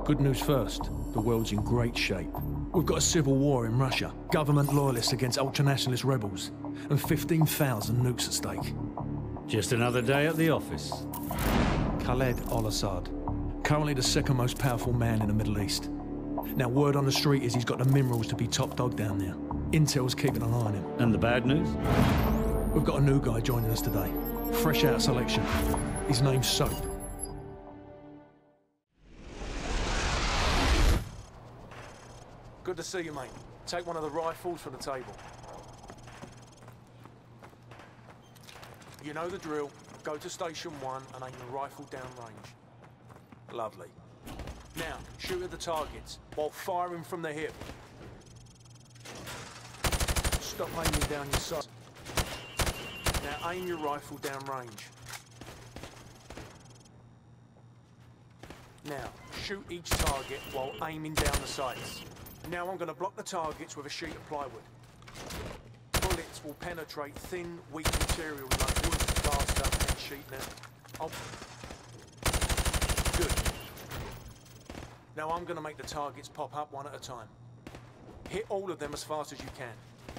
Good news first, the world's in great shape. We've got a civil war in Russia, government loyalists against ultranationalist rebels, and 15,000 nukes at stake. Just another day at the office. Khaled al-Assad, currently the second most powerful man in the Middle East. Now, word on the street is he's got the minerals to be top dog down there. Intel's keeping an eye on him. And the bad news? We've got a new guy joining us today. Fresh out of selection. His name's Soap. Good to see you, mate. Take one of the rifles for the table. You know the drill. Go to Station 1 and aim the rifle downrange. Lovely. Now, shoot at the targets while firing from the hip. Stop aiming down your sights. Now aim your rifle downrange. Now, shoot each target while aiming down the sights. Now I'm going to block the targets with a sheet of plywood. Bullets will penetrate thin, weak material like wood, plaster and sheet metal. Good. Now I'm going to make the targets pop up one at a time. Hit all of them as fast as you can.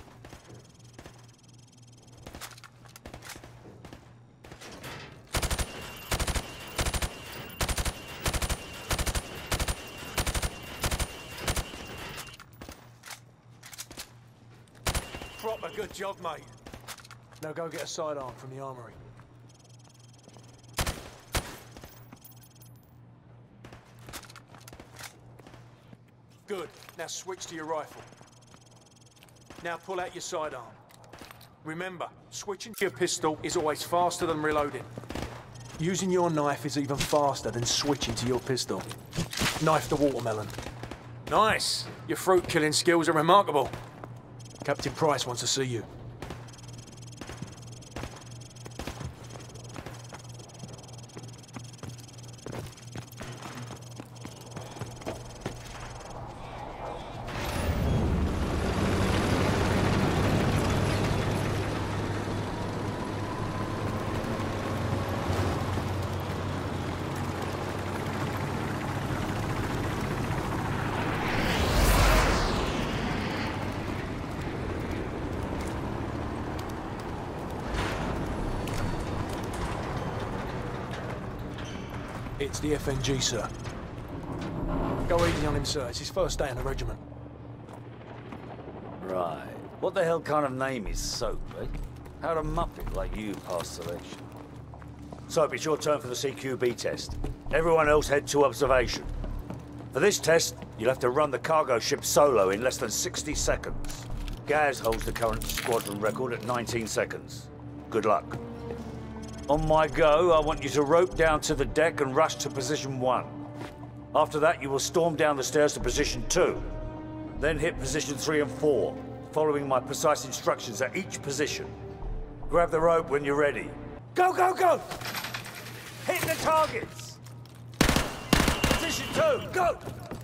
Proper good job, mate. Now go get a sidearm from the armory. Good. Now switch to your rifle. Now pull out your sidearm. Remember, switching to your pistol is always faster than reloading. Using your knife is even faster than switching to your pistol. Knife the watermelon. Nice! Your fruit-killing skills are remarkable. Captain Price wants to see you. It's the FNG, sir. Go easy on him, sir. It's his first day in the regiment. Right. What the hell kind of name is Soap, eh? How'd a muppet like you pass selection? Soap, it's your turn for the CQB test. Everyone else head to observation. For this test, you'll have to run the cargo ship solo in less than 60 seconds. Gaz holds the current squadron record at 19 seconds. Good luck. On my go, I want you to rope down to the deck and rush to position 1. After that, you will storm down the stairs to position 2. Then hit position 3 and 4, following my precise instructions at each position. Grab the rope when you're ready. Go, go, go! Hit the targets! Position 2, go!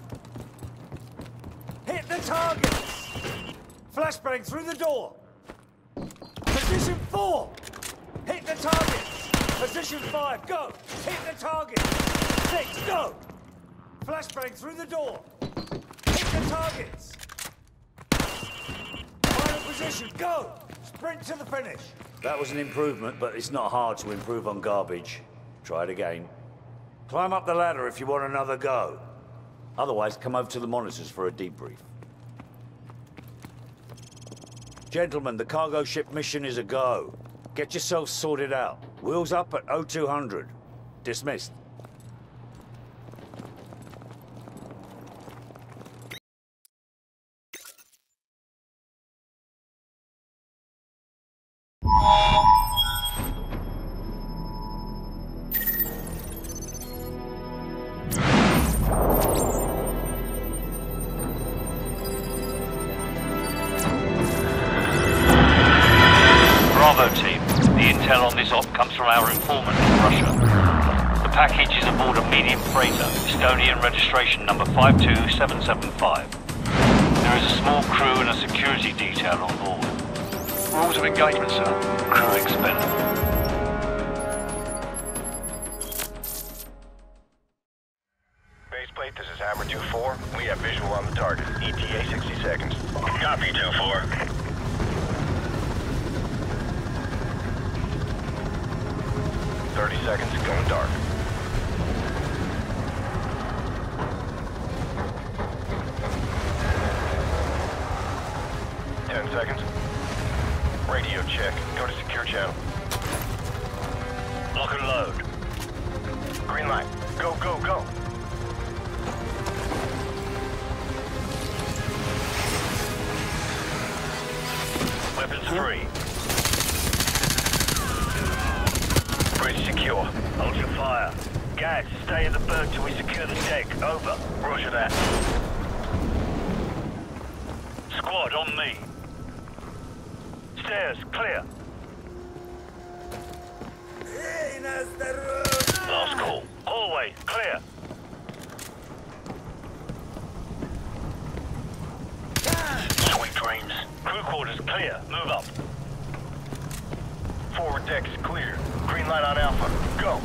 Hit the targets! Flashbang through the door! Position 4! Hit the targets! Position 5, go! Hit the target! 6, go! Flashbang through the door! Hit the targets! Final position, go! Sprint to the finish! That was an improvement, but it's not hard to improve on garbage. Try it again. Climb up the ladder if you want another go. Otherwise, come over to the monitors for a debrief. Gentlemen, the cargo ship mission is a go. Get yourselves sorted out. Wheels up at 0200. Dismissed. Bravo team. The intel on this op comes from our informant in Russia. The package is aboard a medium freighter, Estonian registration number 52775. There is a small crew and a security detail on board. Rules of engagement, sir. Crew expendable. Baseplate, this is Hammer ETA 60 seconds. Copy, 2-4. Seconds, going dark. Seconds. Radio check. Go to secure channel. Lock and load. Green light. Go, go, go. Weapons free. Bridge secure. Hold your fire. Guys, stay in the berg till we secure the deck. Over. Roger that. Squad, on me. Stairs, clear. Last call. Hallway, clear. Sweet dreams. Crew quarters, clear. Move up. Forward deck is clear. Green light on Alpha. Go.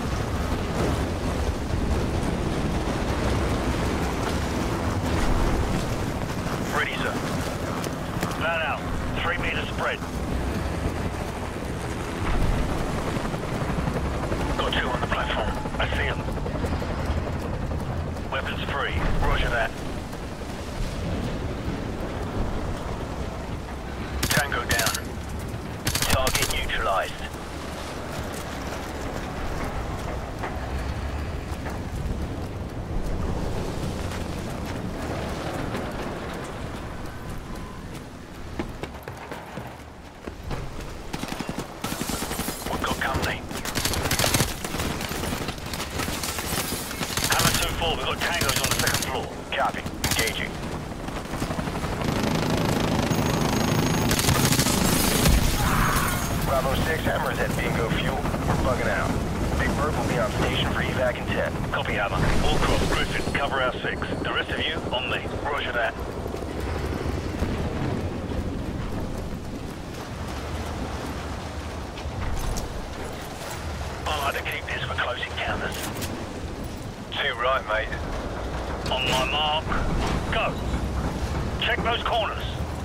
Ready, sir. Plan out. 3 meters spread. Got 2 on the platform. I see them. Weapons free. Roger that. Tango down. Target neutralized. We've got company. Hammer 2-4, we've got tangos on the 2nd floor. Copy. Engaging. Bravo 6, Hammer's at bingo fuel. We're bugging out. Big Bird will be on station for evac in 10. Copy, Hammer. Wallcross, Griffin, cover our 6. The rest of you, on me. Roger that. I like to keep this for close encounters. Too right, mate. On my mark, go. Check those corners.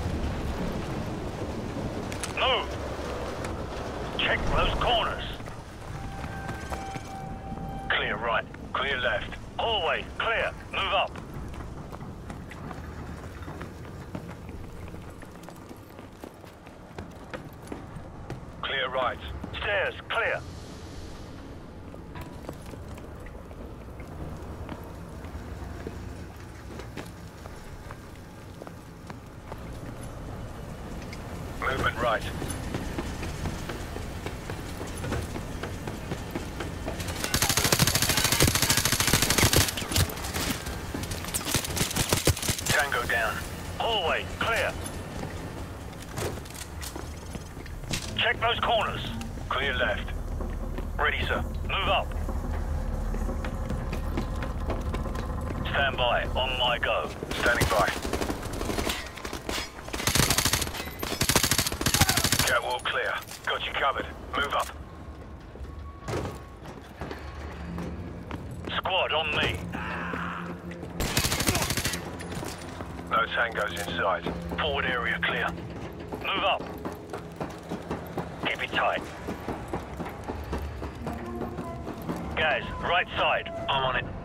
Move. Check those corners. Clear right. Clear left. Hallway, clear. Move up. Clear right. Stairs, clear. Movement right. Tango down. Hallway, clear. Check those corners. Clear left. Ready, sir. Move up. Stand by. On my go. Standing by. Catwalk clear. Got you covered. Move up. Squad, on me. No tangos inside. Forward area clear. Move up. Keep it tight. Guys, right side. I'm on it.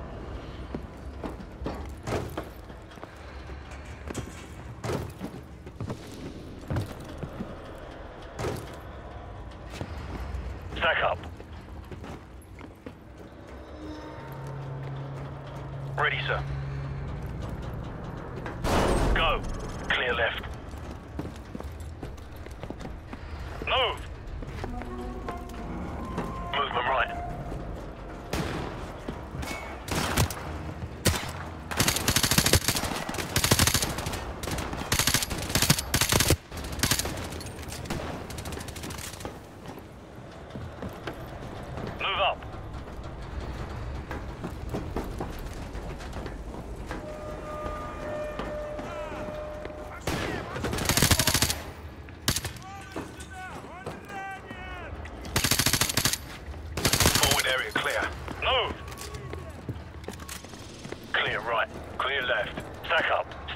Stack up. Ready, sir. Go. Clear left. Move. Movement right. Move up. Forward area clear. Move. Clear right. Clear left. Stack up.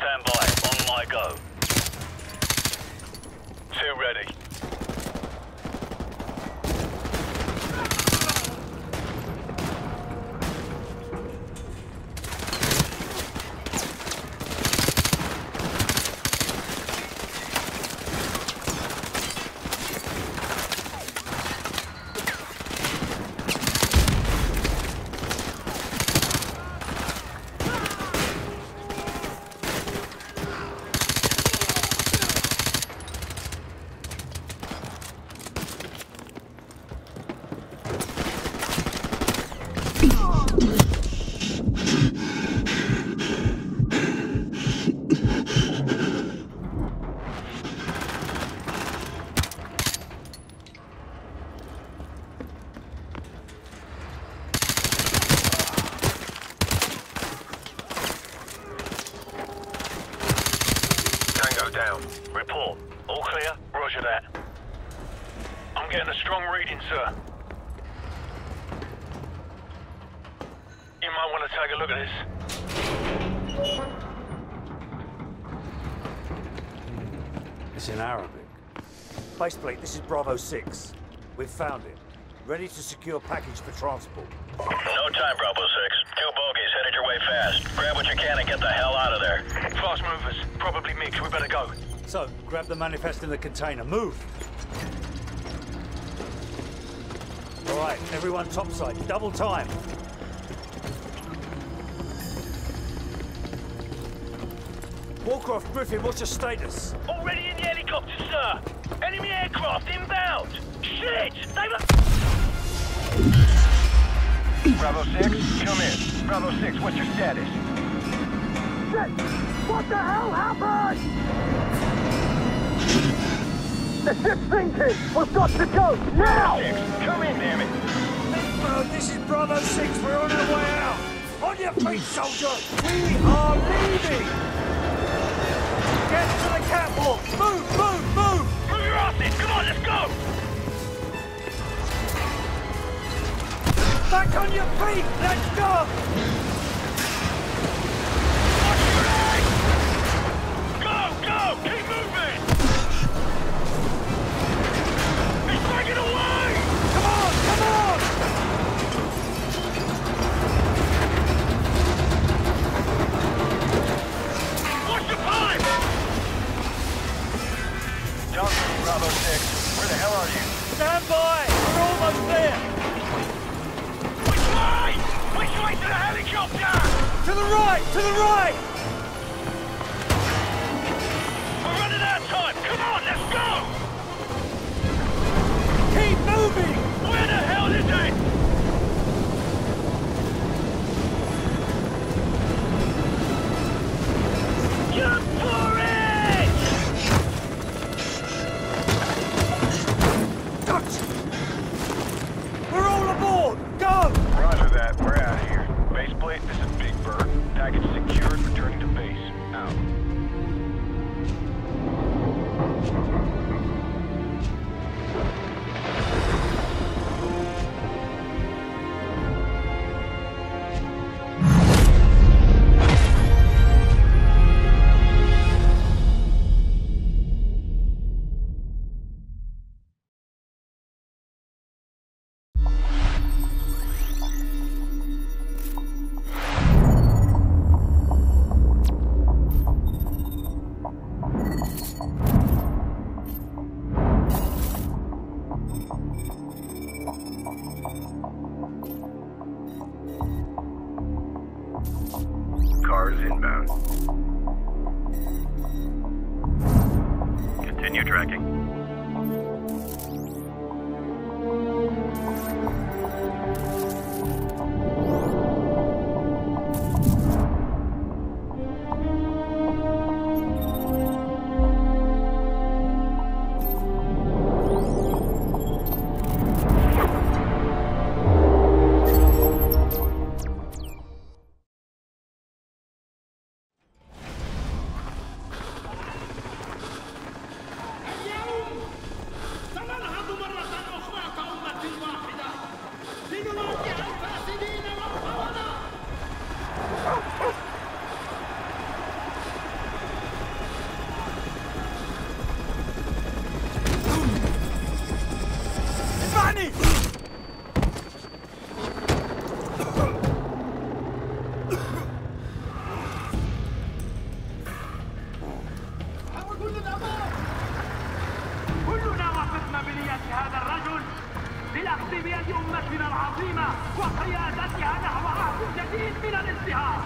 I'm getting a strong reading, sir. You might want to take a look at this. It's in Arabic. Baseplate, this is Bravo 6. We've found it. Ready to secure package for transport. No time, Bravo 6. 2 bogies headed your way fast. Grab what you can and get the hell out of there. Fast movers. Probably mixed. We better go. So, grab the manifest in the container. Move! All right, everyone topside. Double time. Warcraft, Griffin, what's your status? Already in the helicopter, sir. Enemy aircraft inbound. Shit! Bravo 6, come in. Bravo 6, what's your status? Shit! What the hell happened? The ship's sinking! We've got to go, now! 6, come in, damn it. This is Bravo 6, we're on our way out! On your feet, soldier! We are leaving! Get to the catwalk! Move, move, move! Move your asses! Come on, let's go! Back on your feet! Let's go! Watch your legs! Go, go! Keep moving! He's breaking away! Come on, come on! Watch the pipe! Johnson, Bravo 6. Where the hell are you? Stand by! We're almost there! Which way to the helicopter? To the right! To the right! We're running out of time! Come on, let's go! Keep moving! Where the hell is it? Jump for it! Gotcha! We're all aboard! Go! Roger that. We're out of here. Baseplate, this is Big Bird. Package secured, returning to base. Out. Cars inbound. Continue tracking. كلنا وقفنا بنية هذا الرجل للأخذ بيد أمتنا العظيمة وقيادتها نحو عهد جديد من الازدهار.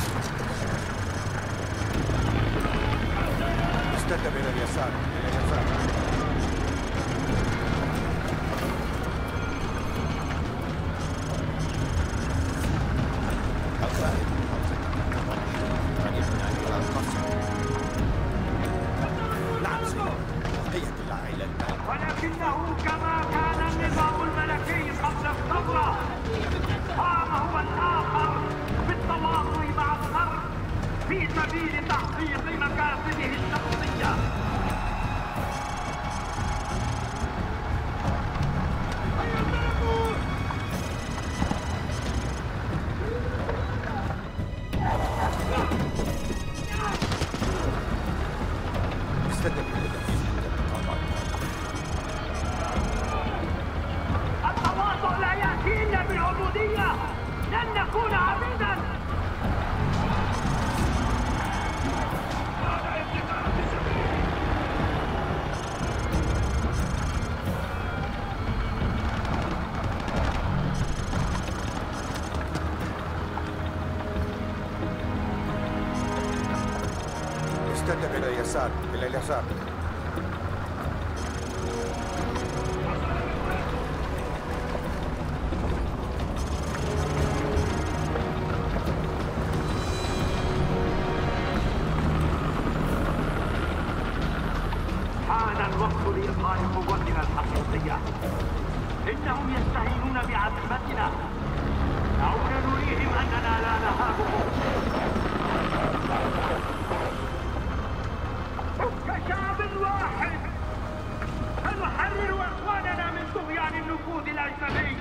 استقبل إلى اليسار، إلى اليسار. ولكنه كما كان النظام الملكي قبل الثورة قام هو الآخر بالتواصل مع الغرب في سبيل تحقيق مكاسبه الشخصية. اليسار، إلى اليسار. حان الوقت لإظهار قوتنا الحقيقية. إنهم يستهينون بعزيمتنا. دعونا نريهم أننا لا نهابهم. كشعب واحد سنحرر إخواننا من طغيان النفوذ الأجنبي.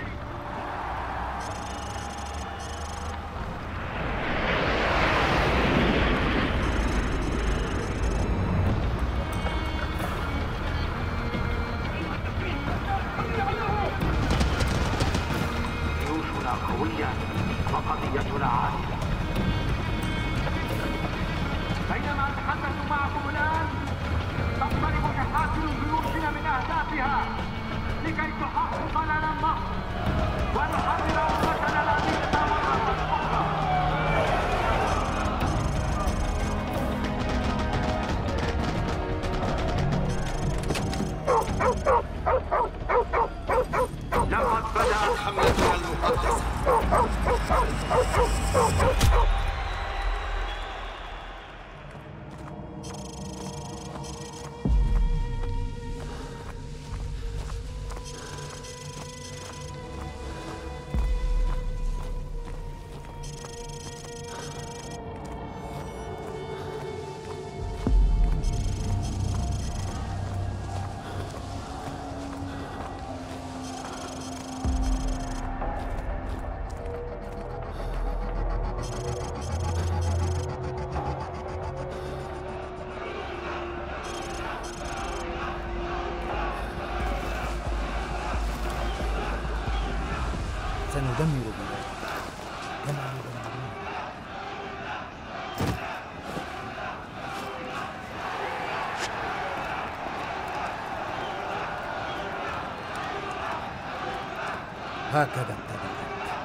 جيوشنا قوية وقضيتنا عادلة. بينما أتحدث معكم الآن تقترب محاصيل جيوشنا من أهدافها لكي تحقق لنا النصر ونحرر أمتنا العزيزة مرة أخرى. لقد بدأت حملتنا المقدسة. سندمر بلادك كما يدمرون. هكذا ابتدأت.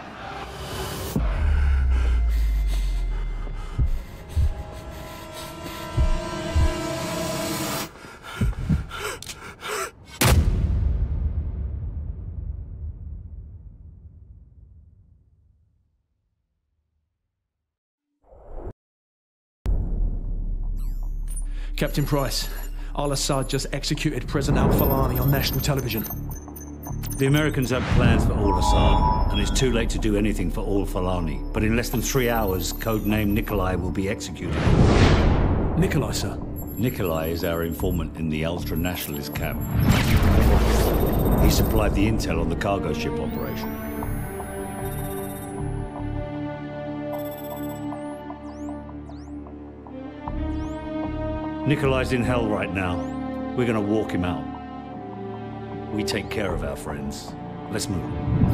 Captain Price, Al-Assad just executed President Al-Falani on national television. The Americans have plans for Al-Assad, and it's too late to do anything for Al-Falani. But in less than 3 hours, codename Nikolai will be executed. Nikolai, sir? Nikolai is our informant in the ultra-nationalist camp. He supplied the intel on the cargo ship operation. Nikolai's in hell right now. We're gonna walk him out. We take care of our friends. Let's move.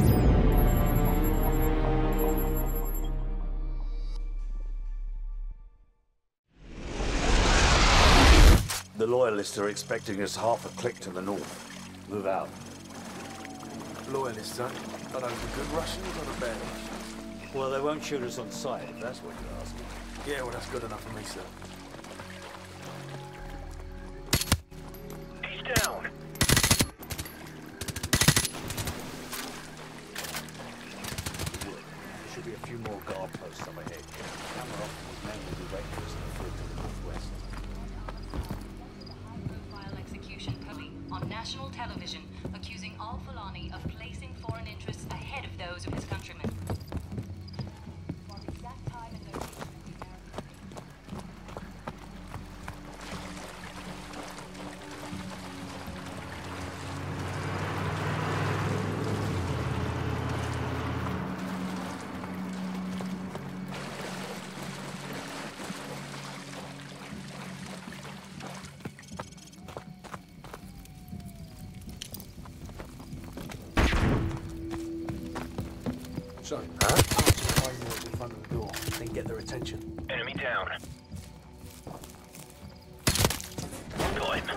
The loyalists are expecting us half a click to the north. Move out. Loyalists, huh? Are those the good Russians or the bad Russians? Well, they won't shoot us on sight, if that's what you're asking. Yeah, well, that's good enough for me, sir. He's down. There should be a few more guard posts up ahead. Camera officers men will be waiting for us in the field to the northwest. High-profile execution coming on national television, accusing Al-Falani of placing foreign interests ahead of those of his countrymen. For the exact time and location of the American So, huh? In front of the door, then get their attention. Enemy down. Got him.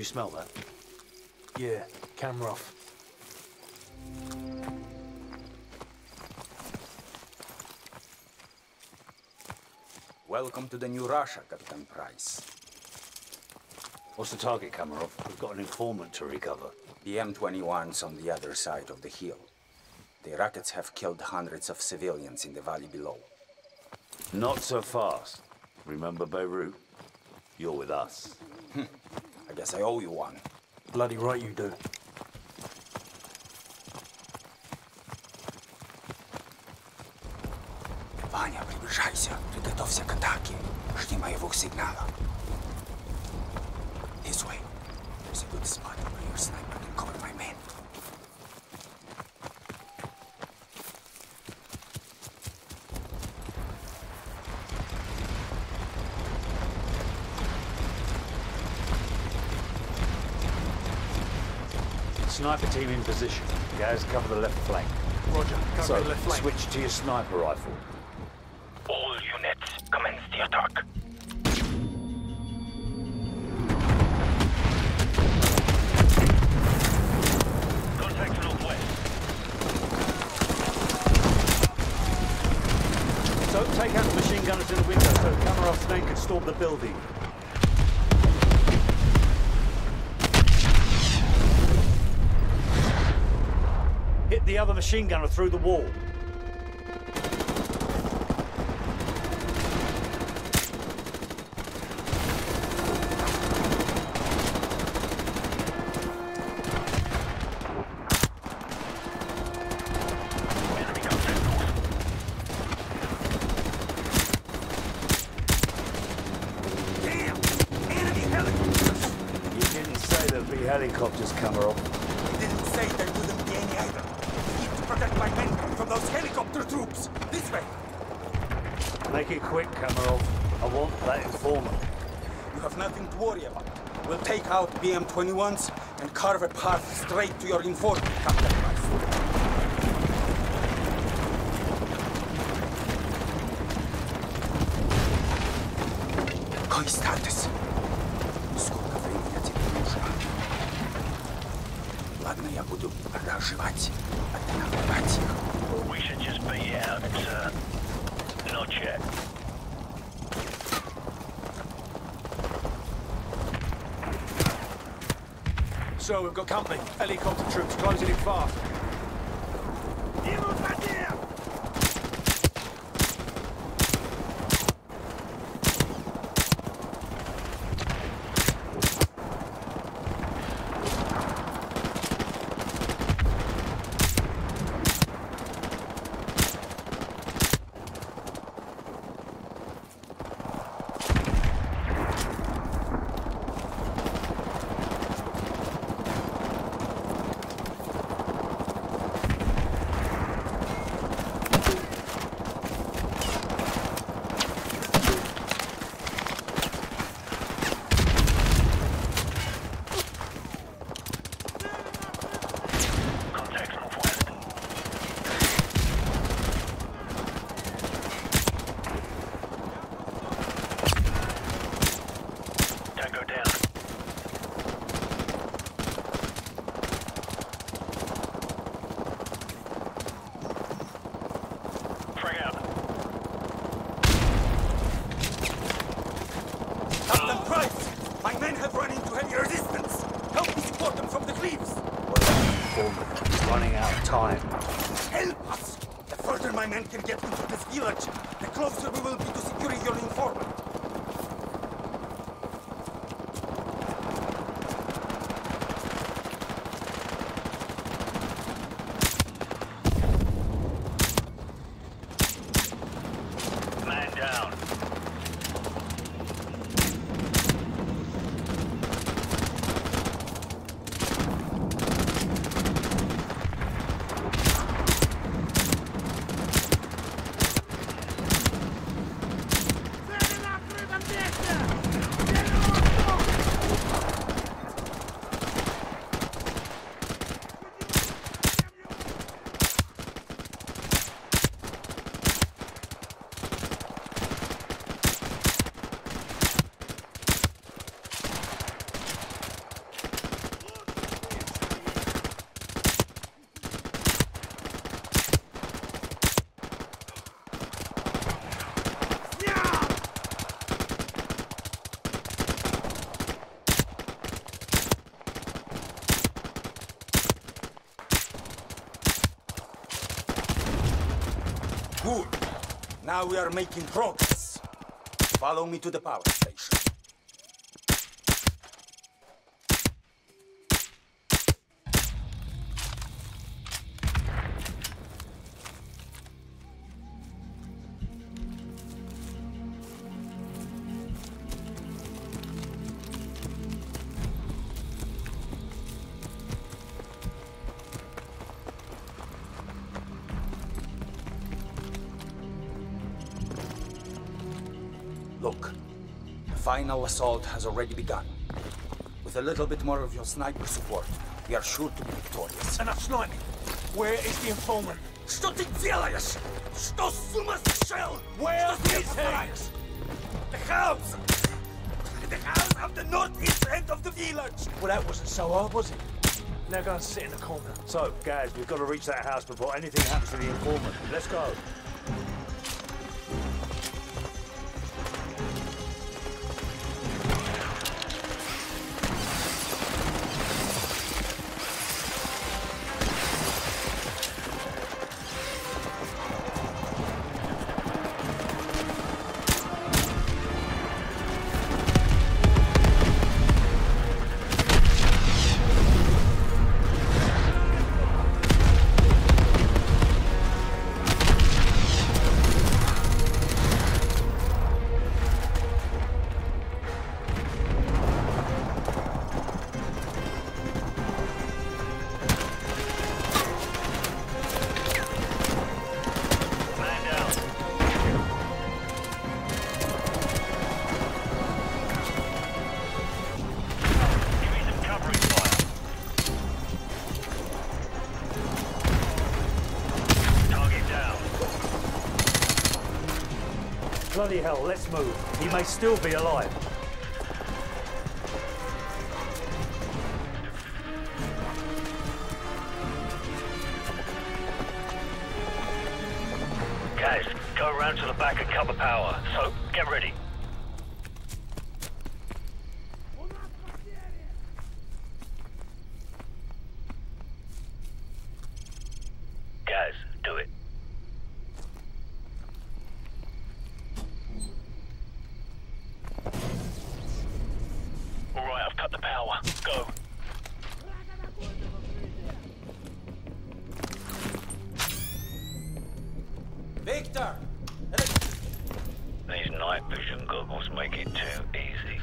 You smell that? Yeah, camera off. Welcome to the new Russia, Captain Price. What's the target, Kamarov? We've got an informant to recover. The M21's on the other side of the hill. The rockets have killed hundreds of civilians in the valley below. Not so fast. Remember Beirut? You're with us. I guess I owe you one. Bloody right you do. Ваня, приближайся. Приготовься к атаке. Жди моего сигнала. This way. There's a good spot where your sniper can cover my men. Sniper team in position. Guys, cover the left flank. Roger, cover the left flank. Switch to your sniper rifle. All units, commence the attack. Contact northwest. So take out the machine gunners in the window so Kamarov's men can storm the building. Hit the other machine gunner through the wall. Enemy contact north. Damn! Enemy helicopters! You didn't say there'd be helicopters, Kamarov. I didn't say there wouldn't be any either. I need to protect my men from those helicopter troops. This way. Make it quick, Kamarov. I want that informant. You have nothing to worry about. We'll take out BM-21s and carve a path straight to your informant, Captain Price. Какой статус? Сколько времени тебе нужно? Ладно, я буду разжевать, а ты накрывать их. We should just be out, sir. Not yet. So, we've got company. Helicopter troops closing in fast. Contact northwest. Tango down. Frag out. Captain Price! My men have run into heavy resistance! Help me support them from the cliffs! Informant. He's running out of time. Help us! The further my men can get into this village, the closer we will be to securing your informant. Man down. Good. Now we are making progress. Follow me to the power station. Look, the final assault has already begun. With a little bit more of your sniper support, we are sure to be victorious. Enough sniping. Where is the informant? Что ты делаешь? Что с ума сошел? Where Что is he? делаешь? The house! The house of the northeast end of the village! Well, that wasn't so hard, was it? Now go and sit in the corner. So, Gaz, we've got to reach that house before anything happens to the informant. Let's go. Bloody hell, let's move. He may still be alive. Guys, go around to the back and cover power. So, get ready. Guys, do it. All right, I've cut the power. Go. Victor! These night vision goggles make it too easy.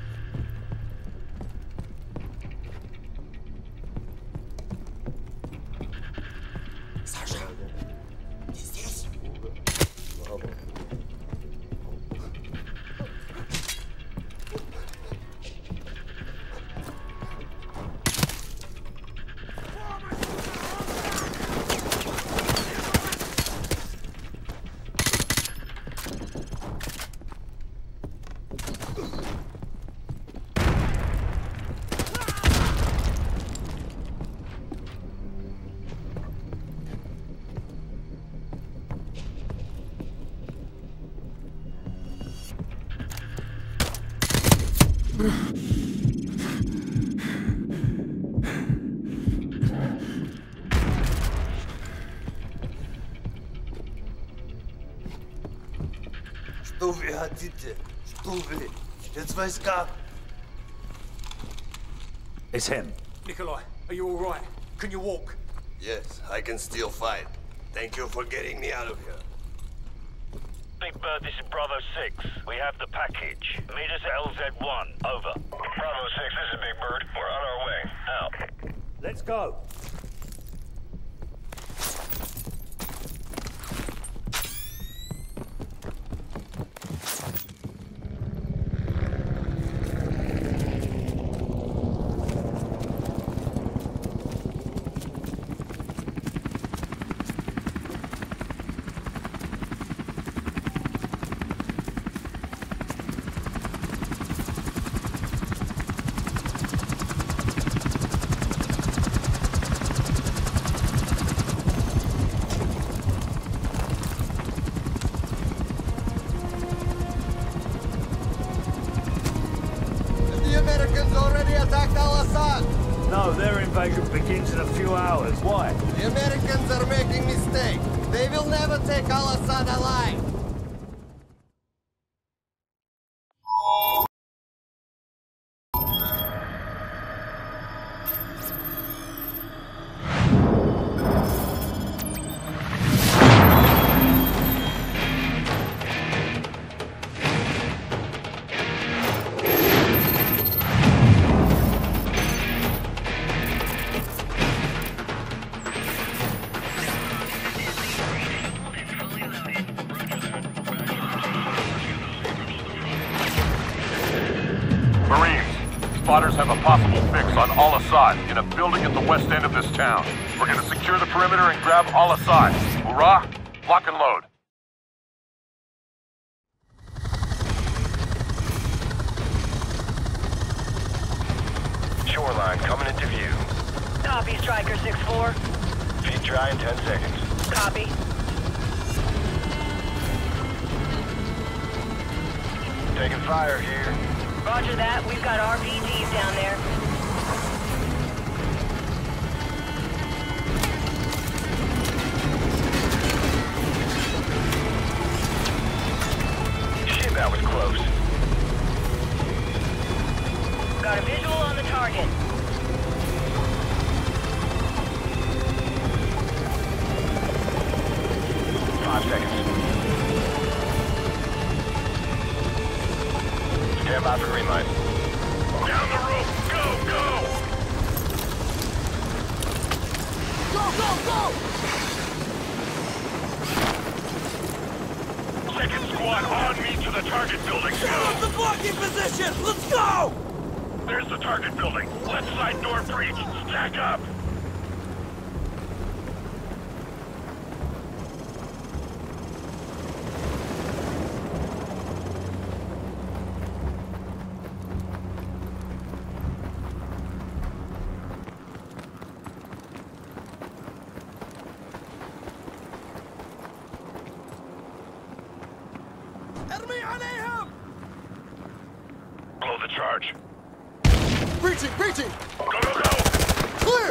Саша! Ты здесь? Что вы хотите? Что вы? Спецвойска? It's him. Nikolai, are you all right? Can you walk? Yes, I can still fight. Thank you for getting me out of here. Big Bird, this is Bravo 6. We have the package. Meet us at LZ1. Over. Bravo 6, this is Big Bird. We're on our way. Out. Let's go. invasion begins in a few hours. Why? The Americans are making mistake. They will never take Al-Assad alive. Spotters have a possible fix on Al-Assad in a building at the west end of this town. We're gonna secure the perimeter and grab Al-Assad. Hurrah! Lock and load. Shoreline coming into view. Copy, Striker 6-4. Feet dry in 10 seconds. Copy. Taking fire here. Roger that. We've got RPGs down there. Shit, that was close. Got a visual on the target. Stand by for green light. Down the roof! Go, go! Go, go, go! Second squad on me to the target building. Get the blocking position! Let's go! There's the target building. Left side door breach. Stack up. Blow the charge. Breaching, breaching! Go, go, go! Clear!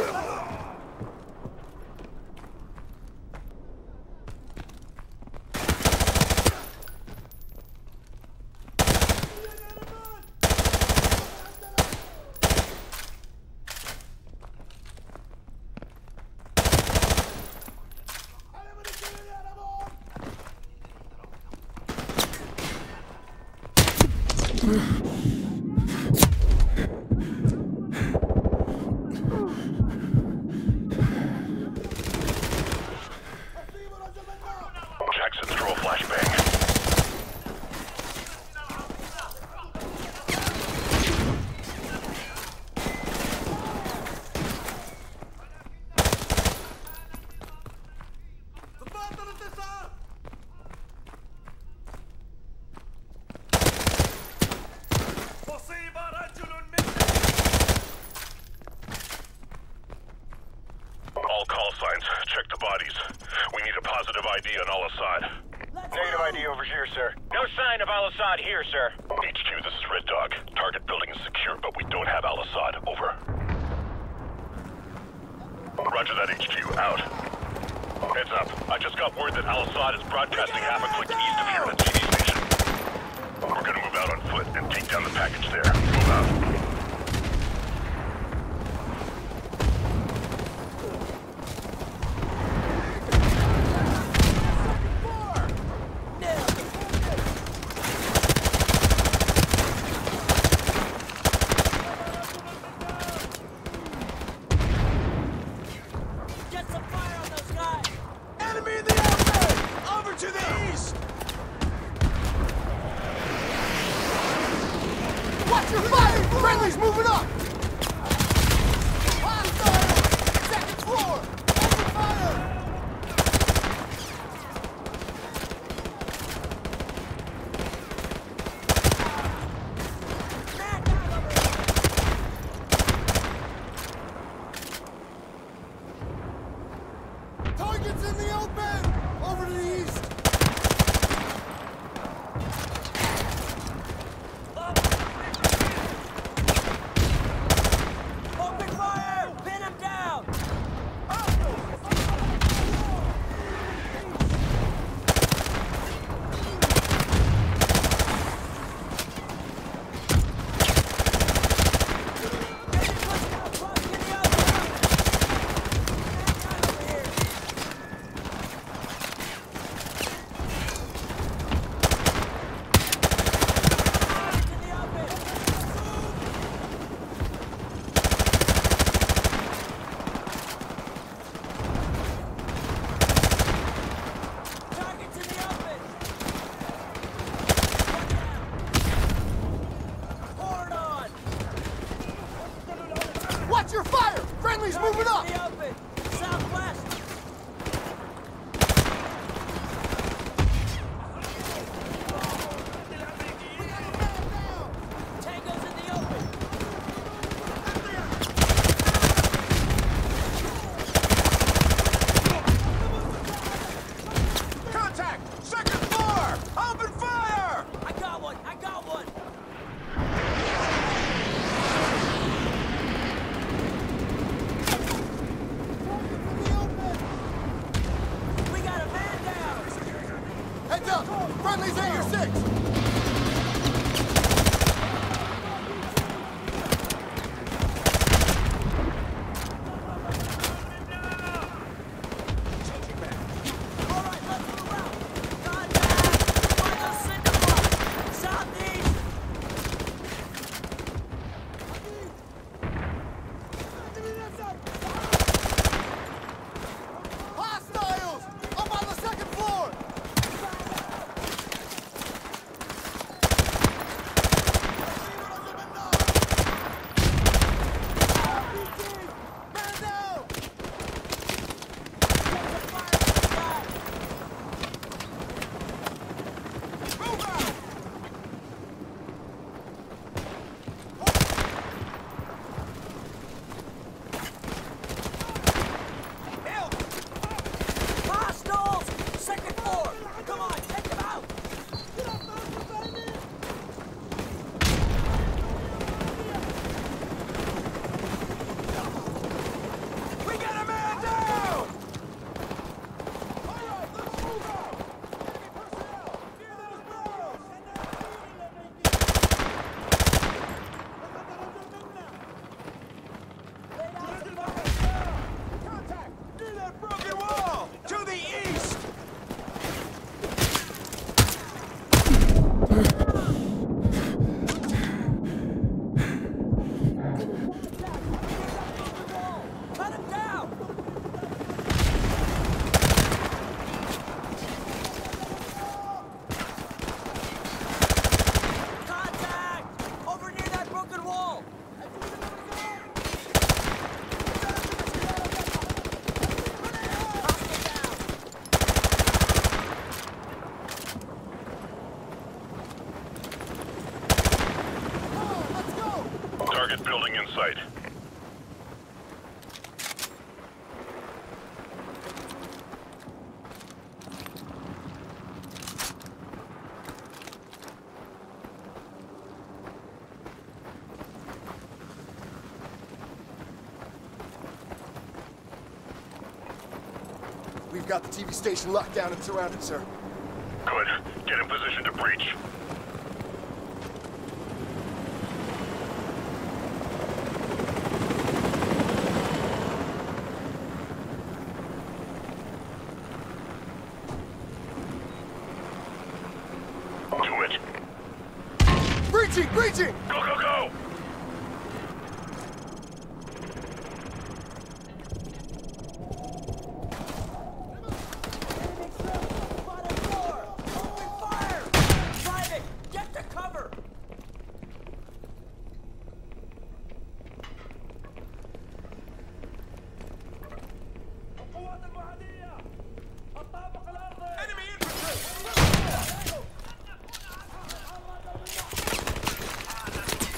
Jackson, throw a flashbang. All call signs. Check the bodies. We need a positive ID on Al-Assad. Negative ID over here, sir. No sign of Al-Assad here, sir. HQ, this is Red Dog. Target building is secure, but we don't have Al-Assad. Over. Roger that, HQ. Out. Heads up. I just got word that Al-Assad is broadcasting half a click east of here at TV station. We're gonna move out on foot and take down the package there. Move out. Watch your fire! Friendly's moving up! Hostile! Second floor! Open fire! Target's in the open! Over to the east! up! In the open! Southwest! Tango's in the open! Contact! Second floor! Open fire! I got one! I got one! We got a man down! Heads up! Friendly's at your 6! All right, let's move out! Contact! Final signal! Southeast! Hostiles! Up on the second floor! Man down! Move out! Help! Hostiles! Second floor! Come on, take them out! We got a man down! All right, let's move out! Enemy personnel! Near those barrels! Contact! Near that broken wall! To the east! Cut him down! Contact! Over near that broken wall! Target building in sight. We've got the TV station locked down and surrounded, sir. Good. Get in position to breach. Do it. Breaching! Breaching! Go, go, go! Bottom floor! Open fire! Private, get to cover! Enemy infantry!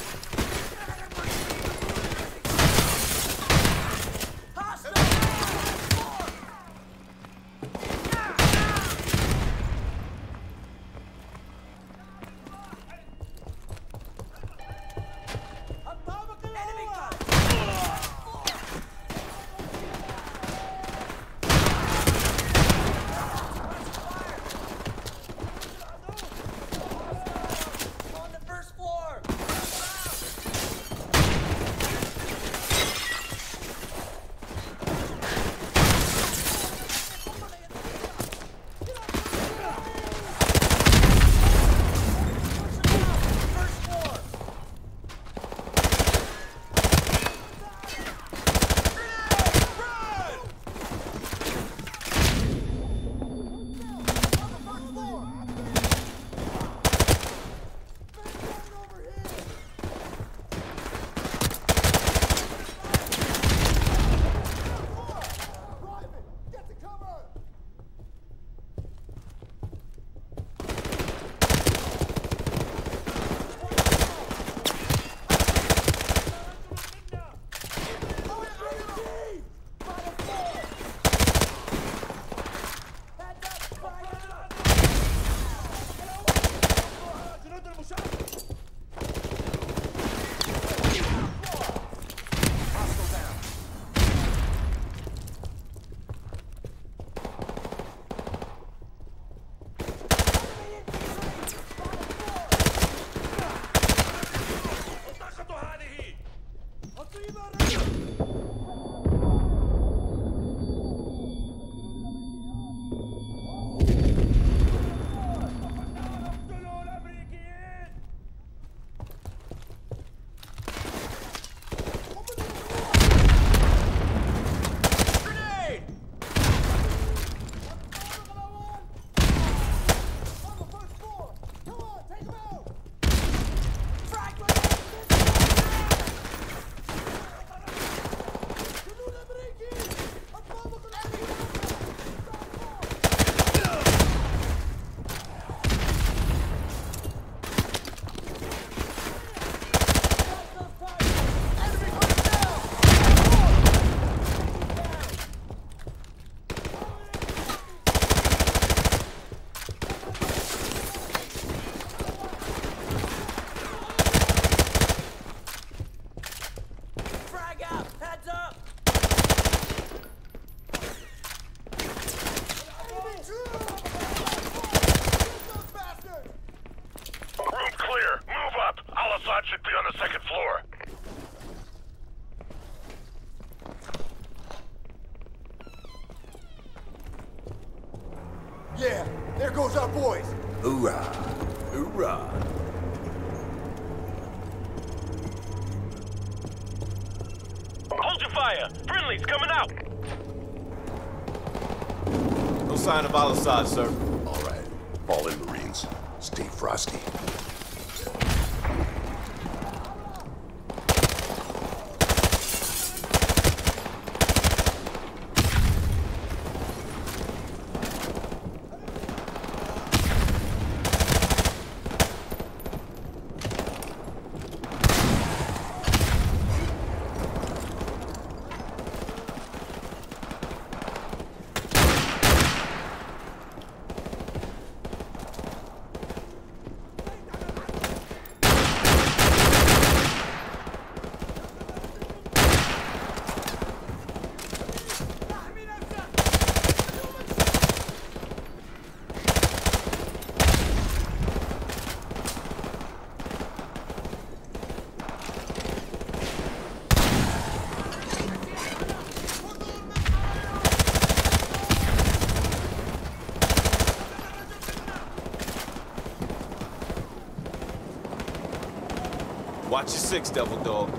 Yeah, there goes our boys. Hoorah! Hoorah! Hold your fire! Friendly's coming out! No sign of Al-Assad, sir. All right. Fall in, Marines. Stay frosty. Watch your six, Devil Dog.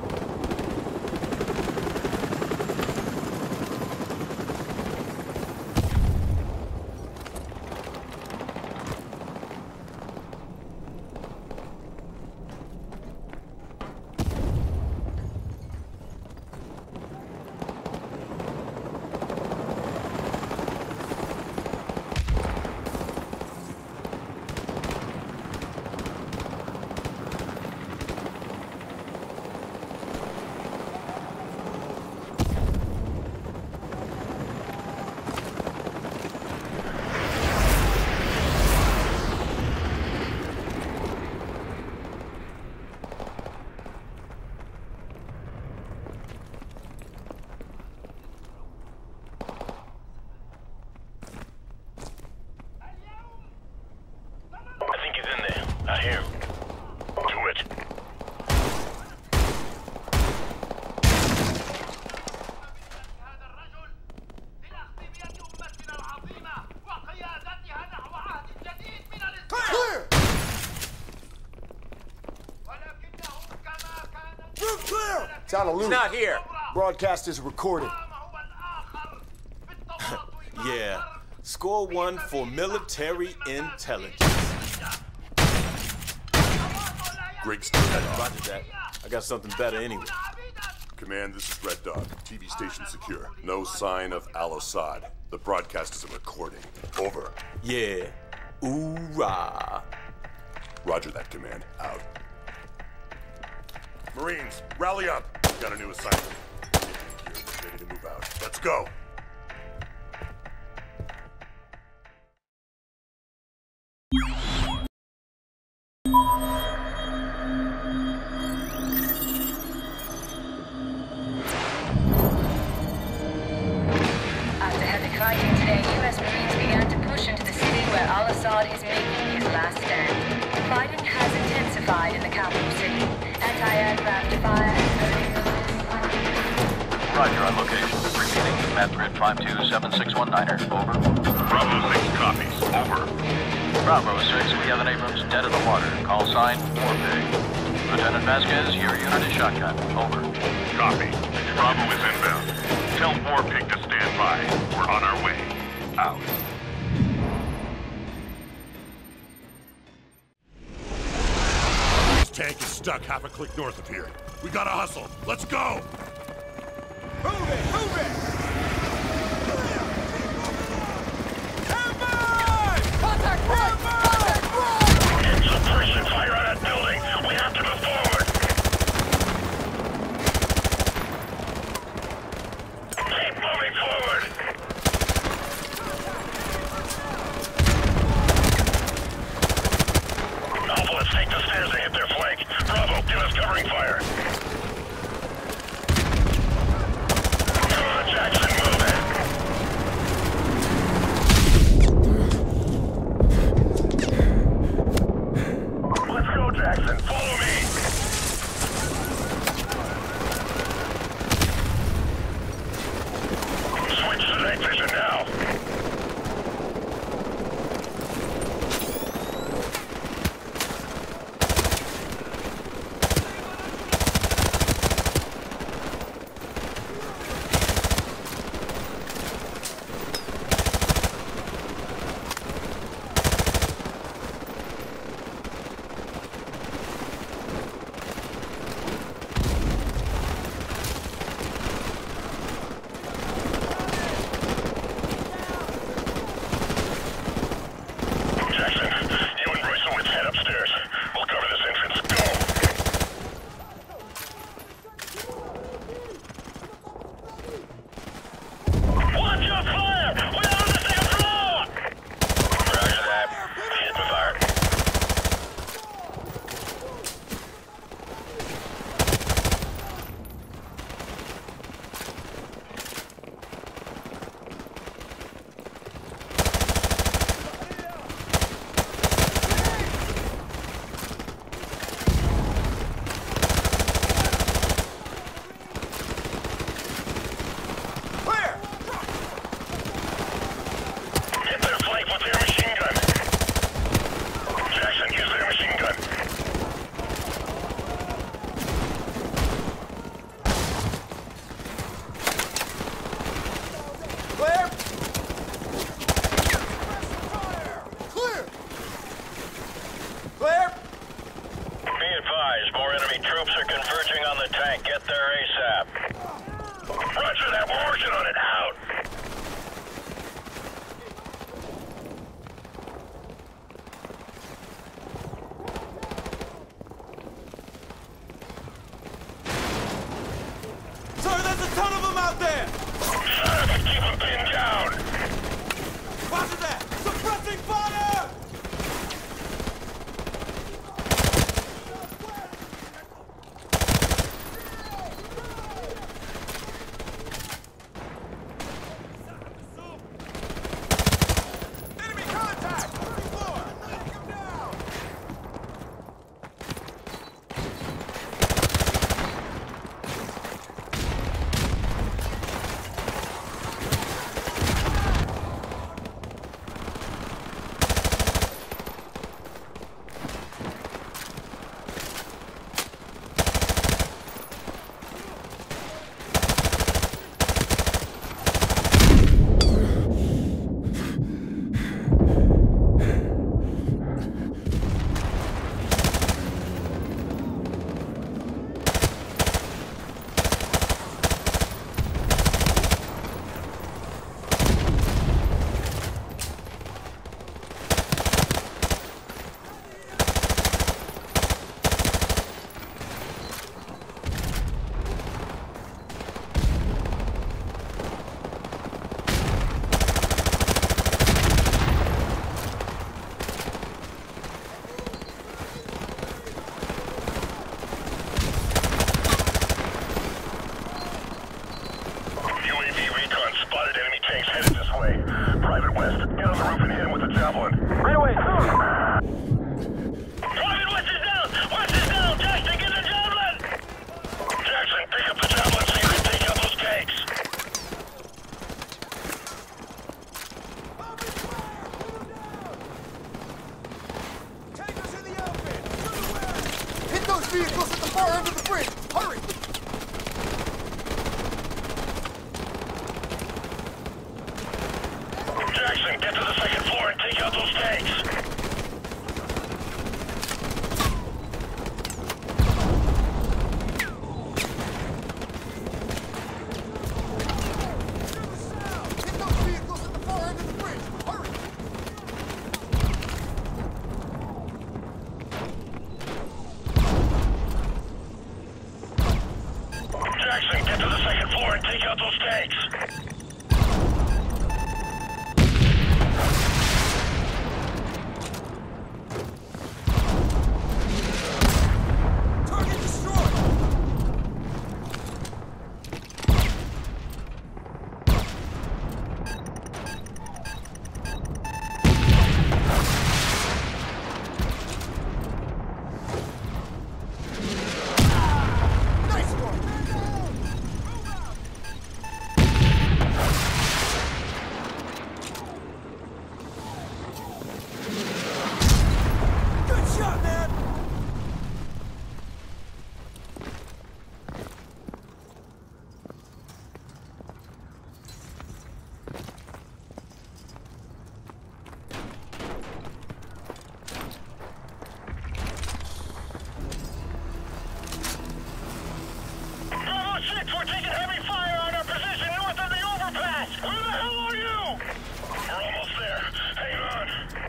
I hear him. Do it. Clear! Route clear! It's on a loop. He's not here. Broadcast is recorded. Yeah. Score 1 for military intelligence. Griggs, turn that off. Roger that. I got something better anyway. Command, this is Red Dog. TV station secure. No sign of Al-Assad. The broadcast is a recording. Over. Yeah. Oorah. Roger that, Command. Out. Marines, rally up. Got a new assignment. Ready to move out. Let's go. After heavy fighting today, U.S. Marines began to push into the city where al-Assad is making his last stand. Fighting has intensified in the capital city. Anti-aircraft fire and Roger on location. Repeating, map grid 527619er. Over. Bravo 6 copies. Over. Bravo 6, we have an Abrams dead in the water. Call sign, Warpig. Lieutenant Vasquez, your unit is shotgun. Over. Copy. Bravo is inbound. Tell Warpig to stand by. We're on our way. Out. This tank is stuck half a click north of here. We gotta hustle. Let's go! Move it! Move it! Contact right! Contact right! Get suppression fire on that building. We have to move forward. Keep moving forward. Alpha, let's take the stairs to hit their flank. Bravo, give us covering fire. vehicles at the far end of the bridge! Hurry! Jackson, get to the second floor and take out those tanks! Jackson, get to the second floor and take out those tanks! Target destroyed! Nice one! Good shot, man! Bravo 6, we're taking heavy fire on our position north of the overpass! Where the hell are you? We're almost there. Hang on.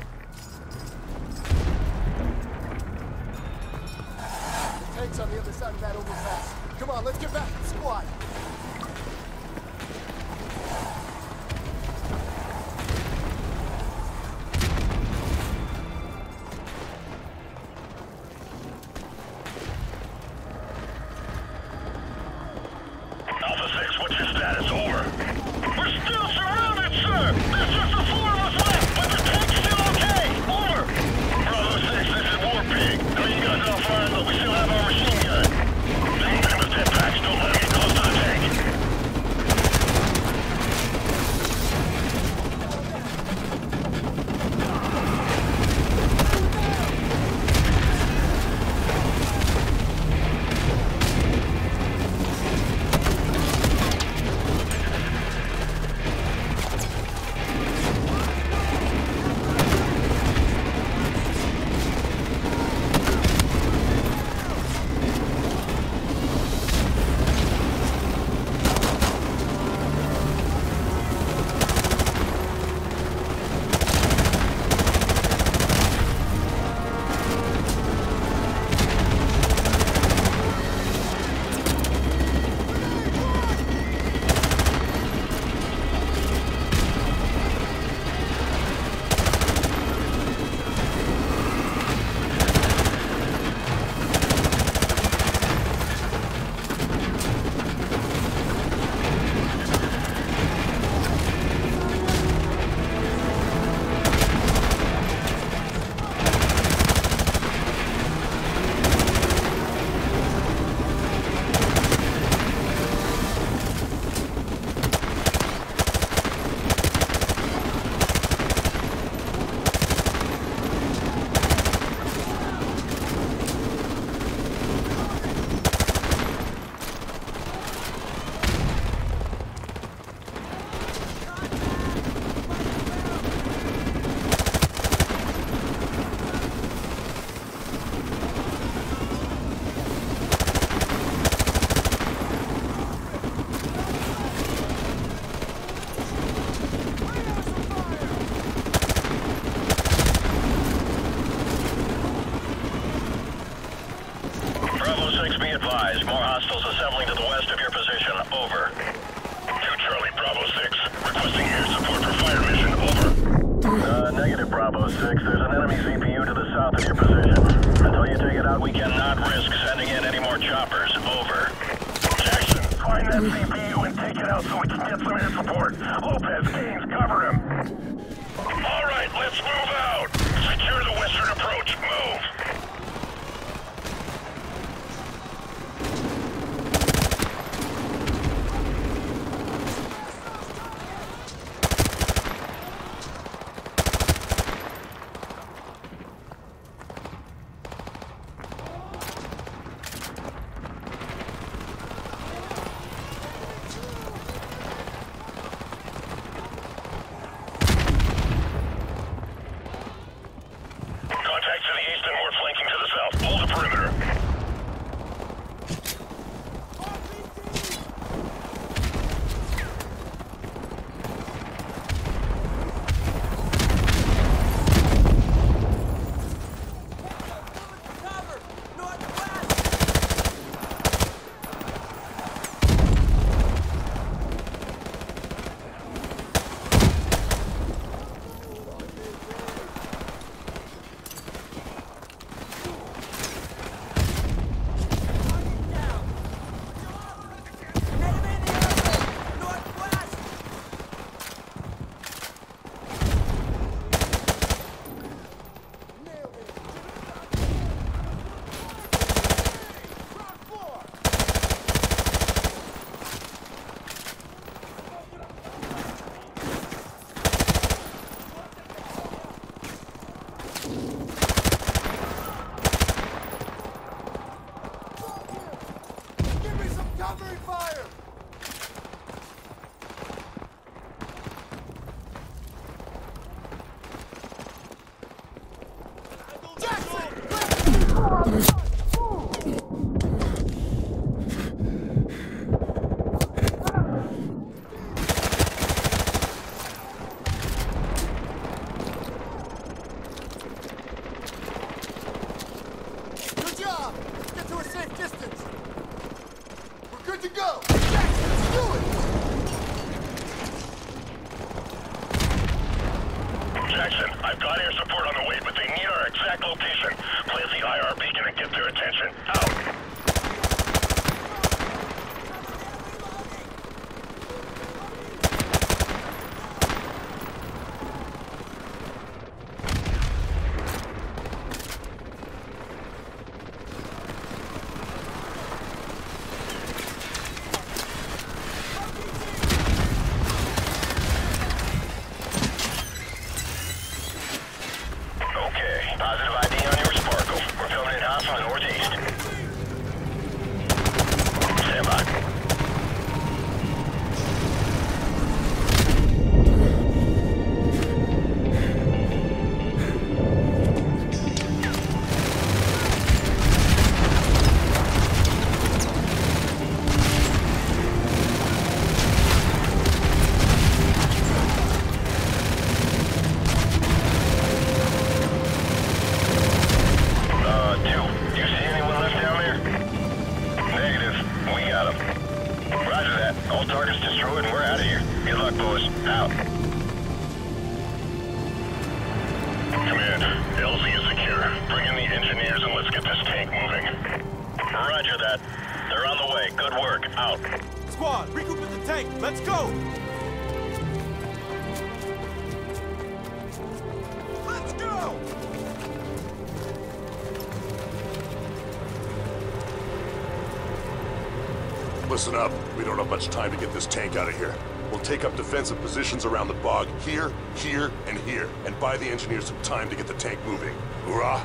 The tank's on the other side of that overpass. Come on, let's get back to the squad. Alpha 6, what's your status? Over. We're still surrounded, sir! There's just the four of us left, but the tank's still okay! Over! Bravo 6, this is War Pig. I mean, you guys are firing, but we still have our machine gun. Hang them with 10 packs, don't let them get close to the tank. advised, more hostiles assembling to the west of your position. Over. 2 Charlie, Bravo 6. Requesting air support for fire mission. Over. Negative, Bravo 6. There's an enemy CPU to the south of your position. Until you take it out, we cannot risk sending in any more choppers. Over. Jackson, find that CPU and take it out so we can get some air support. Lopez, Gaines, cover him. All right, let's move out. Secure the western approach. Move. Attention, I've got air support on the way, but they need our exact location. Plant the IR beacon and get their attention. Out! Listen up. We don't have much time to get this tank out of here. We'll take up defensive positions around the bog. Here, here, and here. And buy the engineers some time to get the tank moving. Hoorah!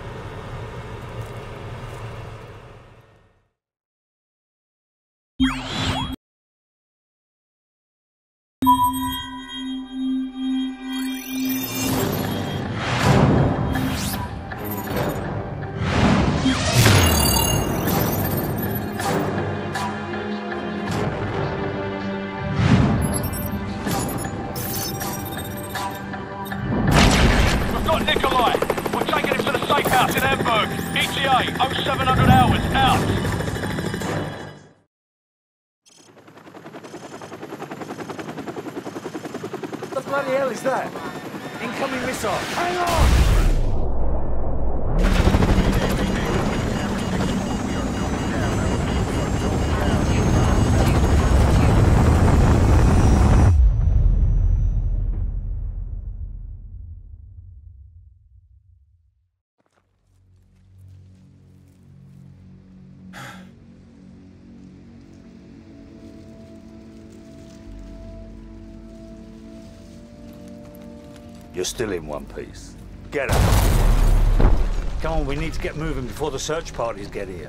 You're still in one piece. Get up. Come on, we need to get moving before the search parties get here.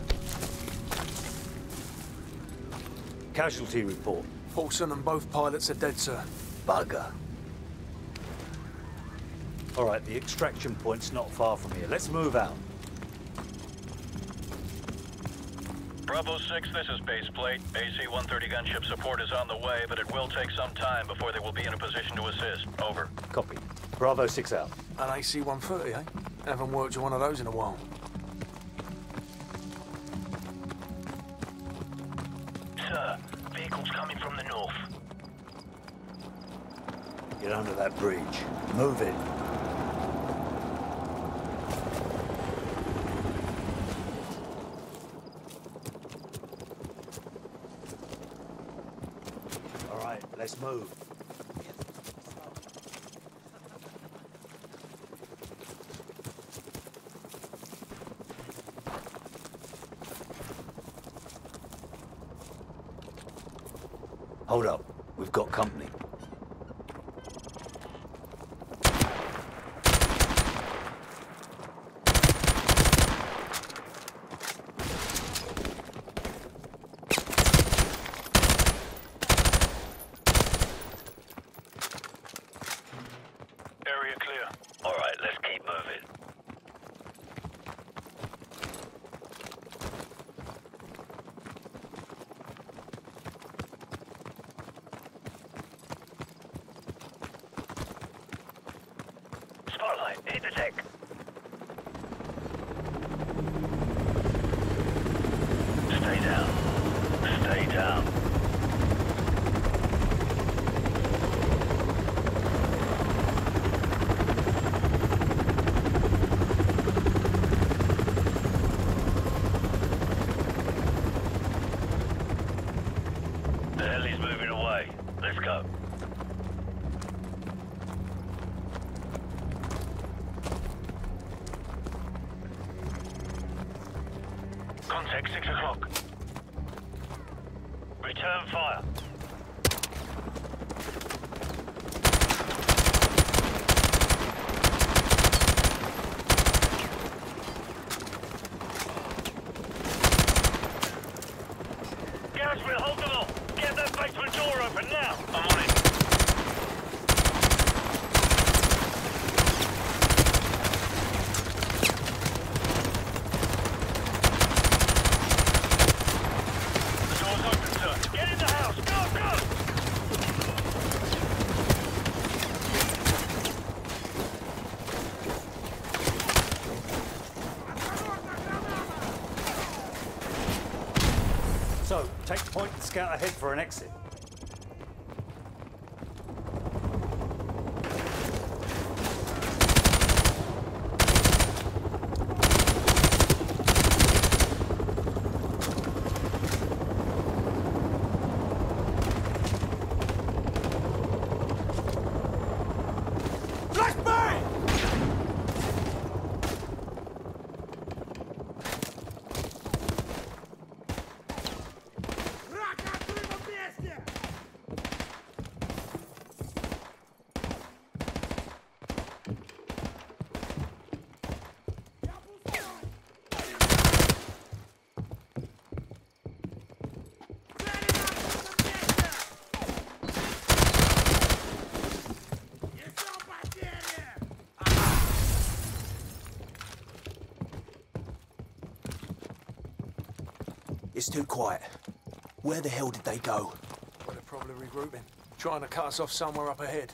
Casualty report. Paulson and both pilots are dead, sir. Bugger. All right, the extraction point's not far from here. Let's move out. Bravo 6, this is base plate. AC-130 gunship support is on the way, but it will take some time before they will be in a position to assist. Over. Copy. Bravo 6 out. An AC-130, eh? Haven't worked with one of those in a while. Sir, vehicles coming from the north. Get under that bridge. Move it. All right, let's move. Hold up. We've got company. Area clear. All right, let's keep moving. Spotlight, hit the deck. Stay down. Stay down. Tech 6 o'clock. Return fire. Garrisman, hold them all! Get that basement door open now! I'm on it. The door's open, sir. Get in the house! Go, go! So, take point and scout ahead for an exit. It's too quiet. Where the hell did they go? Well, they're probably regrouping. Trying to cut us off somewhere up ahead.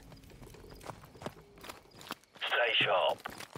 Stay sharp.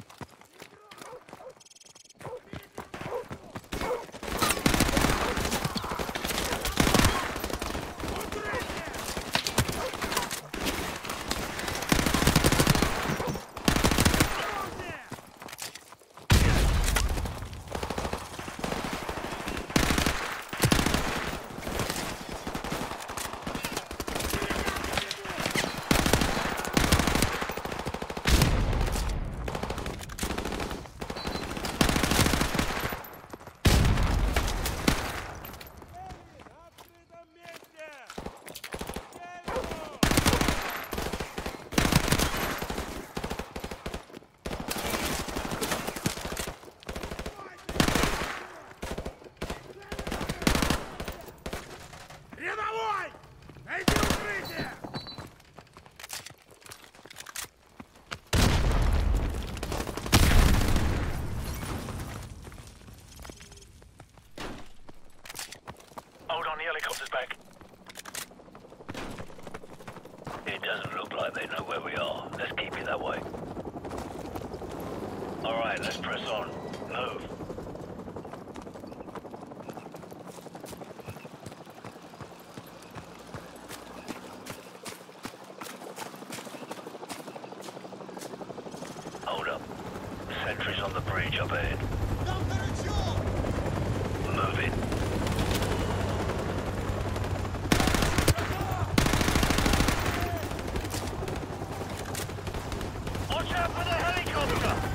Hold on, the helicopter's back. It doesn't look like they know where we are. Let's keep it that way. Alright, let's press on. Move. Hold up. Sentries on the bridge up ahead. Move it. Watch out for the helicopter!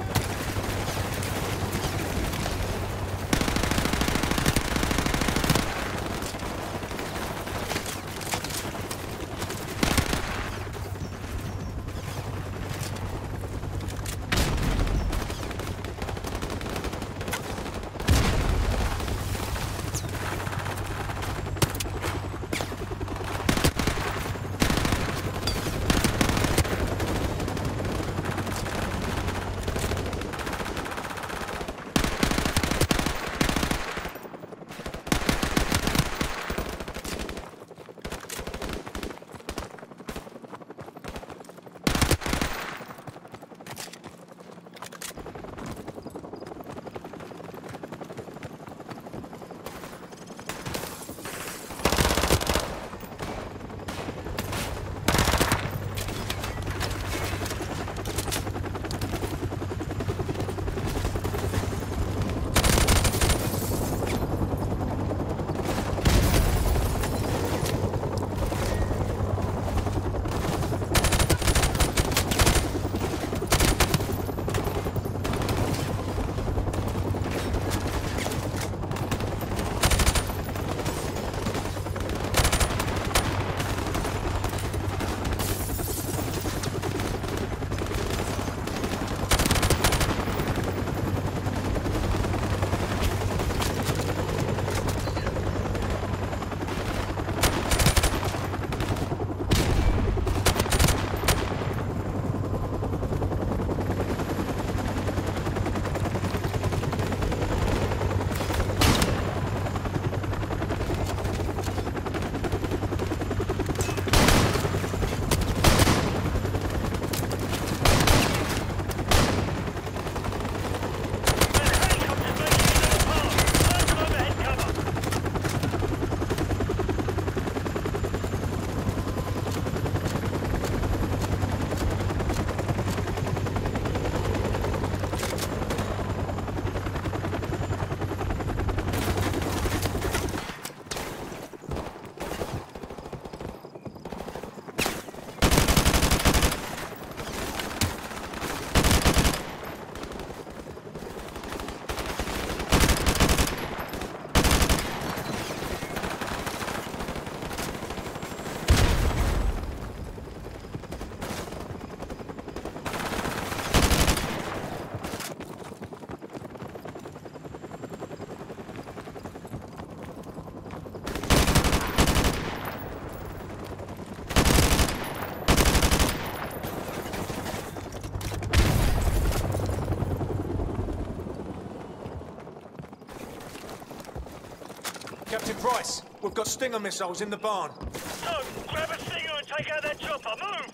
Captain Price, we've got Stinger missiles in the barn. So, grab a Stinger and take out that chopper. Move!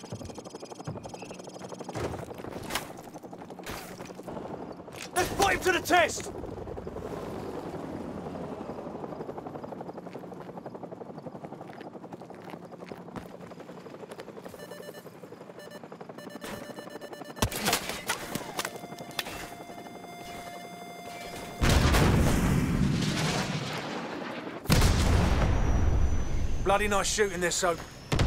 Let's put him to the test! Bloody nice shooting this, Soap.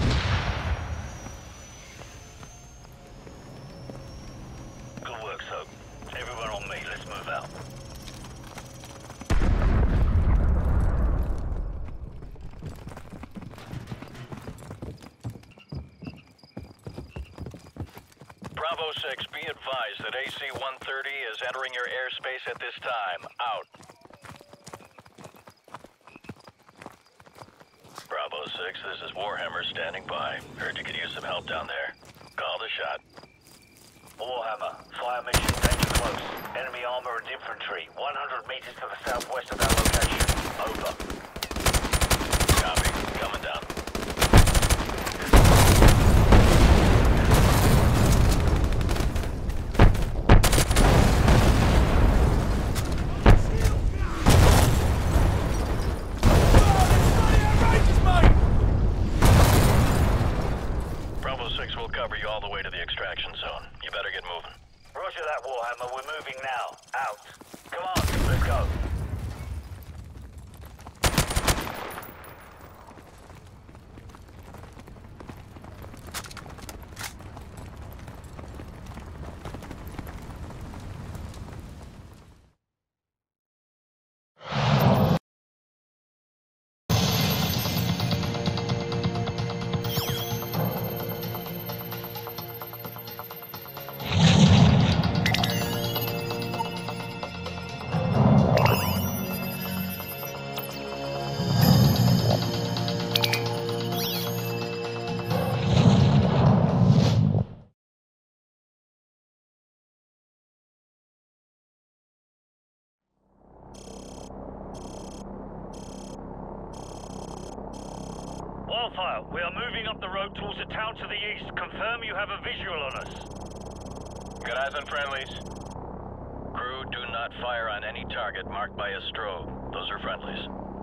Good work, Soap. Everyone on me. Let's move out. Bravo 6, be advised that AC-130 is entering your airspace at this time. Out. Bravo 6, this is Warhammer standing by. Heard you could use some help down there. Call the shot. Warhammer, fire mission danger close. Enemy armor and infantry, 100 meters to the southwest of our location. Over. Copy. Coming down. Bravo 6 will cover you all the way to the extraction zone. You better get moving. Roger that, Warhammer. We're moving now. Out. Come on, let's go. Wildfire, we are moving up the road towards a town to the east. Confirm you have a visual on us. Got eyes on friendlies. Crew, do not fire on any target marked by a strobe. Those are friendlies.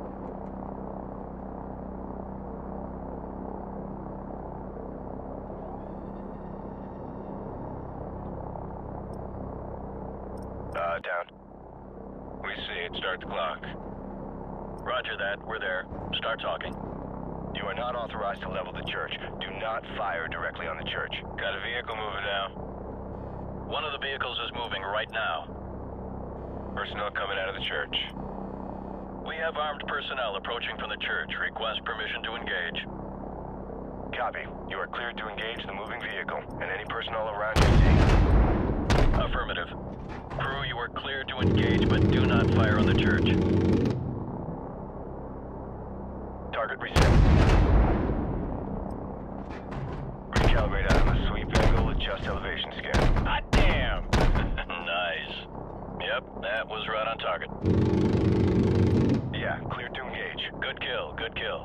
Down. We see it. Start the clock. Roger that. We're there. Start talking. You are not authorized to level the church. Do not fire directly on the church. Got a vehicle moving now. One of the vehicles is moving right now. Personnel coming out of the church. We have armed personnel approaching from the church. Request permission to engage. Copy. You are cleared to engage the moving vehicle and any personnel around you see. Affirmative. Crew, you are cleared to engage, but do not fire on the church. Target reset. Recalibrate out of the sweep angle, adjust elevation scan. Hot damn! Nice. Yep, that was right on target. Yeah, cleared to engage. Good kill, good kill.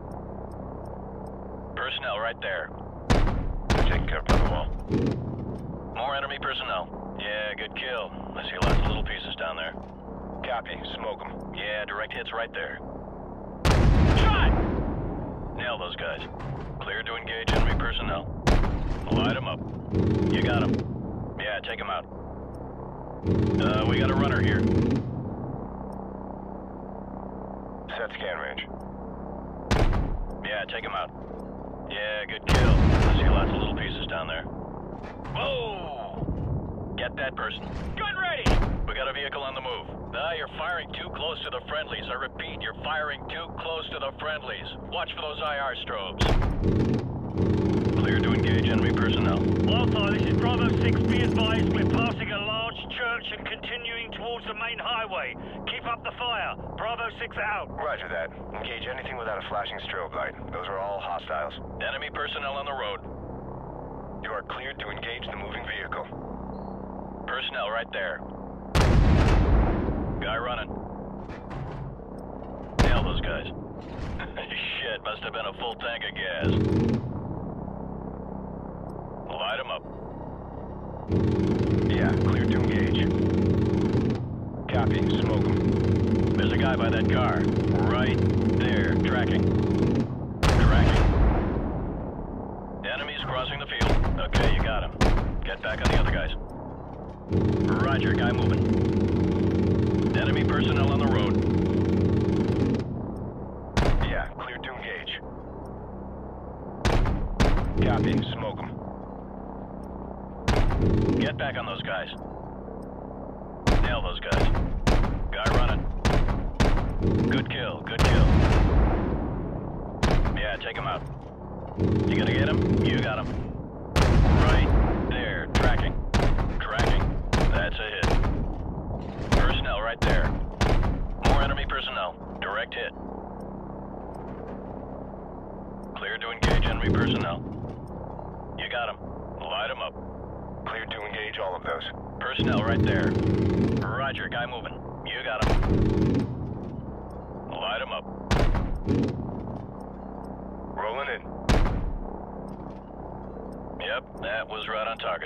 Personnel right there. Taking care of the wall. More enemy personnel. Yeah, good kill. I see lots of little pieces down there. Copy. Smoke them. Yeah, direct hits right there. Shot! Nail those guys. Clear to engage enemy personnel. Light them up. You got them. Yeah, take them out. We got a runner here. Set scan range. Yeah, take him out. Yeah, good kill. I see lots of little pieces down there. Whoa! Get that person. Gun ready! We got a vehicle on the move. You're firing too close to the friendlies. I repeat, you're firing too close to the friendlies. Watch for those IR strobes. Clear to engage enemy personnel. Wildfire, this is Bravo 6. Be advised, we're passing a large church and continuing towards the main highway. Keep up the fire. Bravo 6 out. Roger that. Engage anything without a flashing strobe light. Those are all hostiles. Enemy personnel on the road. You are cleared to engage the moving vehicle. Personnel right there. Guy running. Nail those guys. Shit, must have been a full tank of gas. Light them up. Yeah, clear to engage. Copy, smoke them. There's a guy by that car. Right there, tracking. Tracking. Enemies crossing the field. Okay, you got him. Get back on the other guys. Roger, guy moving. Enemy personnel on the road. Yeah, clear to engage. Copy, smoke them. Get back on those guys. Nail those guys. Guy running. Good kill, good kill. Yeah, take him out. You gonna get him? You got him. Right there, tracking. Tracking. That's a hit. Personnel right there. More enemy personnel. Direct hit. Clear to engage enemy personnel. You got him. Light him up. Clear to engage all of those. Personnel right there. Roger, guy moving. You got him. Light him up. Rolling in. Yep, that was right on target.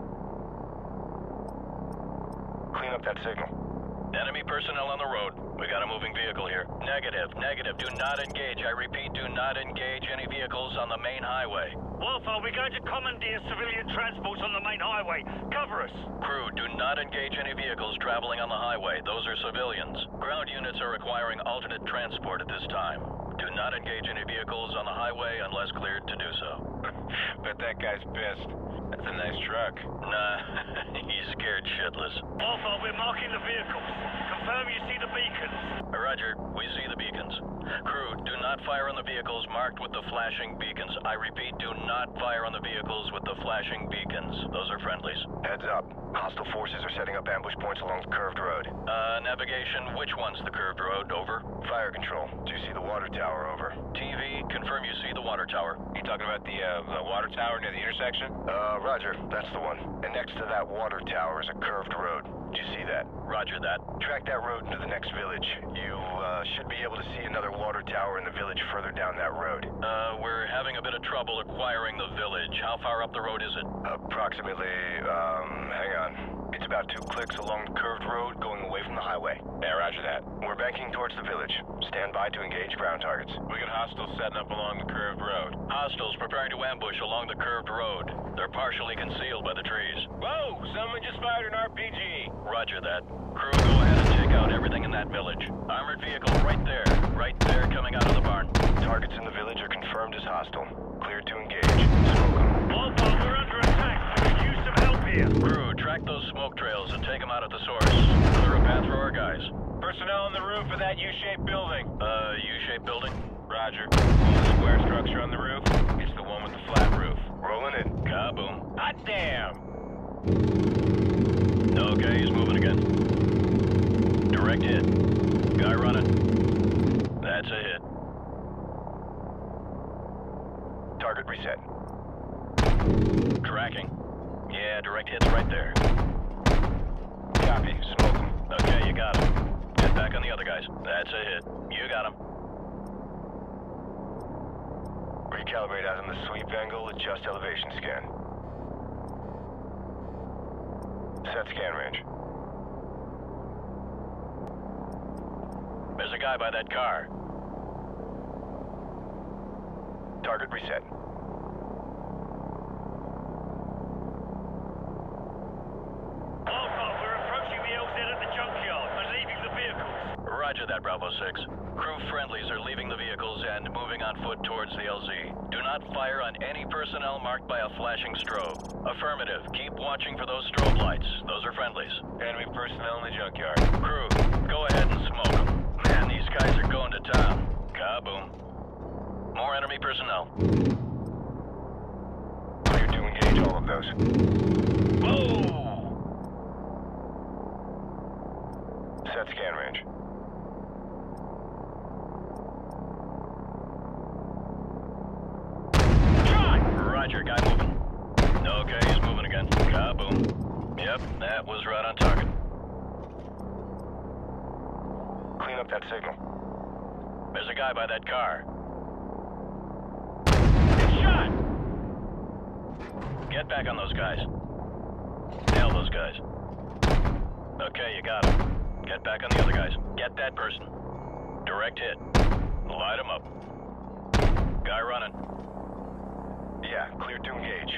Clean up that signal. Enemy personnel on the road. We got a moving vehicle here. Negative, negative. Do not engage. I repeat, do not engage any vehicles on the main highway. Warfare, we're going to commandeer civilian transports on the main highway. Cover us. Crew, do not engage any vehicles traveling on the highway. Those are civilians. Ground units are requiring alternate transport at this time. Do not engage any vehicles on the highway unless cleared to do so. Bet that guy's pissed. That's a nice truck. Nah, he's scared shitless. Warfare, we're marking the vehicles. Confirm you see the beacons. Roger, we see the beacons. Crew, do not fire on the vehicles marked with the flashing beacons. I repeat, do not fire on the vehicles with the flashing beacons. Those are friendlies. Heads up. Hostile forces are setting up ambush points along the curved road. Navigation, which one's the curved road? Over. Fire control. Do you see the water tower? Over. TV, confirm you see the water tower. You talking about the water tower near the intersection? Roger. That's the one. And next to that water tower is a curved road. Do you see that? Roger that. Track that road into the next village. You should be able to see another water tower in the village further down that road. We're having a bit of trouble acquiring the village. How far up the road is it? Approximately, hang on. It's about 2 clicks along the curved road going away from the highway. Yeah, roger that. We're banking towards the village. Stand by to engage ground targets. We got hostiles setting up along the curved road. Hostiles preparing to ambush along the curved road. They're partially concealed by the trees. Whoa! Someone just fired an RPG! Roger that. Crew, go ahead and take out everything in that village. Armored vehicle right there coming out of the barn. Targets in the village are confirmed as hostile. Cleared to engage. Smoke them. Warfare, we're under attack. We could use some help here. Crew, track those smoke trails and take them out at the source. Clear a path for our guys. Personnel on the roof of that U-shaped building. U-shaped building? Roger. The square structure on the roof? It's the one with the flat roof. Rolling in. Kaboom. Hot damn! Okay, he's moving again. Direct hit. Guy running. That's a hit. Target reset. Tracking. Yeah, direct hit's right there. Copy. Smoke him. Okay, you got him. Get back on the other guys. That's a hit. You got him. Recalibrate out on the sweep angle. Adjust elevation scan. Set scan range. There's a guy by that car. Target reset. Warfare, we're approaching the LZ at the junkyard and leaving the vehicles. Roger that, Bravo 6. Crew friendlies are leaving the vehicles and moving on foot towards the LZ. Do not fire on any personnel marked by a flashing strobe. Affirmative. Keep watching for those strobe lights. Those are friendlies. Enemy personnel in the junkyard. Crew, go ahead and smoke them. Man, these guys are going to town. Kaboom. More enemy personnel. Clear to engage all of those. Whoa! Set scan range. Roger, guy moving. Okay, he's moving again. Kaboom. Yep, that was right on target. Clean up that signal. There's a guy by that car. Get shot! Get back on those guys. Nail those guys. Okay, you got him. Get back on the other guys. Get that person. Direct hit. Light him up. Guy running. Yeah, clear to engage.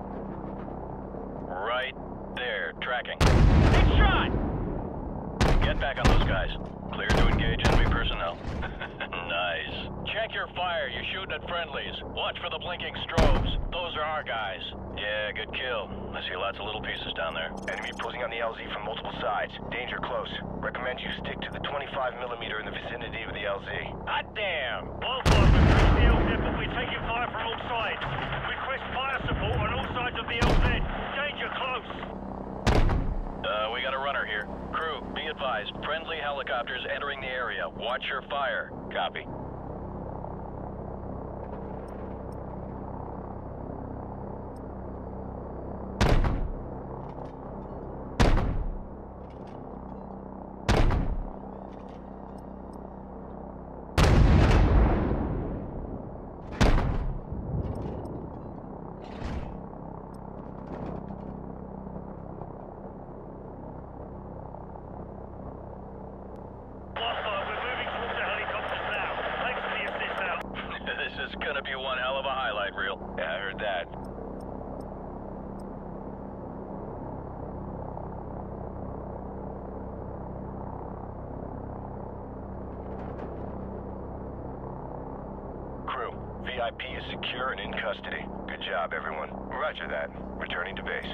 Right there, tracking. Get shot! Get back on those guys. Clear to engage enemy personnel. Nice. Check your fire. You're shooting at friendlies. Watch for the blinking strobes. Those are our guys. Yeah, good kill. I see lots of little pieces down there. Enemy posing on the LZ from multiple sides. Danger close. Recommend you stick to the 25mm in the vicinity of the LZ. Hot damn! Wildfire, we've reached the LZ, but we're taking fire from all sides. Request fire support on all sides of the LZ. Danger close. We got a runner here. Crew, be advised. Friendly helicopters entering the area. Watch your fire. Copy. This is gonna be one hell of a highlight reel. Yeah, I heard that. Crew, VIP is secure and in custody. Good job, everyone. Roger that. Returning to base.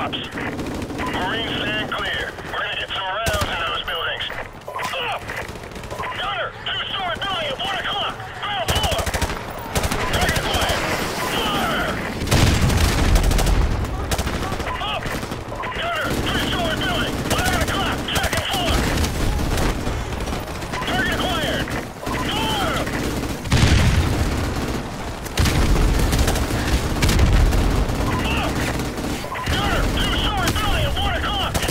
drops. Marines stand clear. We're gonna get some rounds in those buildings. Up! Gunner! Two-story building at 1 o'clock! Ground floor! Target quiet! Fire! Up! Gunner! Three-story building! 11 o'clock! Second floor! Target acquired! Fire! Up! Gunner! Two-story building at 1 o'clock!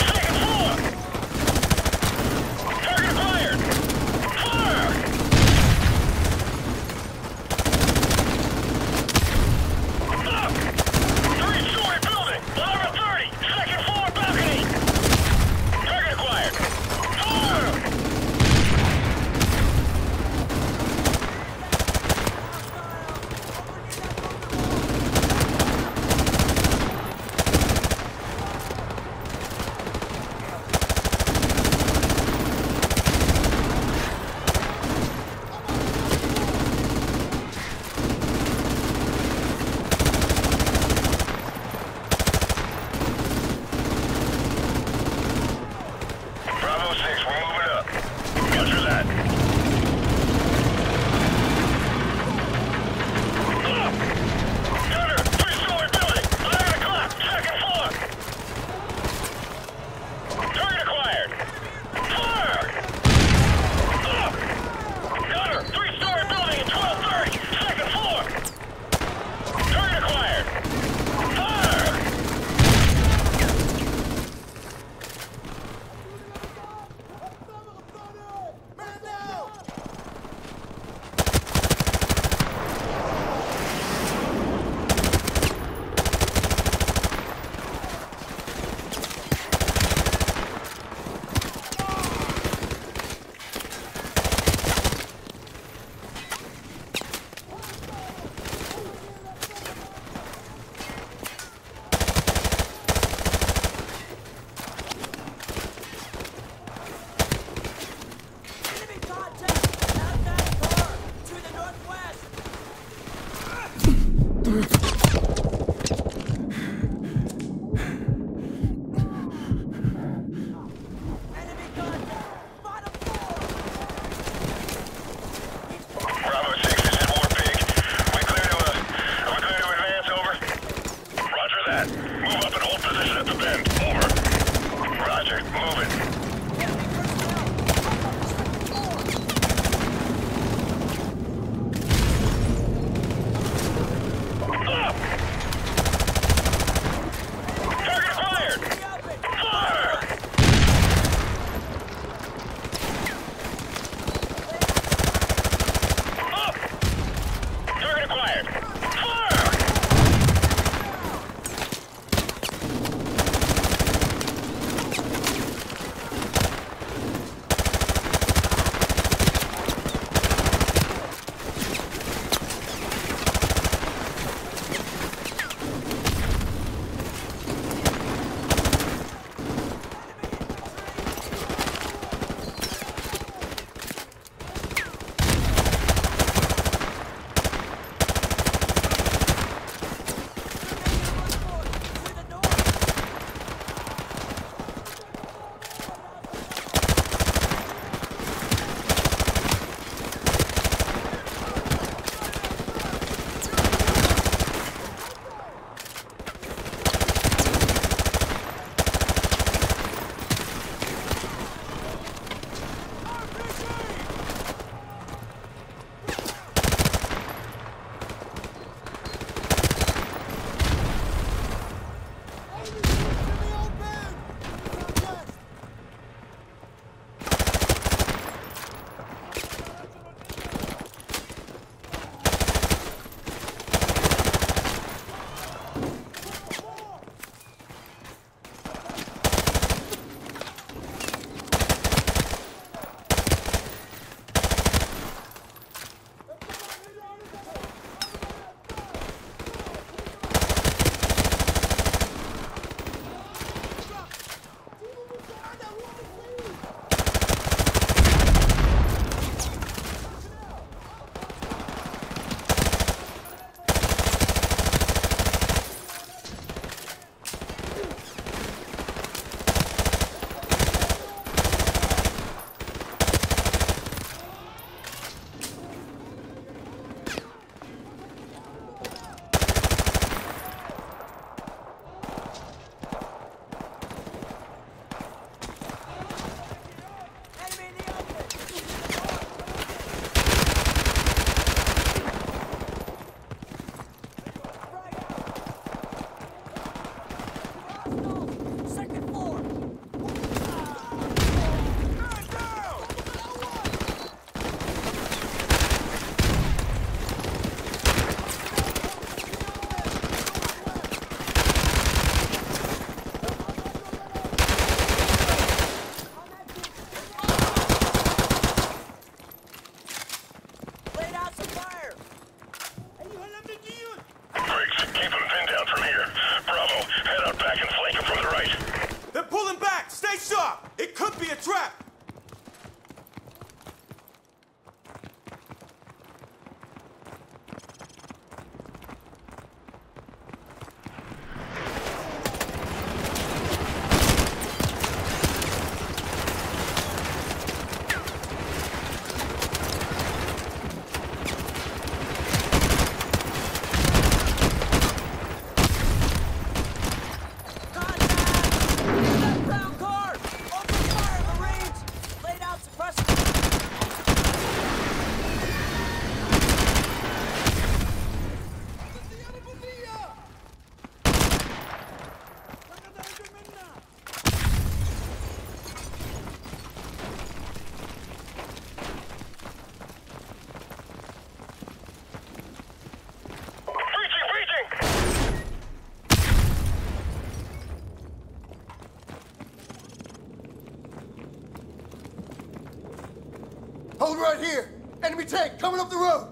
Right here! Enemy tank coming up the road!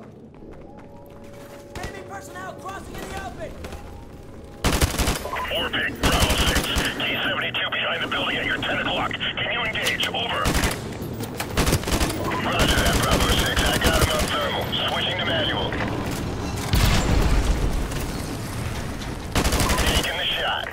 Enemy personnel crossing in the open! Warpig, Bravo 6. T-72 behind the building at your 10 o'clock. Can you engage? Over. Roger that, Bravo 6. I got him on thermal. Switching to manual. Taking the shot.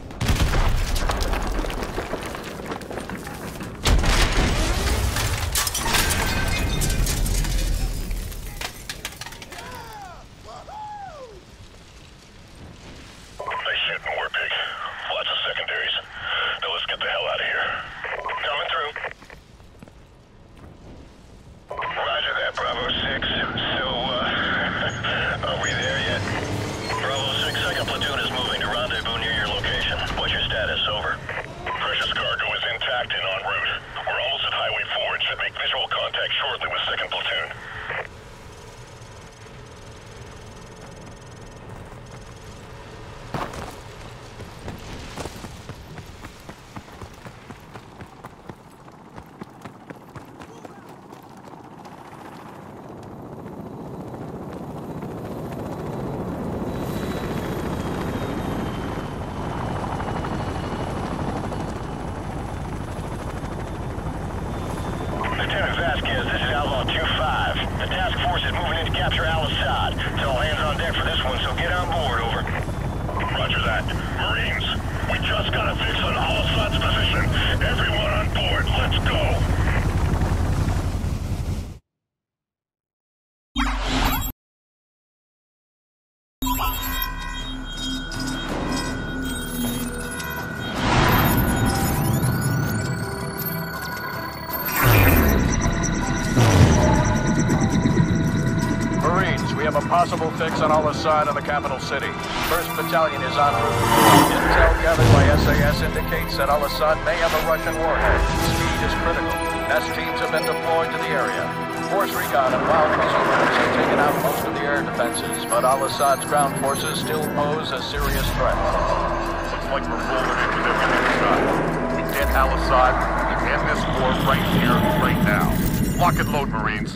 We have a possible fix on Al-Assad in the capital city. 1st Battalion is en route. Intel gathered by SAS indicates that Al-Assad may have a Russian warhead. Speed is critical. S teams have been deployed to the area. Force recon and wild pursuers have taken out most of the air defenses, but Al-Assad's ground forces still pose a serious threat. Looks like we're rolling in with everything shot. We get Al-Assad, we end this war right here, right now. Lock and load, Marines.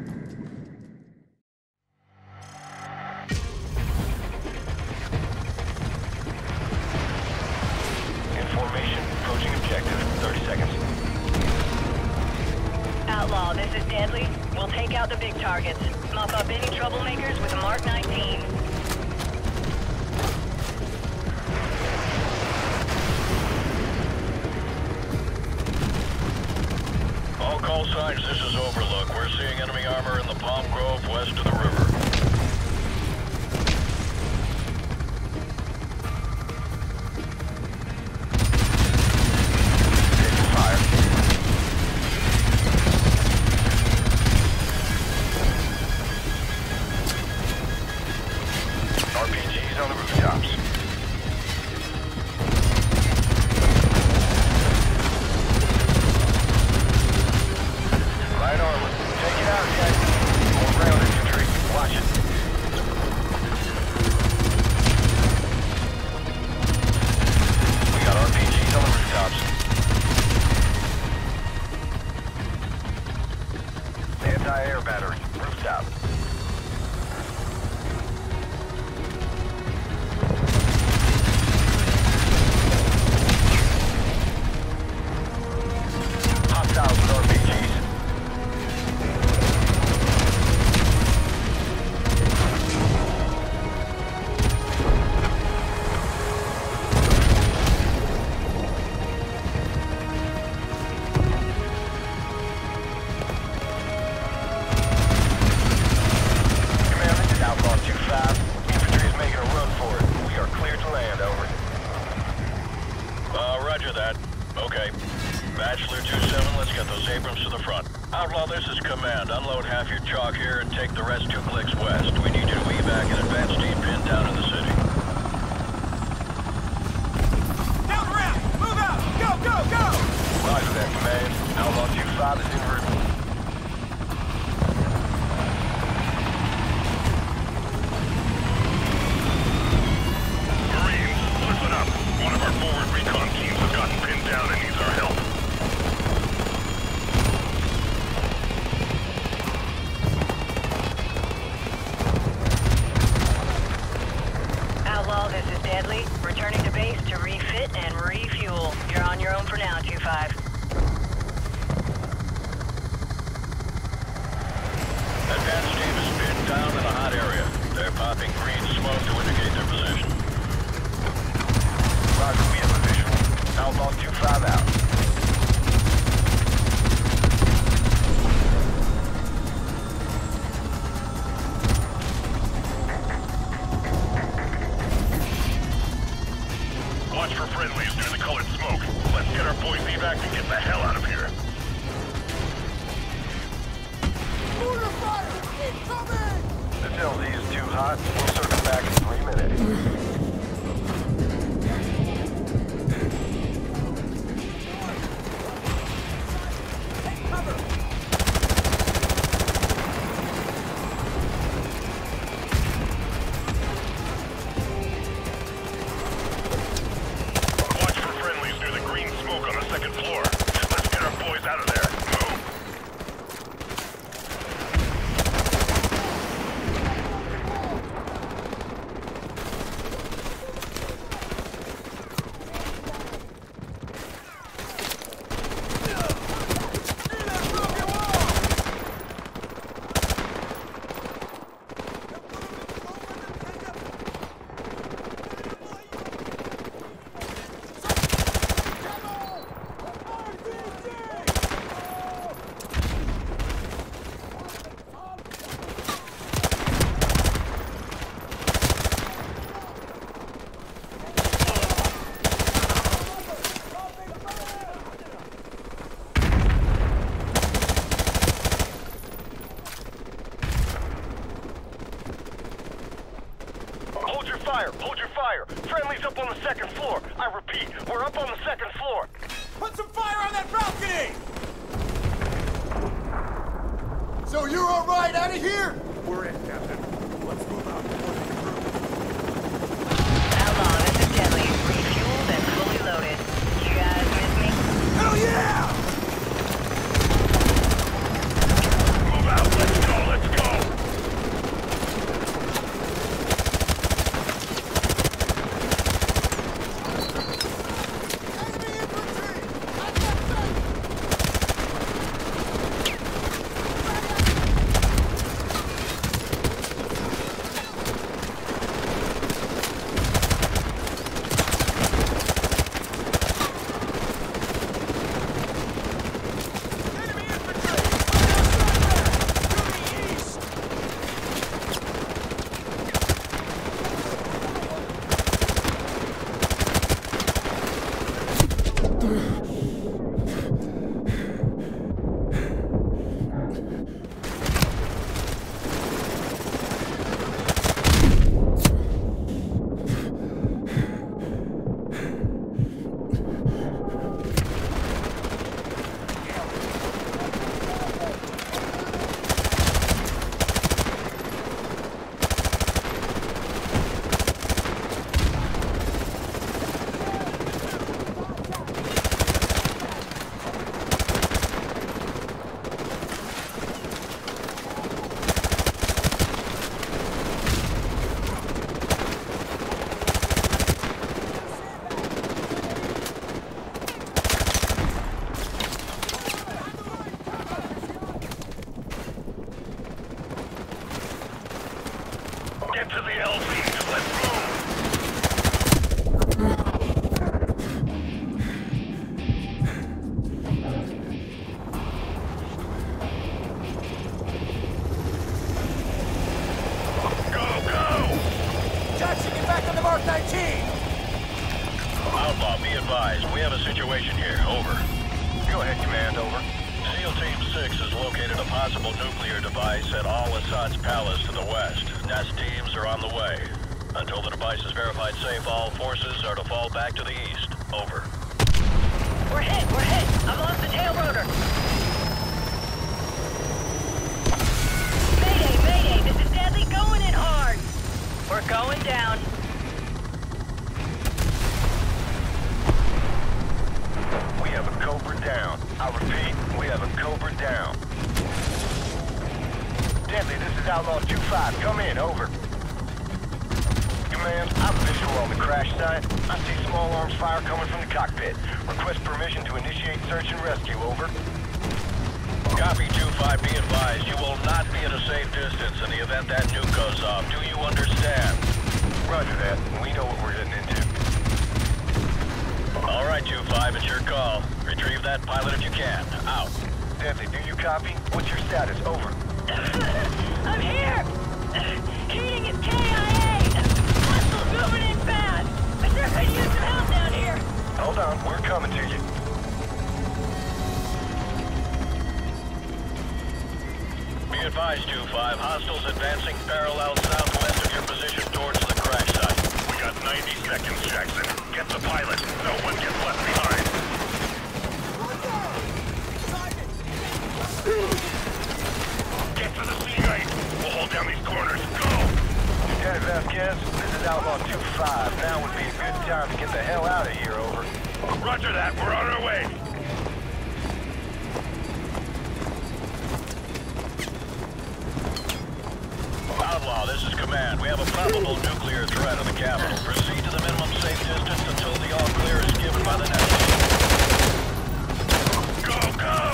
Outlaw, this is Deadly. We'll take out the big targets. Mop up any troublemakers with a Mark 19. All call signs, this is Overlook. We're seeing enemy armor in the Palm Grove west of the river. Anti-air battery, rooftop. Hostiles with RPGs. Roger that. Okay. Bachelor 2-7, let's get those Abrams to the front. Outlaw, this is Command. Unload half your chalk here and take the rest 2 clicks west. We need you to evac an advanced team pinned down in the city. Down the ramp! Move out! Go, go, go! Roger that, Command. Outlaw 2-5 is en route. One of our forward recon teams has gotten pinned down and needs our help. Popping green smoke to indicate their position. Roger, we have a visual. Outlaw 2-5 out. Watch for friendlies near the colored smoke. Let's get our boys evac and get the hell out of here. Mortar fire! Incoming! This LZ is too hot. We'll circle back in 3 minutes. Take cover! Watch for friendlies near the green smoke on the second floor. Let's get our boys out of there. Move! Hold your fire! Friendly's up on the second floor! I repeat, we're up on the second floor! Put some fire on that balcony! So you're all right out of here? We're in, Captain. Let's move out before they recruit. Outlaw, this is Deadly. Refueled and fully loaded. You guys miss me? Hell yeah! Move out! Let's go! Let's go! Get to the LZ! Let's move! Go, go! Jackson, get back on the Mark 19! Outlaw, be advised. We have a situation here. Over. Go ahead, Command. Over. SEAL Team 6 has located a possible nuclear device at Al-Assad's palace to the west. Nest teams are on the way. Until the device is verified safe, all forces are to fall back to the east. Over. We're hit! We're hit! I've lost the tail rotor! Mayday! Mayday! This is Deadly going in hard! We're going down. We have a Cobra down. I repeat, we have a Cobra down. Deadly, this is Outlaw 2-5. Come in, over. Command, I'm visual on the crash site. I see small arms fire coming from the cockpit. Request permission to initiate search and rescue, over. Copy 2-5, be advised. You will not be at a safe distance in the event that nuke goes off. Do you understand? Roger that. We know what we're getting into. All right, 2-5, it's your call. Retrieve that pilot if you can. Out. Deadly, do you copy? What's your status? Over. I'm here! Heating is KIA! Hostiles moving in fast! I sure could use some help down here! Hold on, we're coming to you. Be advised, 2-5. Hostiles advancing parallel southwest of your position towards the crash site. We got 90 seconds, Jackson. Get the pilot. No one gets left behind. Get to the C-gate. We'll hold down these corners. Go! Lieutenant Vasquez, this is Outlaw 2-5. Now would be a good time to get the hell out of here, over. Roger that. We're on our way. Outlaw, this is Command. We have a probable nuclear threat on the capital. Proceed to the minimum safe distance until the all-clear is given by the next. Go, go!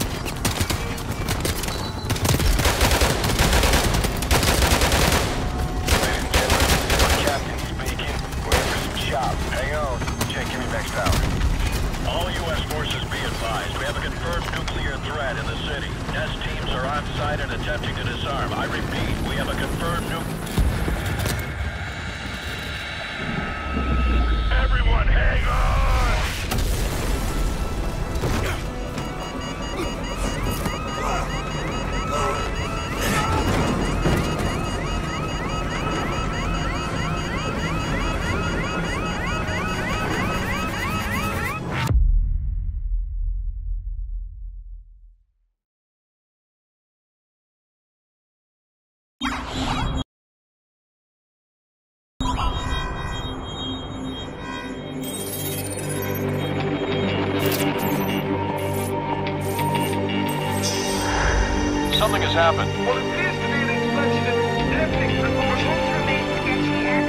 Ladies and gentlemen, this is the captain speaking. We're in for some chop. Hang on. Jake, give me back power. All U.S. forces be advised. We have a confirmed nuclear threat in the city. Test teams are on site and attempting to disarm. I repeat, we have a confirmed Everyone, hang on! Something has happened. What appears to be an explosion in everything proportions remain sketchy and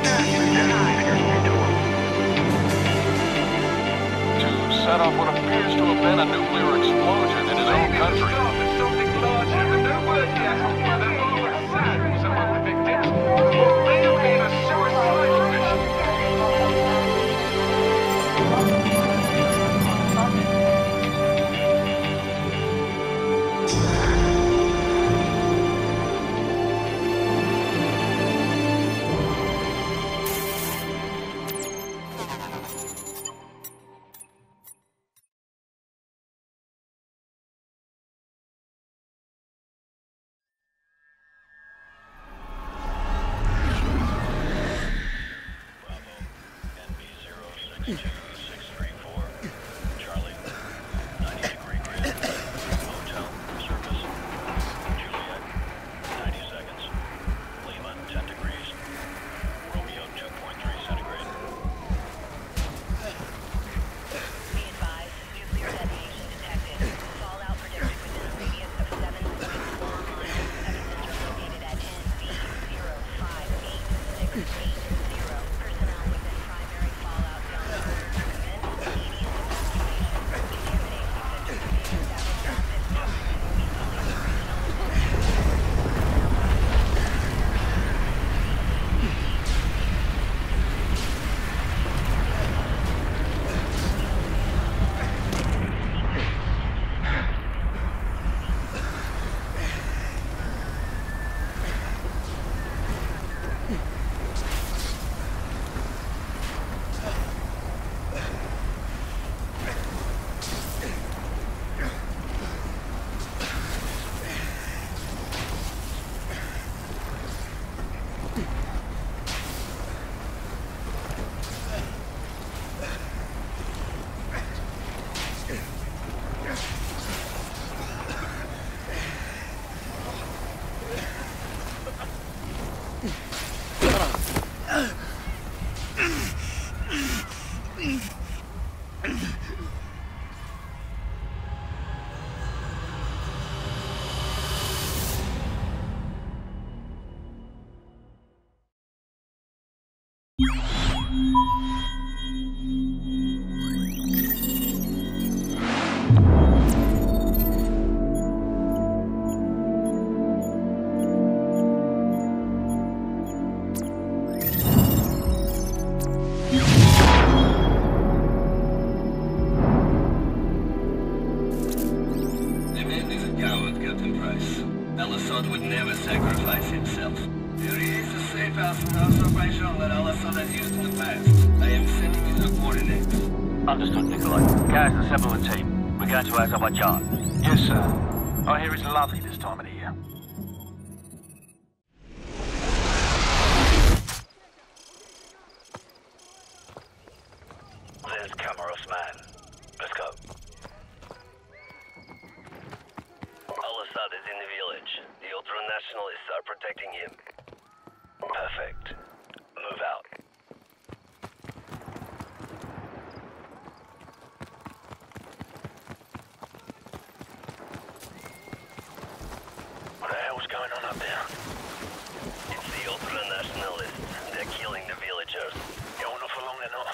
To set off what appears to have been a nuclear explosion in his own country. Something larger, but no word yet on whether Margaret Sad was among the victims or may have been a suicidal mission. never sacrifice himself. Here is a safe house operation that Al-Assad has used in the past. I am sending you the coordinates. Understood, Nikolai. Gaz, assemble the team. We're going to Azerbaijan. Yes, sir. I hear it's lovely this time of the year. There's Camaros, man. Let's go. Al-Assad is in the village. The ultra-nationalists are protecting him. Perfect. Move out. What the hell's going on up there? It's the ultra-nationalists. They're killing the villagers. Yeah, well, not for long they're not.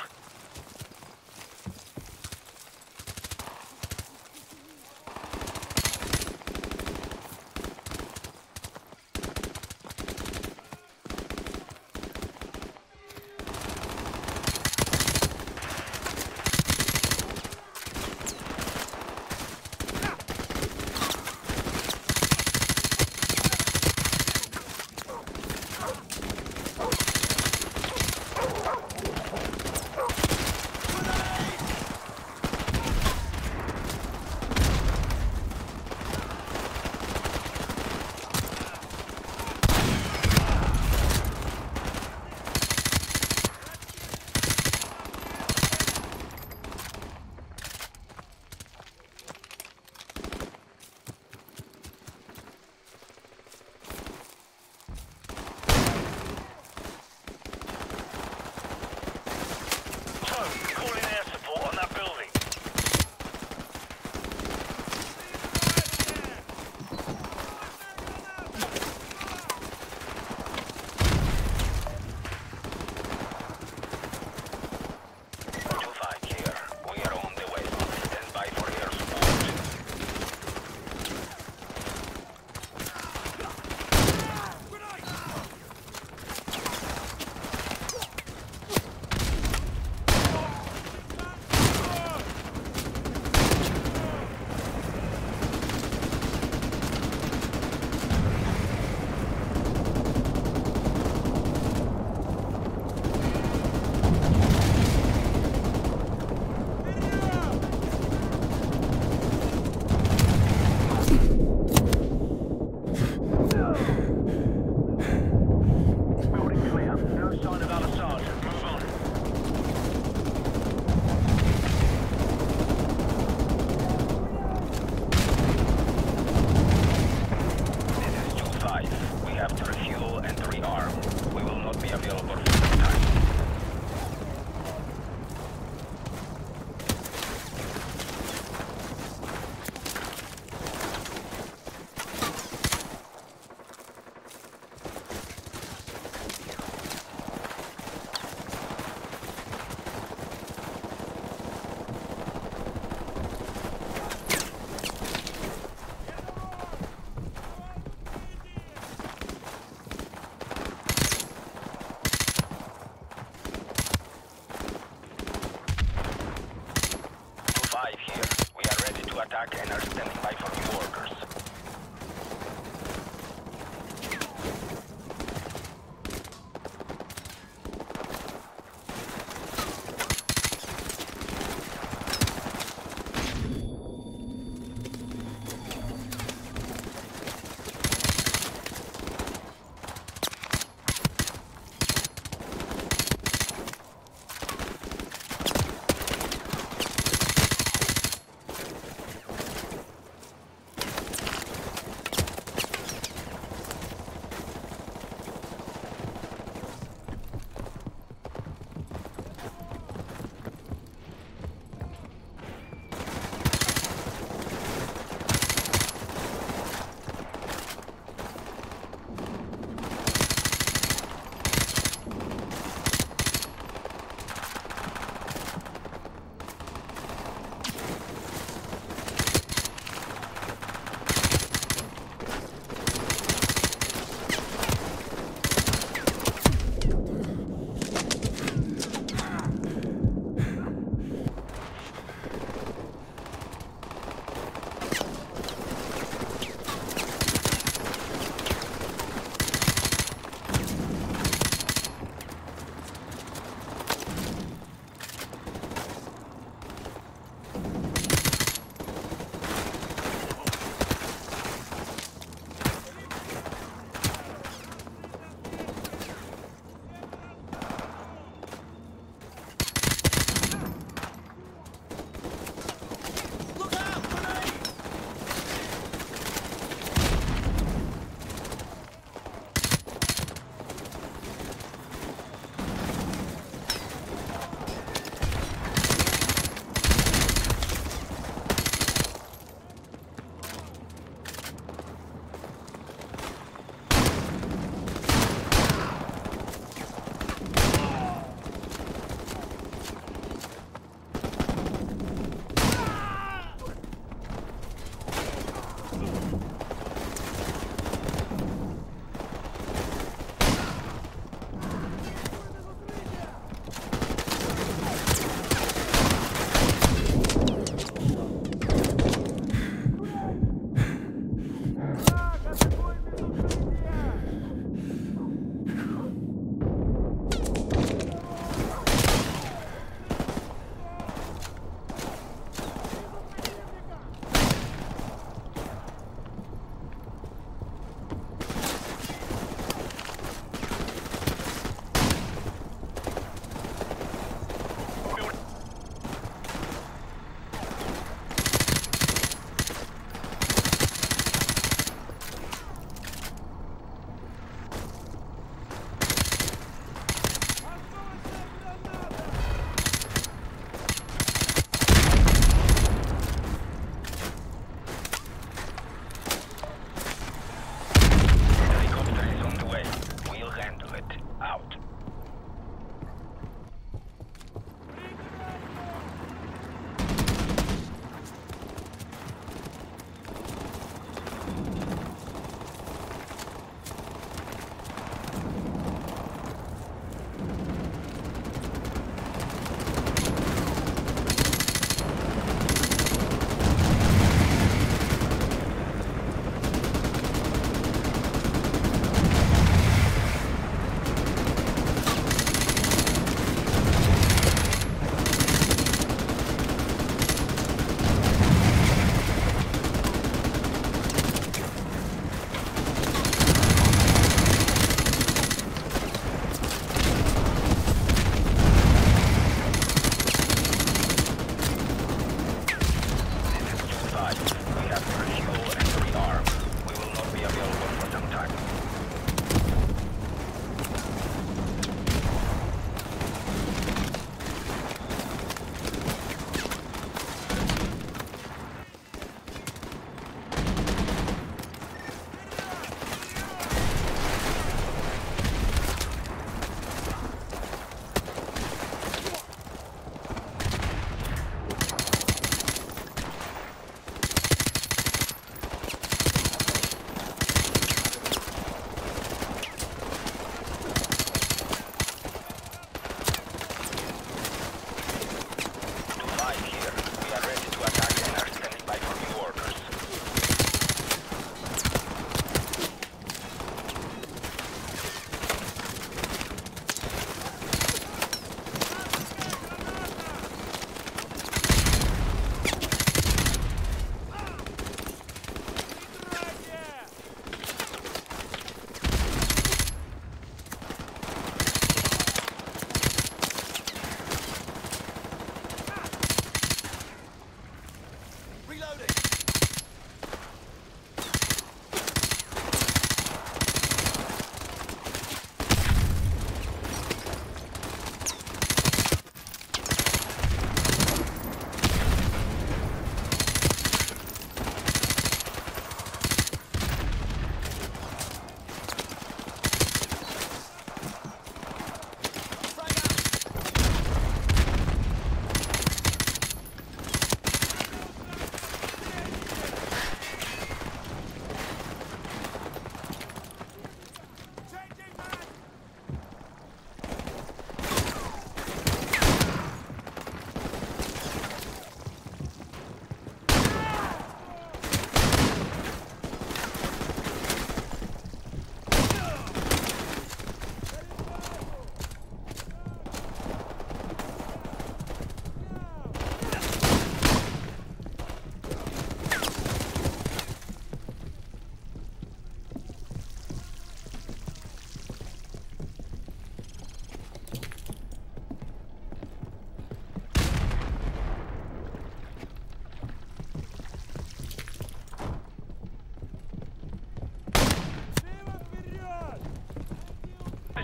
And are standing by for new orders.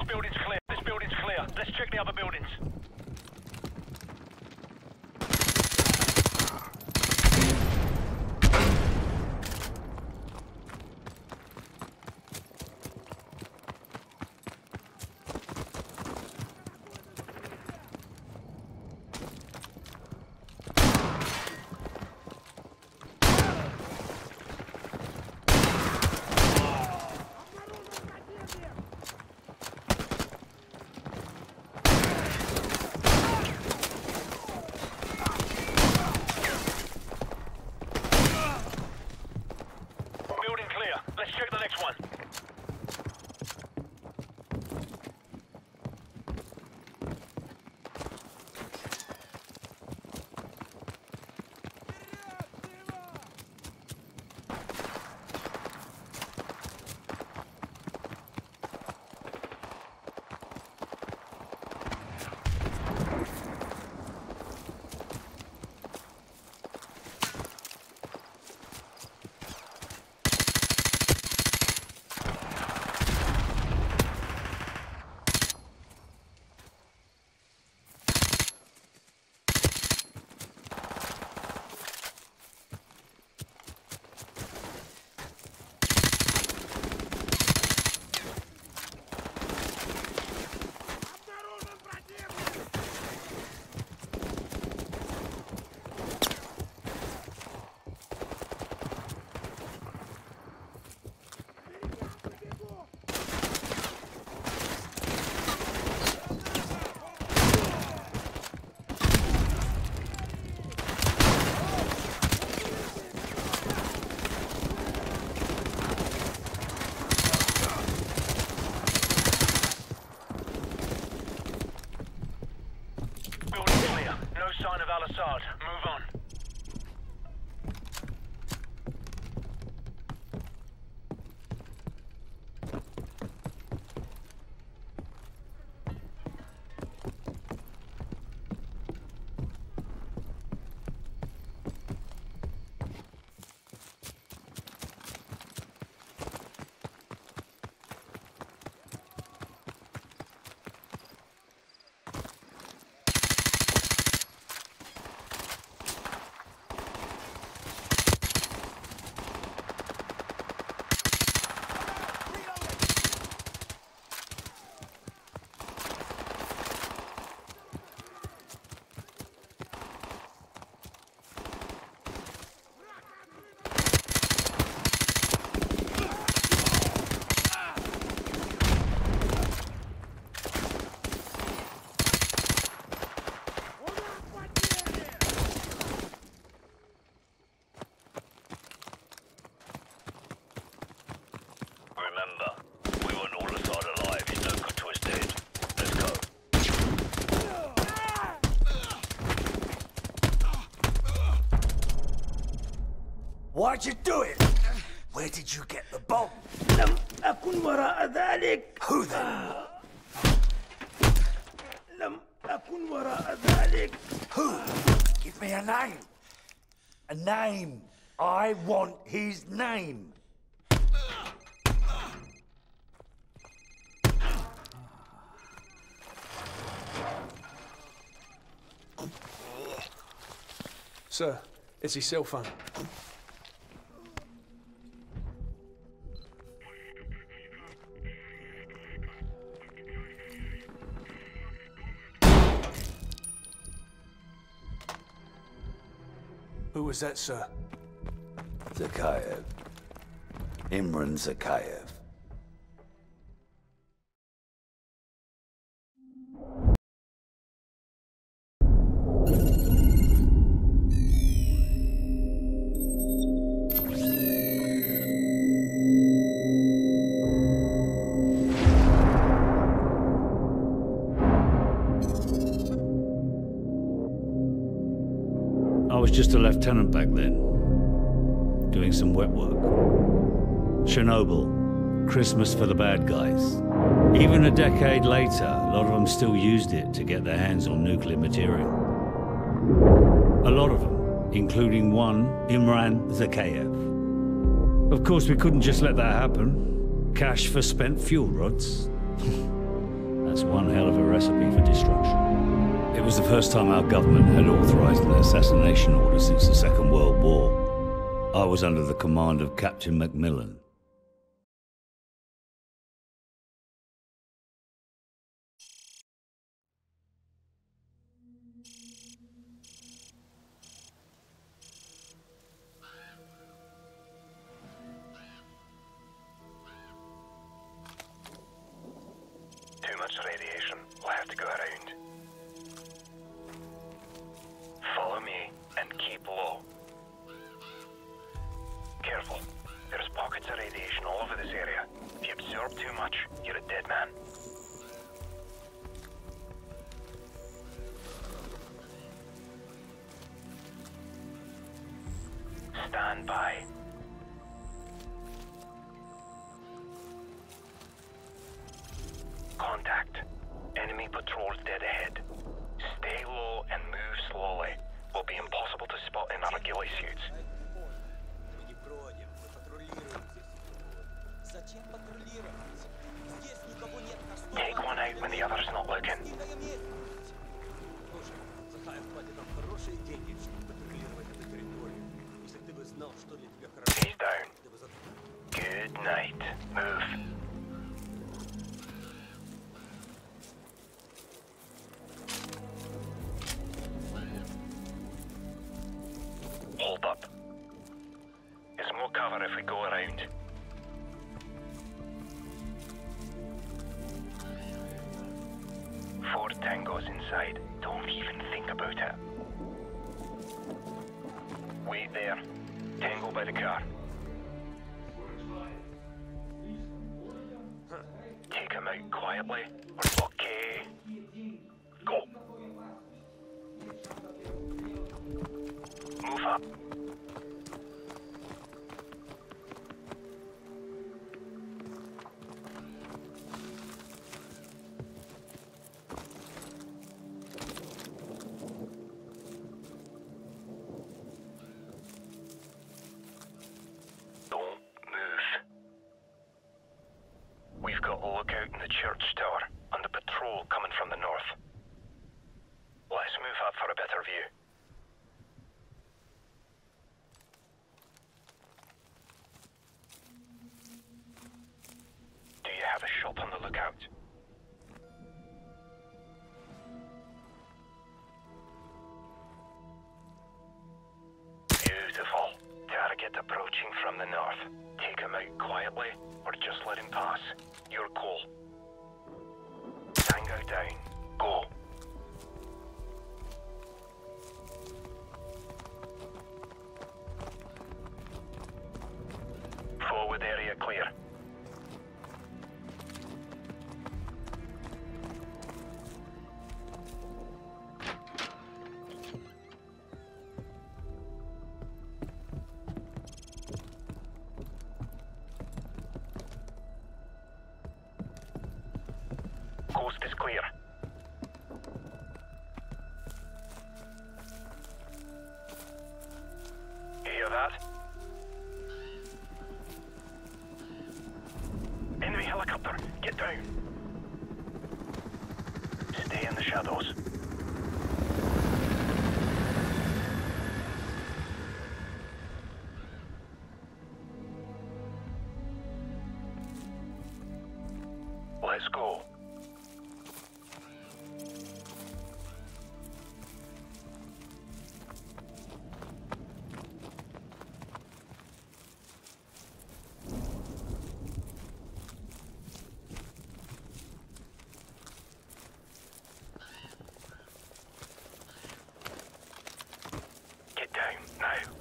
building's clear. This building's clear. Let's check the other buildings. Move on. Why'd you do it? Where did you get the bomb? لم أكن وراء ذلك. Who then? لم أكن وراء ذلك. Who? Give me a name. A name. I want his name. Sir, it's his cell phone. Who was that, sir? Zakhaev. Imran Zakhaev. I was just a lieutenant back then, doing some wet work. Chernobyl, Christmas for the bad guys. Even a decade later, a lot of them still used it to get their hands on nuclear material. A lot of them, including one, Imran Zakhaev. Of course, we couldn't just let that happen. Cash for spent fuel rods. That's one hell of a recipe for destruction. It was the first time our government had authorized an assassination order since the Second World War. I was under the command of Captain Macmillan. Too much radiation. We'll have to go around. Follow me and keep low. Careful. There's pockets of radiation all over this area. If you absorb too much, you're a dead man. Stand by. Contact. Enemy patrols dead ahead. Stay low and move slowly. Will be impossible to spot in our ghillie suits. Take one out when the other's not looking. He's down. Good night. Move. Hold up. There's more cover if we go around. Four tangos inside. Don't even think about it. Wait there. Tango by the car. Take him out quietly. We're okay. Go. Move up. Don't move. We've got a lookout in the church tower and a patrol coming from the north. Let's move up for a better view. Do you have a shot on the lookout? Beautiful. Target approaching from the north. Take him out quietly, or just let him pass. Your call. Tango down. Go. Forward area clear. Coast is clear. You hear that? Enemy helicopter, get down. Stay in the shadows. Let's go. Get down, now.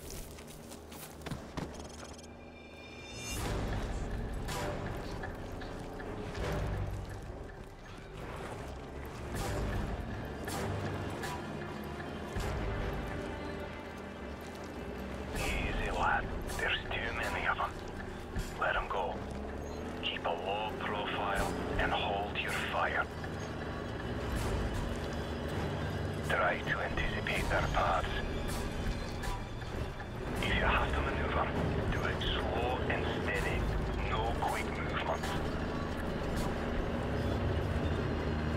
Easy, lad. There's too many of them. Let them go. Keep a low profile and hold your fire. Try to anticipate their paths. If you have to maneuver, do it slow and steady. No quick movements.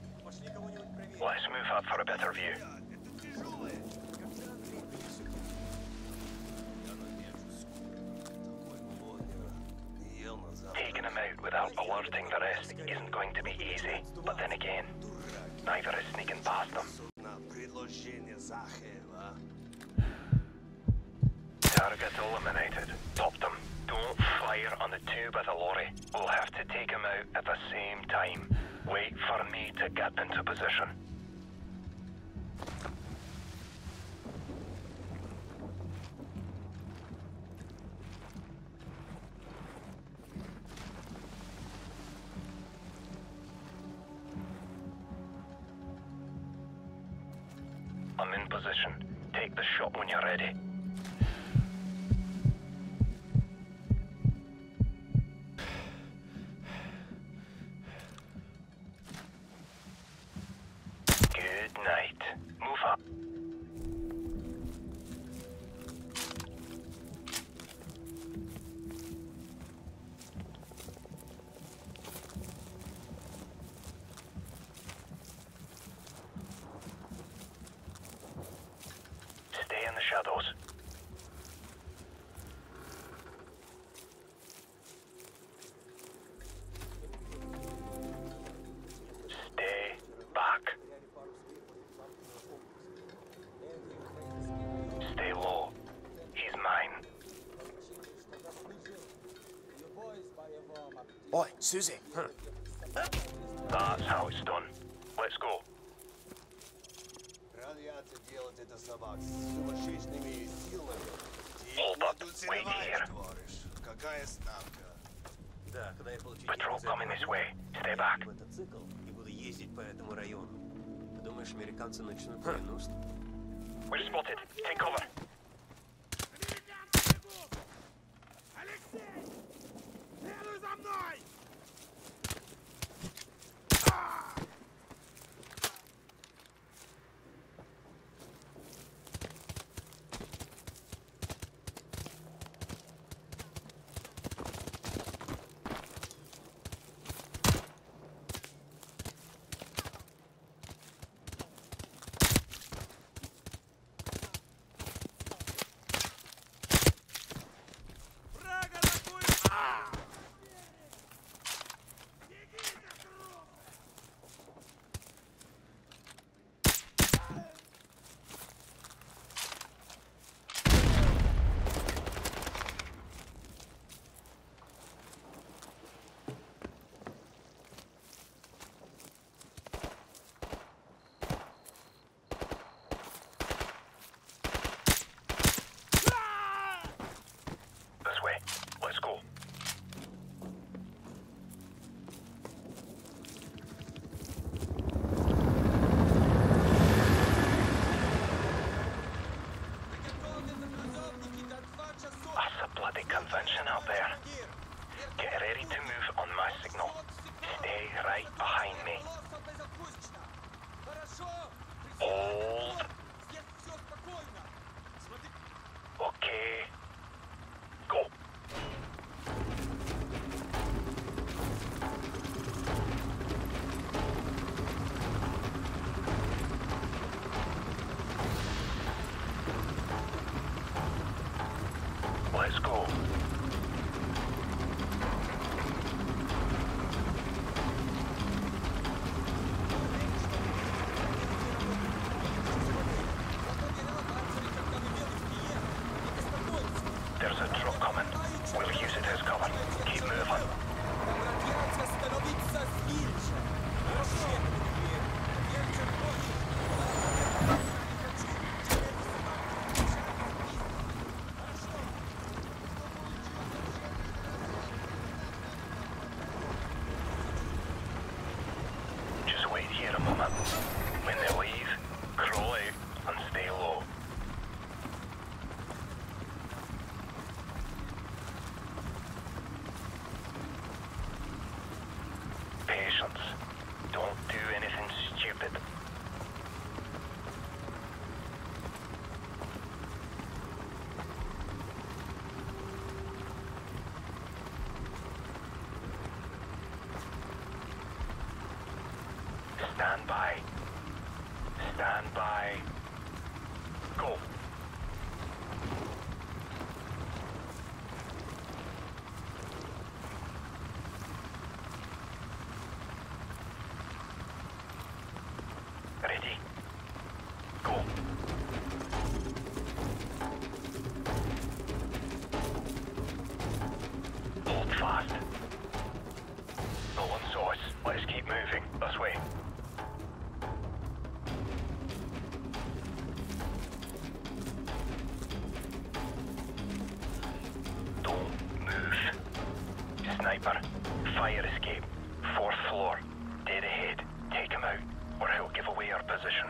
Let's move up for a better view. Taking him out without alerting the rest isn't going to be easy, but then again, neither is sneaking past them. Target eliminated. Topped him. Don't fire on the two by the lorry. We'll have to take him out at the same time. Wait for me to get into position. I'm in position. Take the shot when you're ready. Good night. Move up. Stay in the shadows. Stay back. Stay low. He's mine. Oi, Susie. That's how it's done. Let's go. Hold up. Wait here. Patrol coming this way. Stay back. We're spotted. Take cover. This way. Let's go. That's a bloody convention out there. Get ready to move on my signal. Stay right behind me. Hold. Okay. Go. Let's go. There's a truck coming. We'll use it as cover. Keep moving. Just wait here a moment. When they leave, crawl out and stay low. Patience. Don't do anything stupid. Stand Stand by. Go. Ready? Go. Hold fast. No one saw us. Let's keep moving. This way. Don't move. Sniper. Fire escape. 4th floor. Dead ahead. Take him out, or he'll give away our position.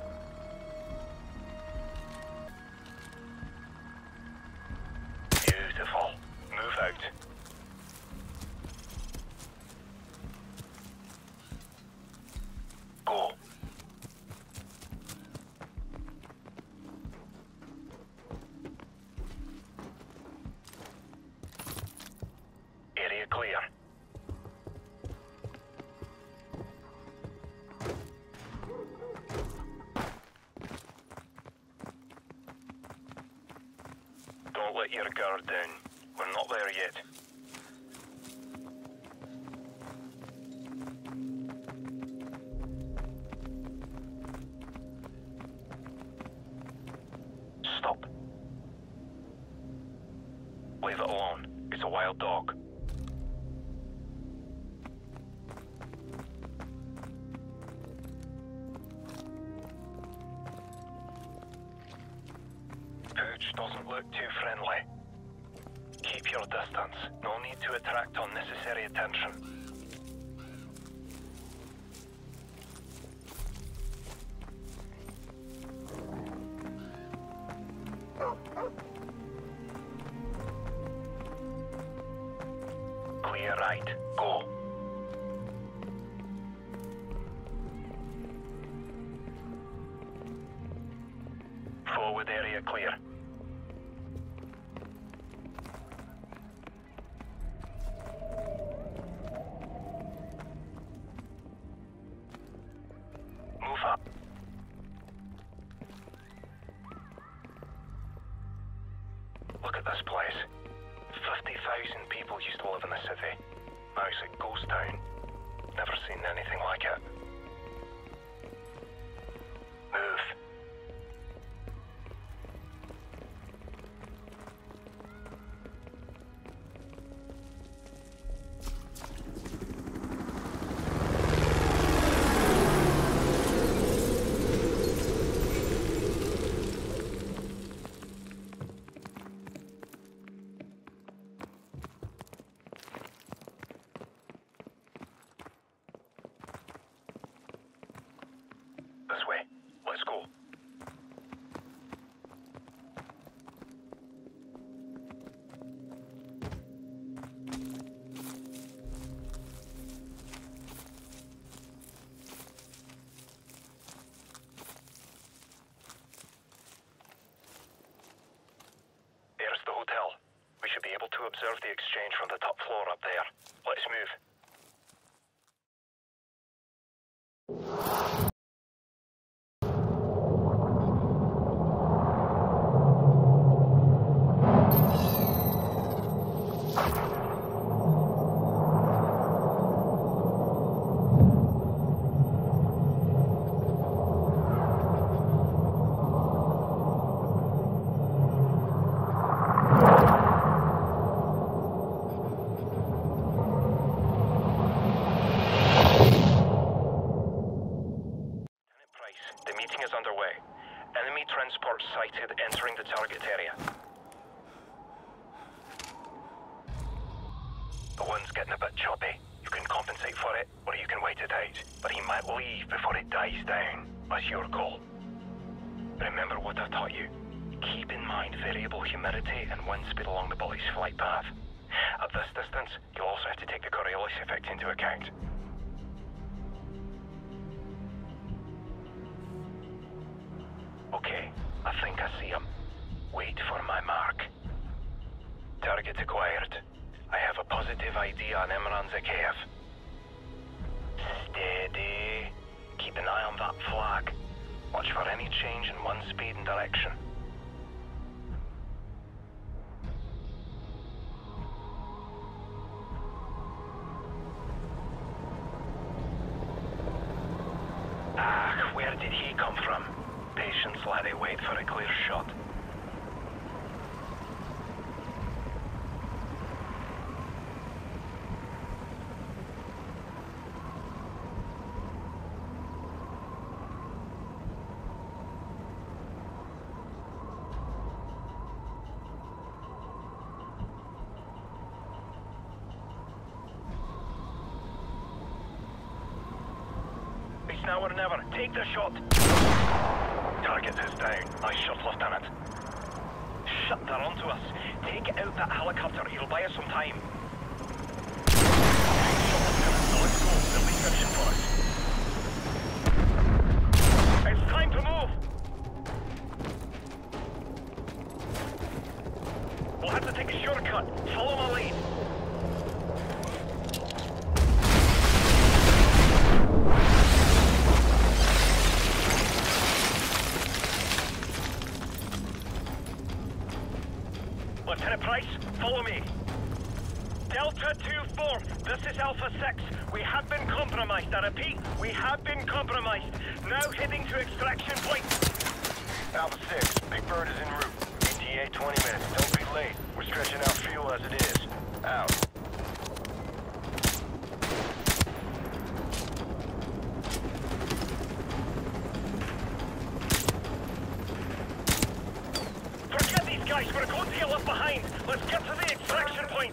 Beautiful. Move out. Go. Area clear. Don't let your guard down. We're not there yet. Stop. Leave it alone. It's a wild dog. Pooch doesn't look too friendly. Keep your distance. No need to attract unnecessary attention. Clear right. Go. Forward area clear. Move up. Look at this place. 50,000 people used to live in the city. Now it's a ghost town. Never seen anything like it. Move. This way. Let's go. There's the hotel. We should be able to observe the exchange from the top floor up there. Let's move. The meeting is underway. Enemy transport sighted entering the target area. The wind's getting a bit choppy. You can compensate for it, or you can wait it out. But he might leave before it dies down. That's your call. Remember what I taught you. Keep in mind variable humidity and wind speed along the bullet's flight path. At this distance, you'll also have to take the Coriolis effect into account. Okay, I think I see him. Wait for my mark. Target acquired. I have a positive ID on Imran Zakhaev. Steady. Keep an eye on that flag. Watch for any change in one speed and direction. Ah, where did he come from? Patience, laddie, wait for a clear shot. Now or never. Take the shot. Target is down. Nice shot, Lieutenant. Shut that onto us. Take out that helicopter. It'll buy us some time. Shot, Lieutenant. Now let's go. There'll be searching for us. It's time to move. We'll have to take a shortcut. Follow my lead. Lieutenant Price, follow me. Delta 2-4, this is Alpha 6. We have been compromised. I repeat, we have been compromised. Now heading to extraction point. Alpha 6, Big Bird is en route. ETA 20 minutes. Don't be late. We're stretching out fuel as it is. Out. Forget these guys. We're going to get left behind. Let's get to the extraction point.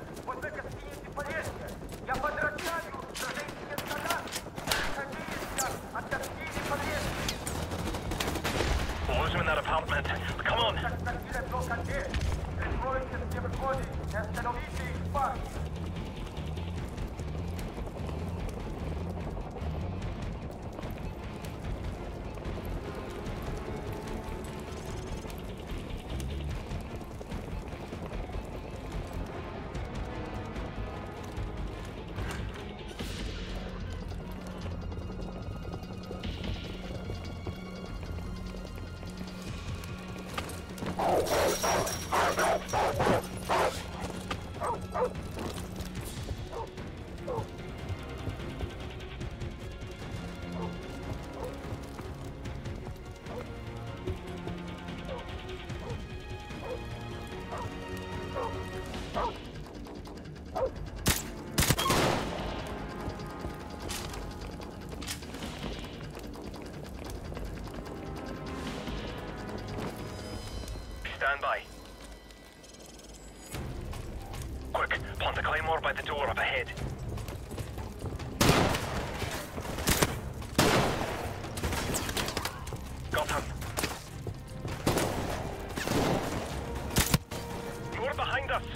We'll lose him in that apartment. Come on. Stand by. Quick, plant the claymore by the door up ahead. Got him. More behind us.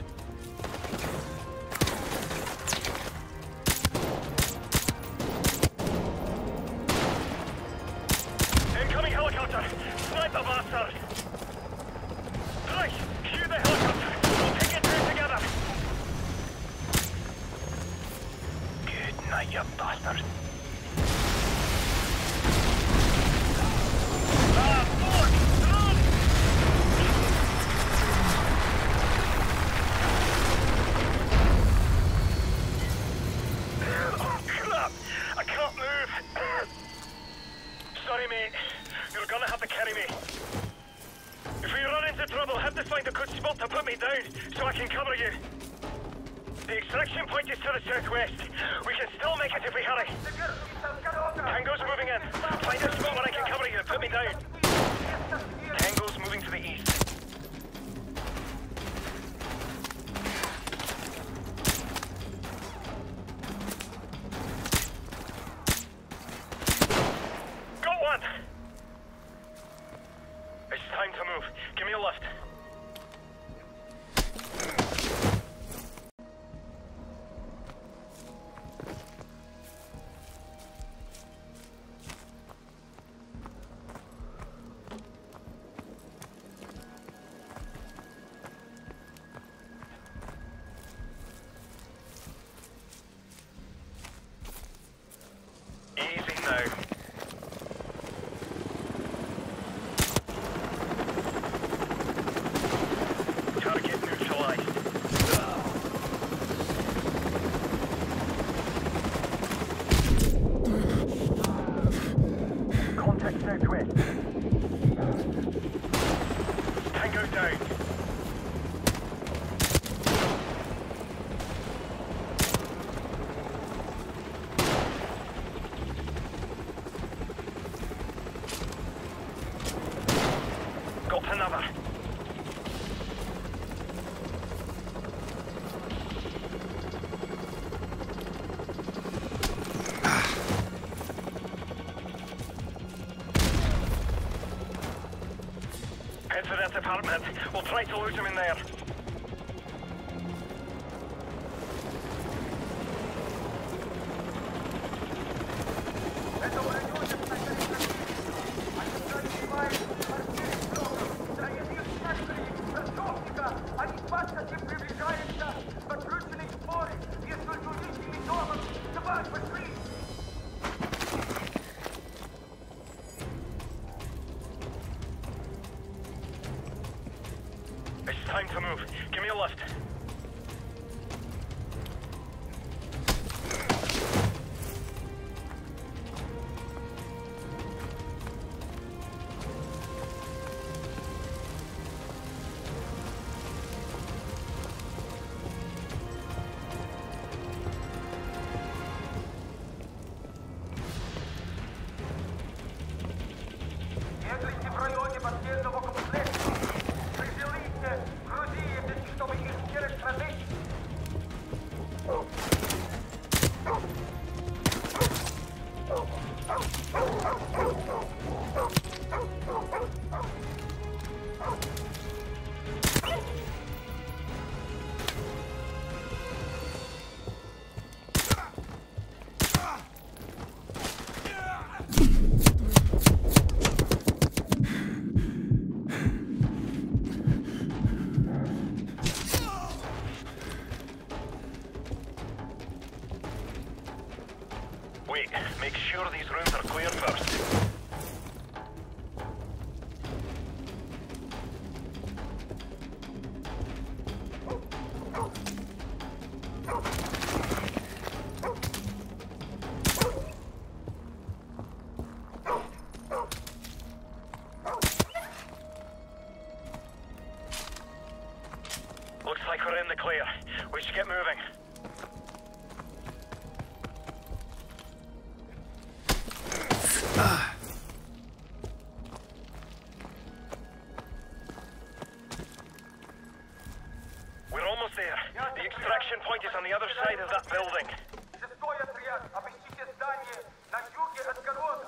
Incoming helicopter. Snipe the bastard. Right, cue the helicopter. We'll take it through together. Good night, you bastard. Oh, crap! I can't move. Sorry, mate. You're gonna have to carry me. If we run into trouble, have to find a good spot to put me down, so I can cover you. The extraction point is to the southwest. We can still make it if we hurry. Tango's moving in. Find a spot where I can cover you and put me down. Tango's moving to the east. Got one! It's time to move. Give me a lift. southwest. Tango down. Got another. Head for that apartment. We'll try to lose him in there. It's time to move. Give me a lift. Едете в районе последнего комплекса. Приземлите грузии, чтобы их перестрадать. Wait, make sure these rooms are clear first. Looks like we're in the clear. We should get moving. We're almost there. The extraction point is on the other side of that building. Шестой отряд, обыщите здание на юге от города.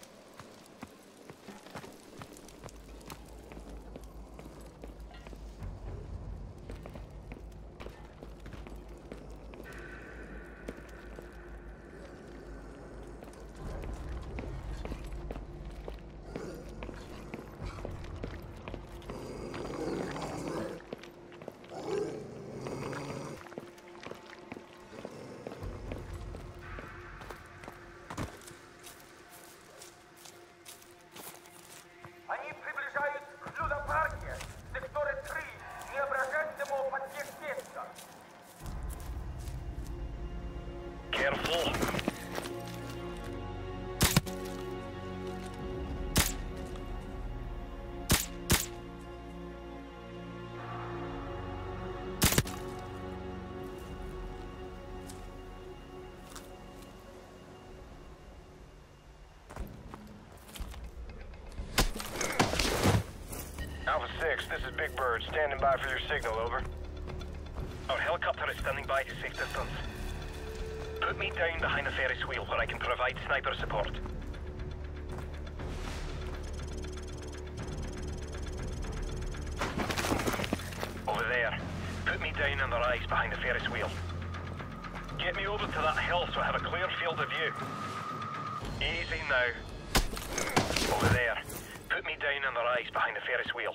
Они приближаются к Лунопарке, секторе 3, не обращайте ему подъезд места. Careful. Alpha 6, this is Big Bird, standing by for your signal, over. Our helicopter is standing by to safe distance. Put me down behind the Ferris wheel where I can provide sniper support. Over there. Put me down on the rise behind the Ferris wheel. Get me over to that hill so I have a clear field of view. Easy now. Over there. Put me down on the rise behind the Ferris wheel.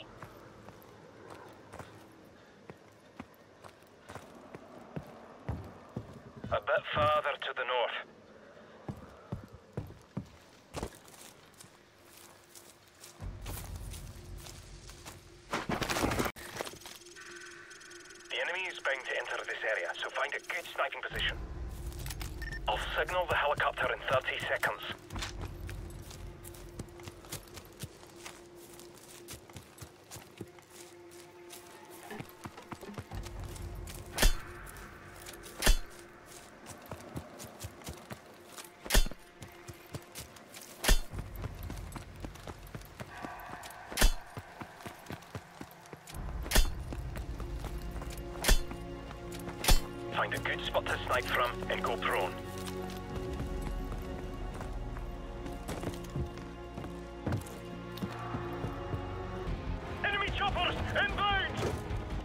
A bit farther to the north. The enemy is bound to enter this area, so find a good sniping position. I'll signal the helicopter in 30 seconds. Find a good spot to snipe from and go prone. Enemy choppers inbound!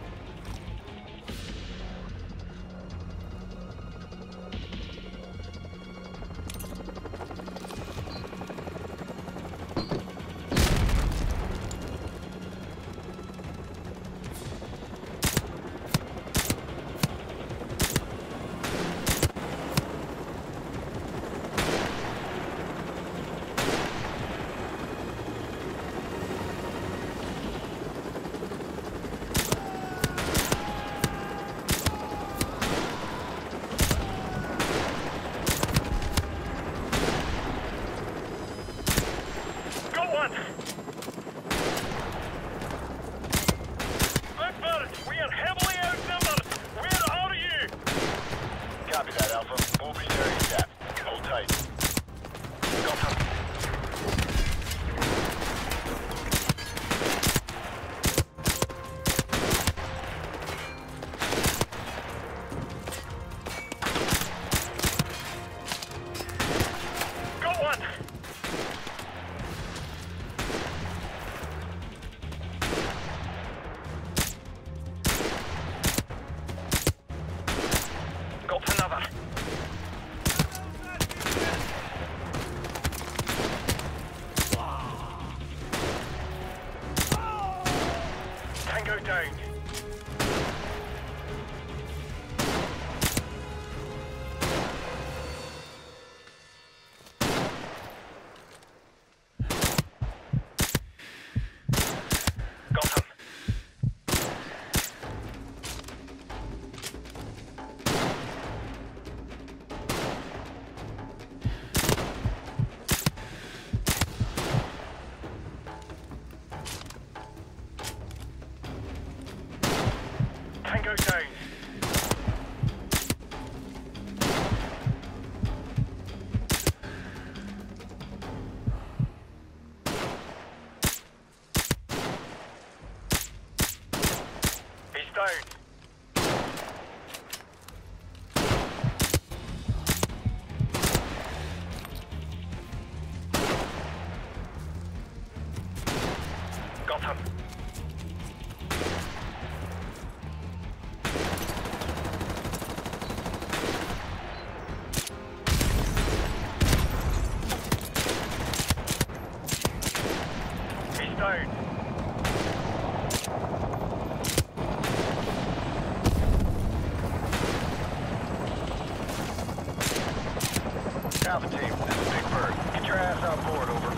Alpha team, this is Big Bird. Get your ass on board, over.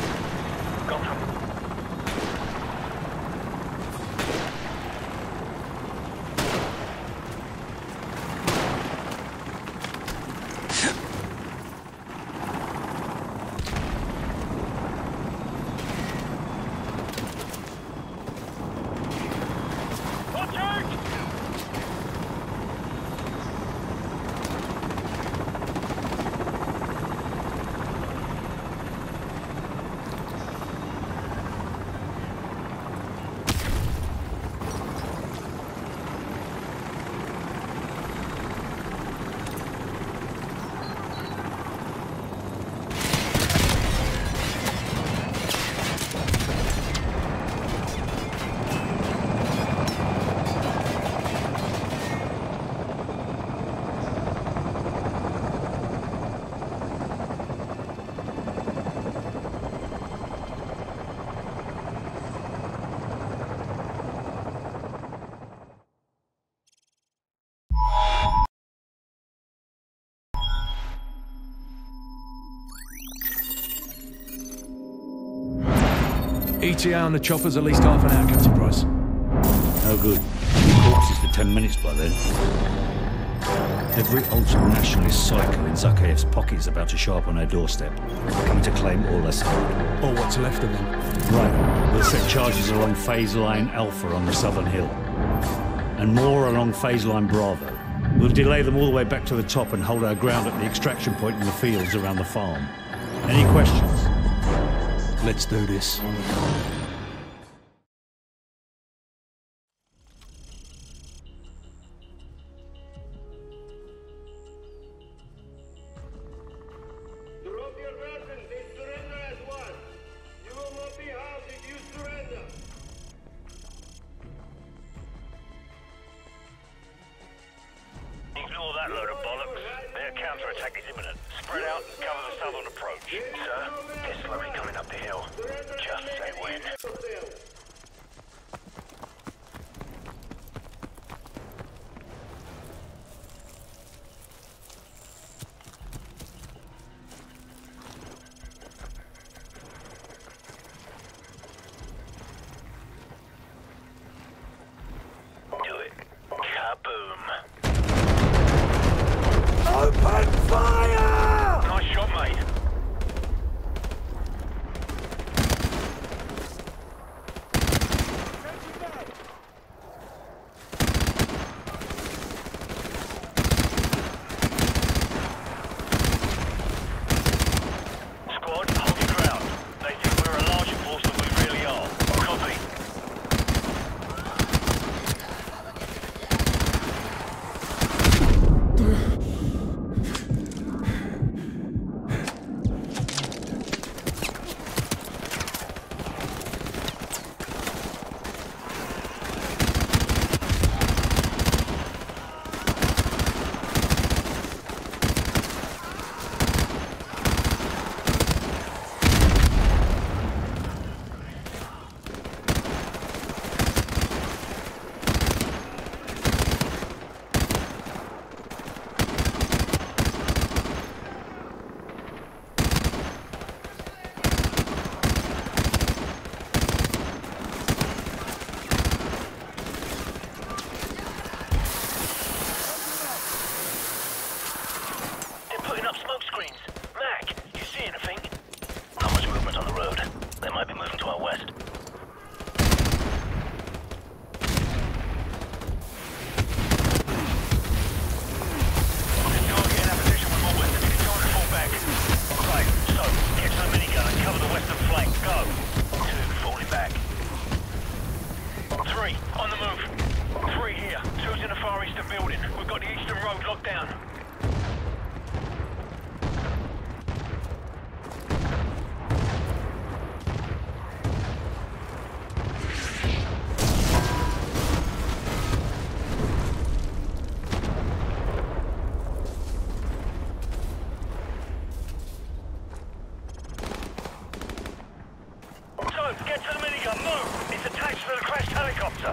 Go. ETA on the chopper's at least half an hour, Captain Price. No good. Corpses for 10 minutes by then. Every ultra-nationalist psycho in Zakhaev's pocket is about to show up on our doorstep, coming to claim all that's owed. Or what's left of them. Right. We'll set charges along phase line Alpha on the southern hill. And more along phase line Bravo. We'll delay them all the way back to the top and hold our ground at the extraction point in the fields around the farm. Any questions? Let's do this. counterattack is imminent. Spread out and cover the southern approach. Sir, they're slowly coming up the hill. Just say when. Do it. Kaboom. Open fire! Nice shot, mate. Squad, hold your ground. They think we're a larger force than we really are. Copy. They're putting up smoke screens. Mac, you see anything? Not much movement on the road. They might be moving to our west. Target in our position with more western. You can try and fall back. Right, so, get to the minigun and cover the western flank. Go. 2, falling back. 3, on the move. 3 here. 2's in the far eastern building. We've got the eastern road locked down. So, get to the minigun. Move. It's attached to the crashed helicopter.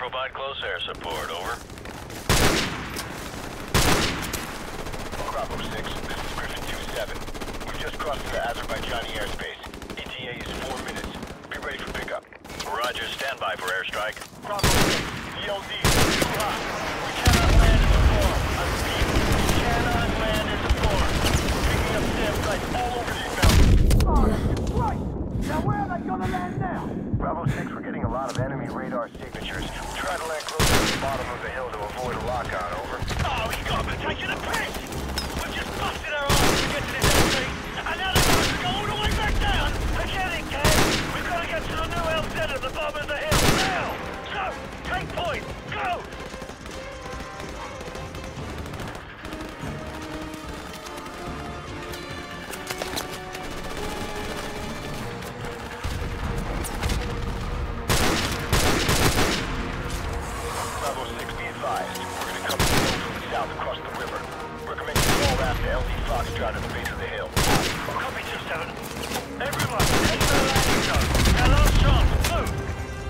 provide close air support, over. Bravo 6, this is Griffin 2-7. We've just crossed into Azerbaijani airspace. ETA is 4 minutes. Be ready for pickup. Roger, stand by for airstrike. Bravo 6, ELD, too hot. We cannot land in the form. I repeat, we cannot land in the form. Picking up SAM sites all over these mountains. Oh, right. Now where are they gonna land now? Bravo 6, we're getting a lot of enemy radar signatures. Try to land closer to the bottom of the hill to avoid a lock-on, over. Oh, he got me taking a piss! We've just busted our arms to get to this LZ, and now they're going to go all the way back down! Forget it, Ken! We've got to get to the new LZ at the bottom of the hill, now! So, take point, go! Bravo 6, be advised. We're gonna come from the south across the river. Recommend you fall after LZ Foxtrot at the base of the hill. Copy 2-7. Everyone, head to the landing zone. Our last chance, move!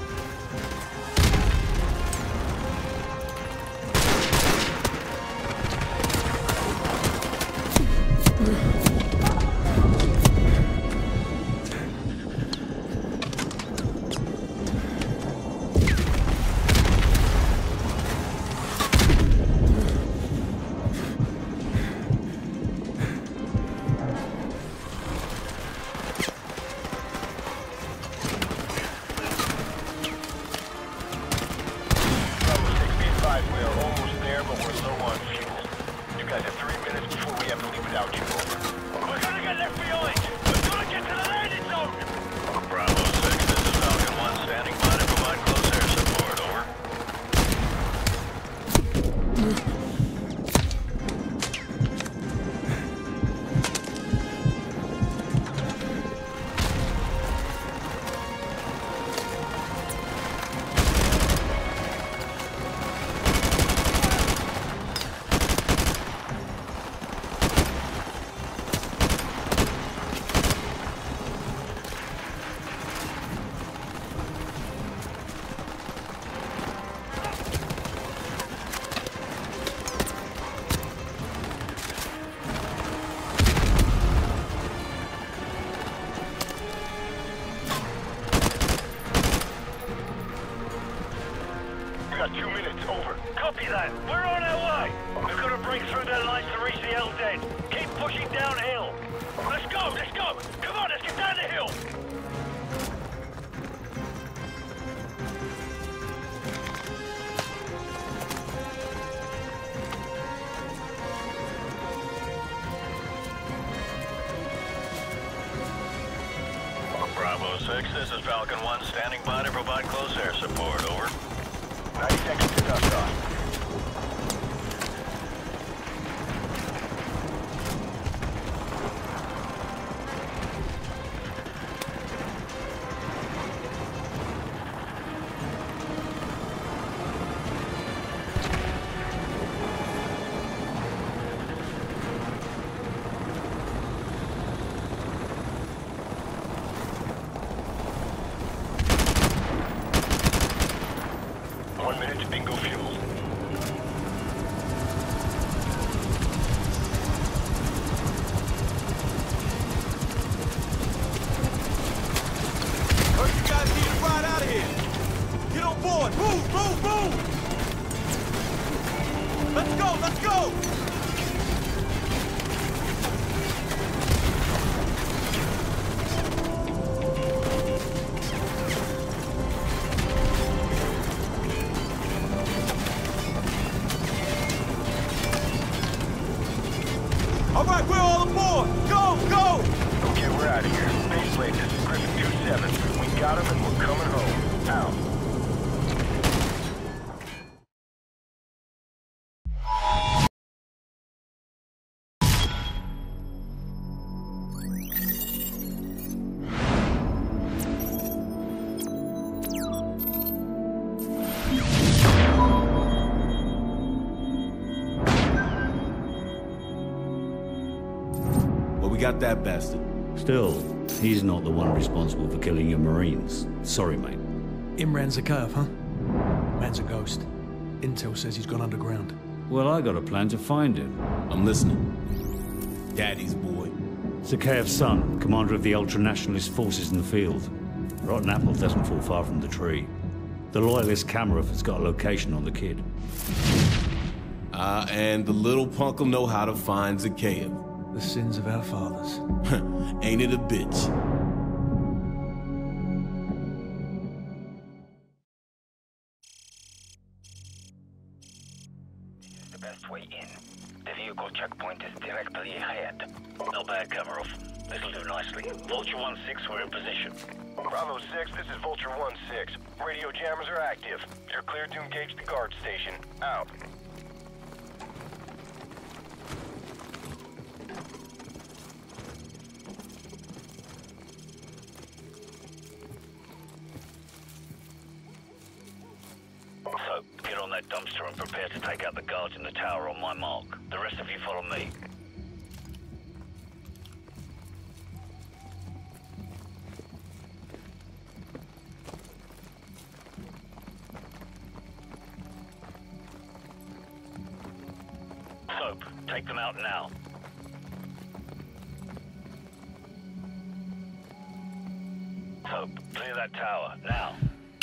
got 2 minutes, over. Copy that. We're on our way. We've got to break through their lines to reach the LZ. Keep pushing downhill. Let's go, let's go. Come on, let's get down the hill. Bravo 6, this is Falcon 1, standing by to provide close air support, over. 90 seconds to dust off. Bingo fuel. Heard you guys need a ride out of here. Get on board. Move, move, move. Let's go, let's go. All right, we're all aboard! Go, go! Okay, we're out of here. Baseplate, this is Griffin 2-7. We got him and we're coming home. Out. We got that bastard. Still, he's not the one responsible for killing your Marines. Sorry, mate. Imran's a curve, huh? Man's a ghost. Intel says he's gone underground. Well, I got a plan to find him. I'm listening. Daddy's boy. Zakhaev's son, commander of the ultra-nationalist forces in the field. Rotten apple doesn't fall far from the tree. The loyalist Kamarov has got a location on the kid. And the little punk'll know how to find Zakhaev. The sins of our fathers. Ain't it a bitch? The best way in. The vehicle checkpoint is directly ahead. Not bad, Kamarov. This'll do nicely. Vulture 1-6, we're in position. Bravo 6, this is Vulture 1-6. Radio jammers are active. You're cleared to engage the guard station. Out. So, get on that dumpster and prepare to take out the guards in the tower on my mark. The rest of you follow me. Soap, take them out now. Soap, clear that tower, now.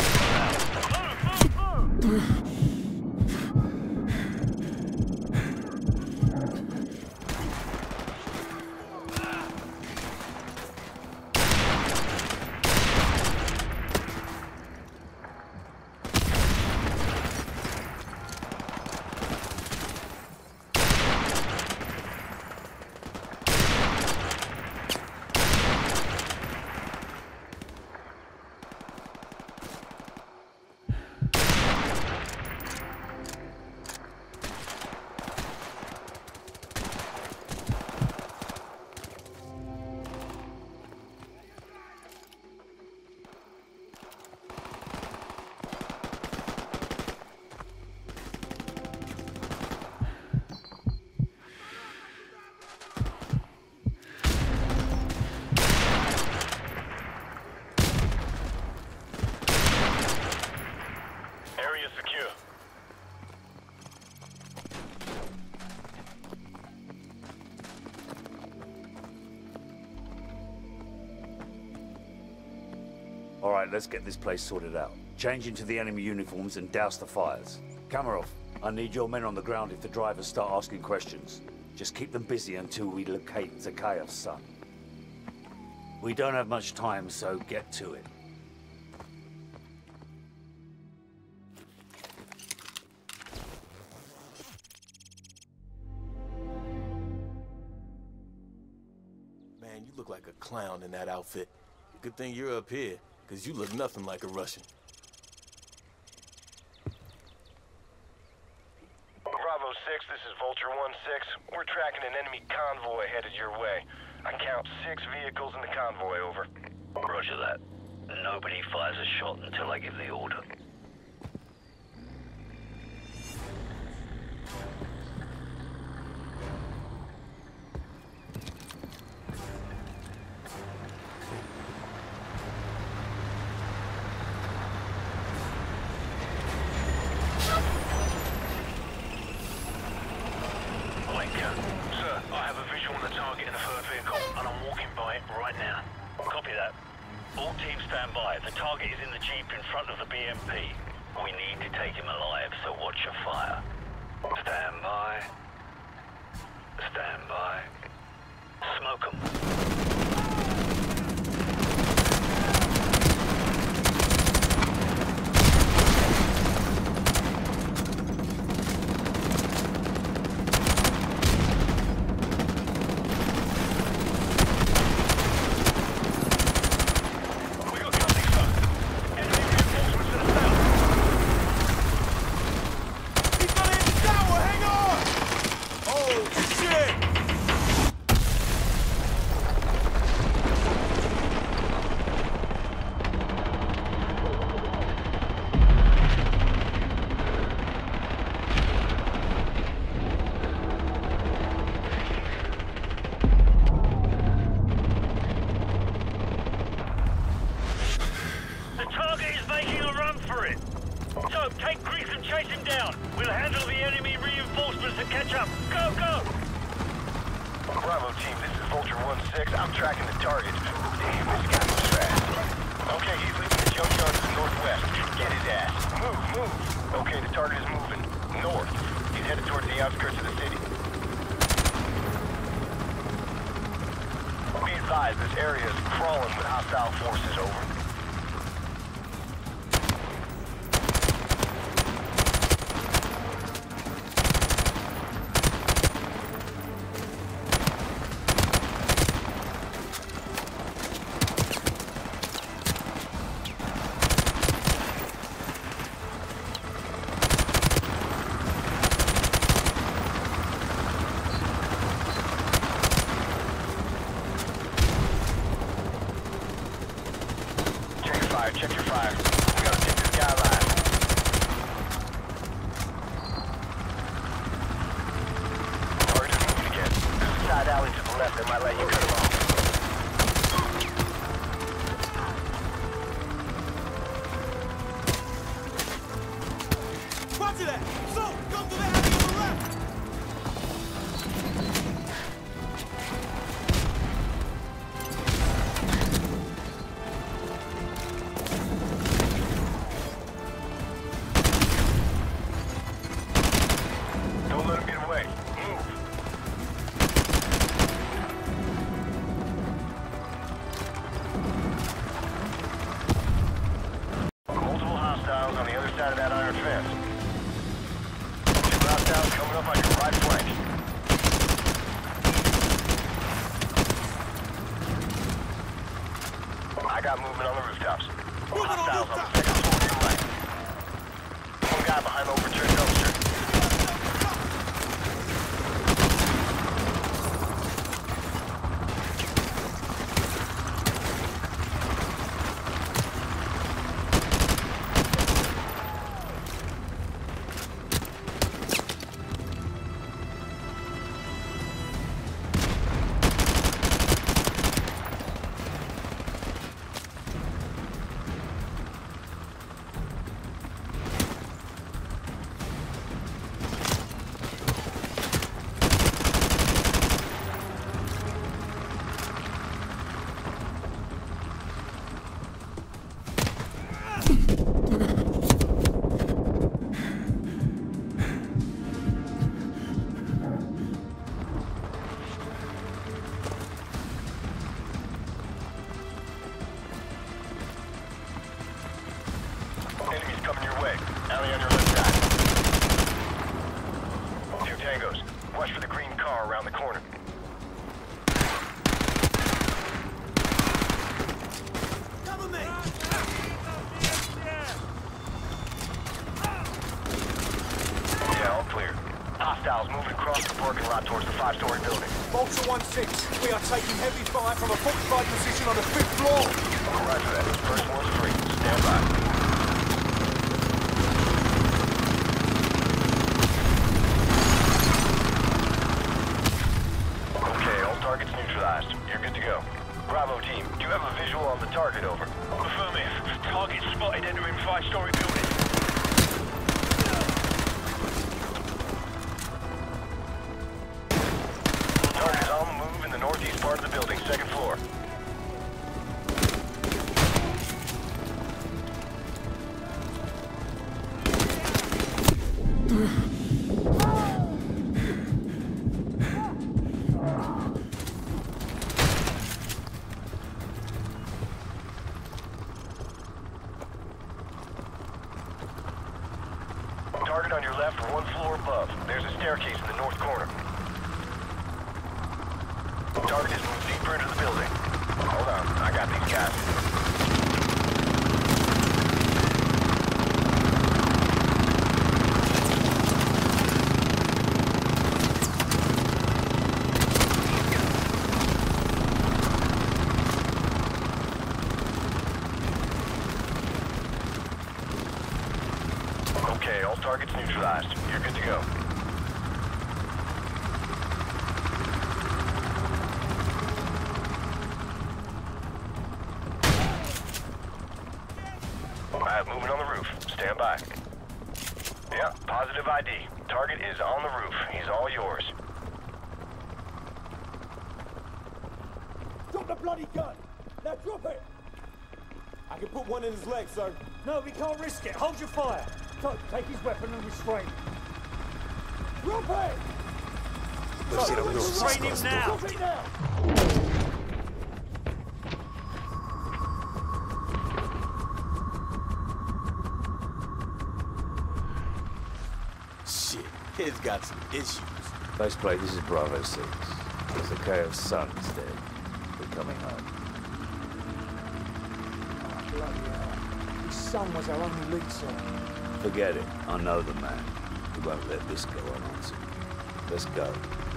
All right, let's get this place sorted out. Change into the enemy uniforms and douse the fires. Kamarov, I need your men on the ground if the drivers start asking questions. Just keep them busy until we locate Zakhaev's son. We don't have much time, so get to it. Man, you look like a clown in that outfit. Good thing you're up here, because you look nothing like a Russian. Bravo 6, this is Vulture 1-6. We're tracking an enemy convoy headed your way. I count 6 vehicles in the convoy, over. Roger that. Nobody fires a shot until I give the order. Sir, I have a visual on the target in the third vehicle, and I'm walking by it right now. Copy that. All teams stand by. The target is in the jeep in front of the BMP. We need to take him alive, so watch your fire. Stand by. Stand by. Smoke him. So, take Grease and chase him down. We'll handle the enemy reinforcements and catch up. Go, go! Bravo team, this is Vulture 1-6. I'm tracking the target. Damn, this guy moves fast. Okay, he's leaving the junkyard to the northwest. Get his ass. Move. Okay, the target is moving north. He's headed towards the outskirts of the city. Be advised, this area is crawling with hostile forces. Over. Check your fire. We gotta take this guy alive. Target is moving again. There's a side alley to the left that might let you cut him off. Roger that! So, go to the alley on the left! Don't let him get away. Move. Multiple hostiles on the other side of that iron fence. Two hostiles coming up on your right flank. I got movement on the rooftops. Hostiles on the second floor to your right. One guy behind the overturned dumpster. Enemies coming your way. Alley on your left side. Two tangos. Watch for the green car around the corner. Cover me! Yeah, all clear. Hostiles moving across the parking lot towards the 5-story building. Vulture 1-6, we are taking heavy fire from a fortified position on the 5th floor. Roger that. First one's free. Stand by. Okay, all targets neutralized. You're good to go. Bravo team, do you have a visual on the target? Over. Affirmative. Target spotted entering 5-story building. Target is on the move in the northeast part of the building, second floor. Target on your left, one floor above. There's a staircase in the north corner. Target is moved deeper into the building. Hold on, I got these guys. Okay, all targets neutralized. You're good to go. I have movement on the roof. Stand by. Yeah, positive ID. Target is on the roof. He's all yours. Drop the bloody gun! Now drop it! I can put one in his leg, sir. No, we can't risk it. Hold your fire. Todd, take his weapon and restrain him. Drop it! Restrain him now! Drop it now! Shit, he's got some issues. Faceplate, this is Bravo 6. There's the KO's son is dead. We're coming home. Bloody hell. His son was our only lead, sir. Forget it. I know the man. He won't let this go unanswered. Let's go.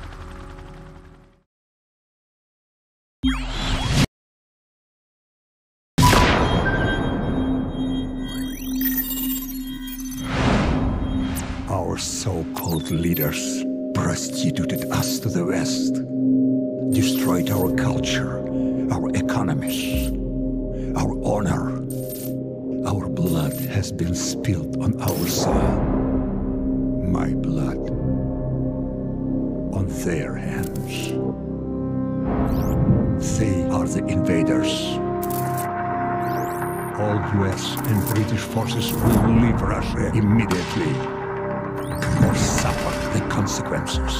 Our so-called leaders prostituted us to the West, destroyed our culture, our economies, our honor. Our blood has been spilled on our soil. My blood on their hands. They are the invaders. All US and British forces will leave Russia immediately, or suffer the consequences.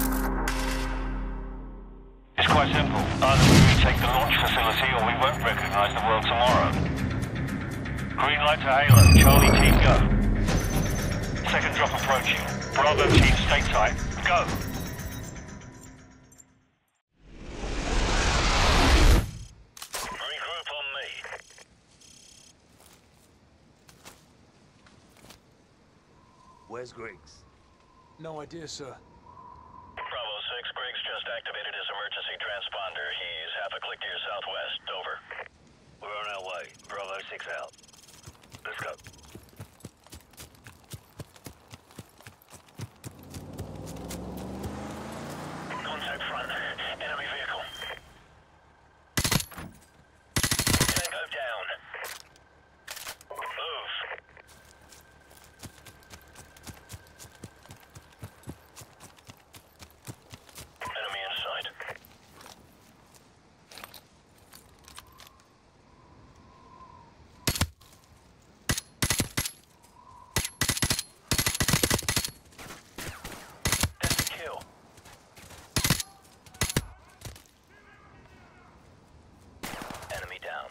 It's quite simple. Either we retake the launch facility or we won't recognize the world tomorrow. Green light to Halo. Charlie team, go. Second drop approaching. Bravo team, stay tight. Go. Regroup on me. Where's Griggs? No idea, sir. Bravo 6, Griggs just activated his emergency transponder. He's half a click to your southwest. Over. We're on our way. Bravo 6 out. Let's go. Contact front. Enemy vehicle. Tango down. Move. Enemy in sight. That's a kill. Enemy down.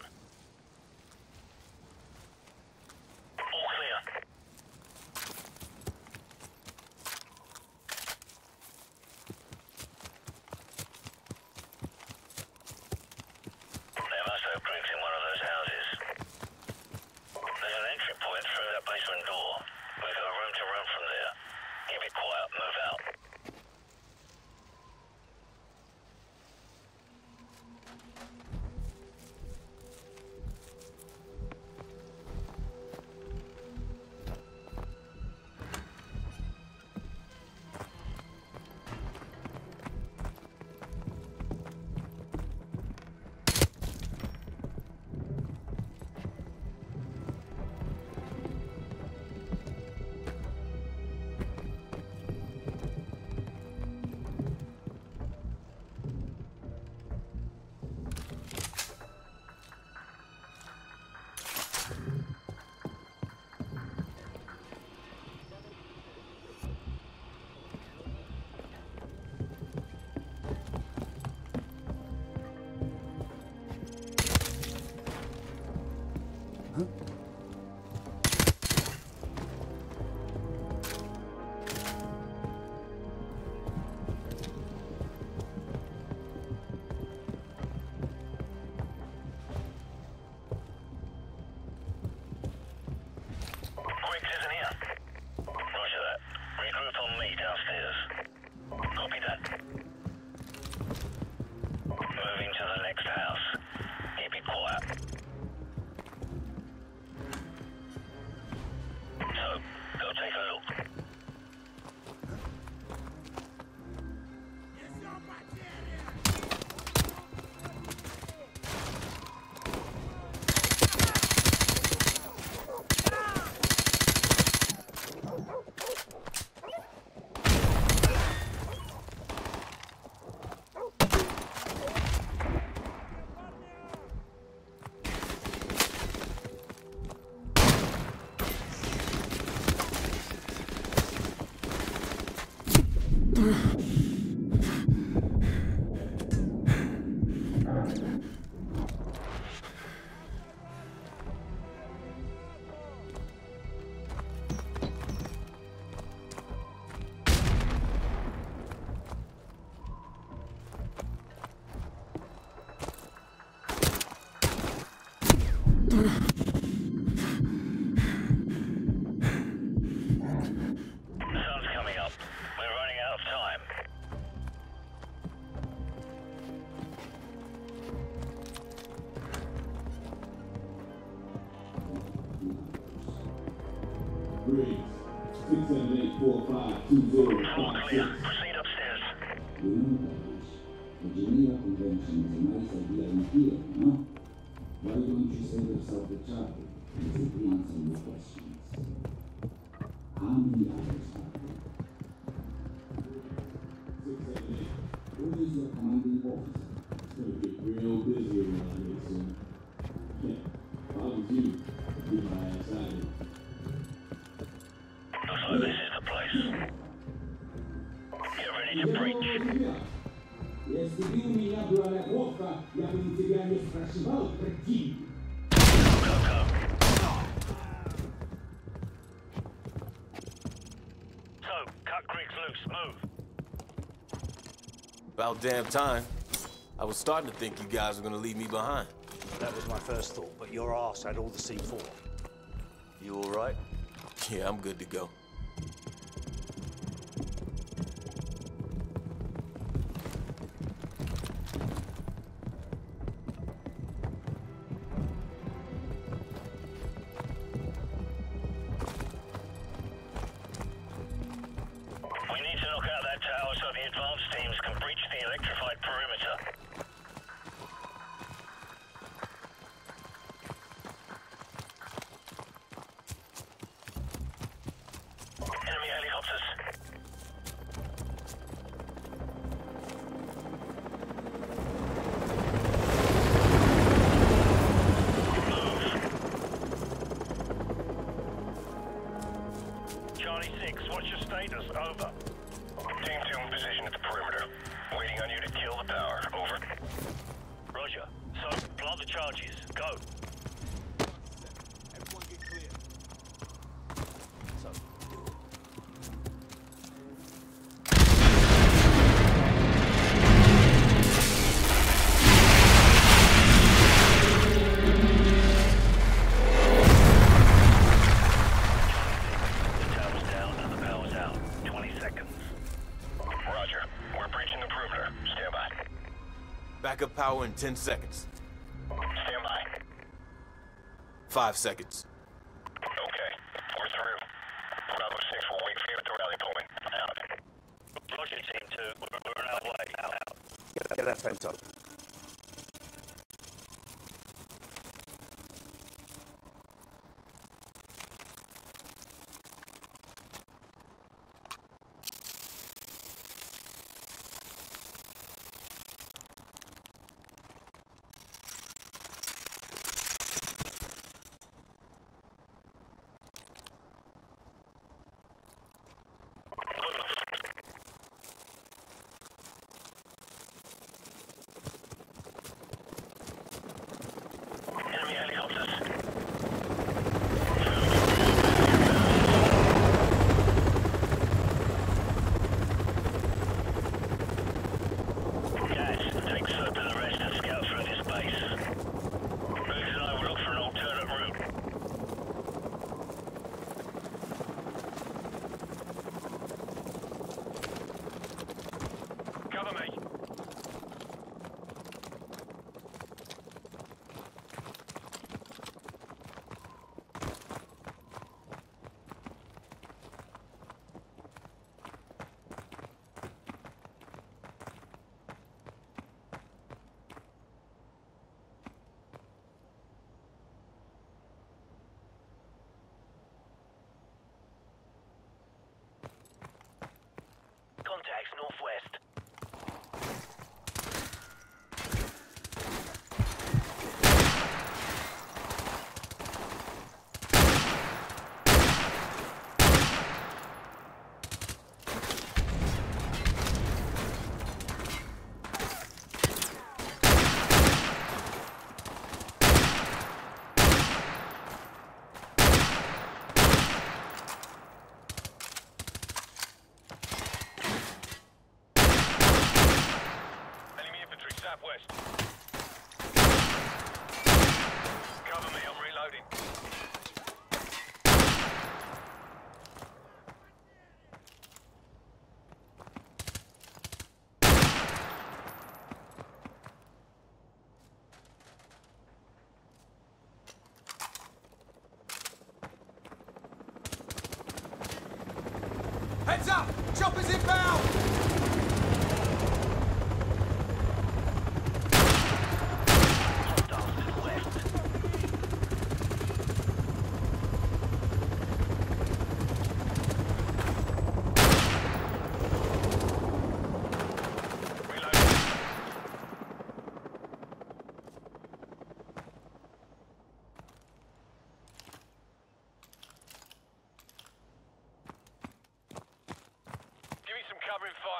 All clear. They must have Griggs in one of those houses. There's an entry point through that basement door. We've got room to run from there. Keep it quiet, move out. Floor clear. Proceed upstairs. The Geneva Convention is a nice idea in here, no? Why don't you save yourself the charter and simply answer your questions? How many hours are there? 678. Who is your commanding officer? It's going to get real busy around here soon. Yeah, if I was you, I'd be my ass out of here. Looks like this is the place. Get ready to preach. So, cut Griggs loose. Move. About damn time. I was starting to think you guys were gonna leave me behind. That was my first thought, but your ass had all the C4. You all right? Yeah, I'm good to go. We need to knock out that tower so the advanced teams can breach the electrified perimeter. Enemy helicopters. Charlie 6, what's your status? Over. Team 2 in position at the perimeter. Waiting on you to kill the power. Over. Roger. So, plant the charges. Go. Everyone get clear. The tower's down and the power's out. 20 seconds. Roger. We're breaching the perimeter. Stand by. Backup power in 10 seconds. Stand by. 5 seconds. Okay. We're through. Bravo 6 will wait for you at the rally point. Out. Roger, Team 2. We're on our way. Out. Get that fence up. Heads up! Choppers inbound! Covering fire.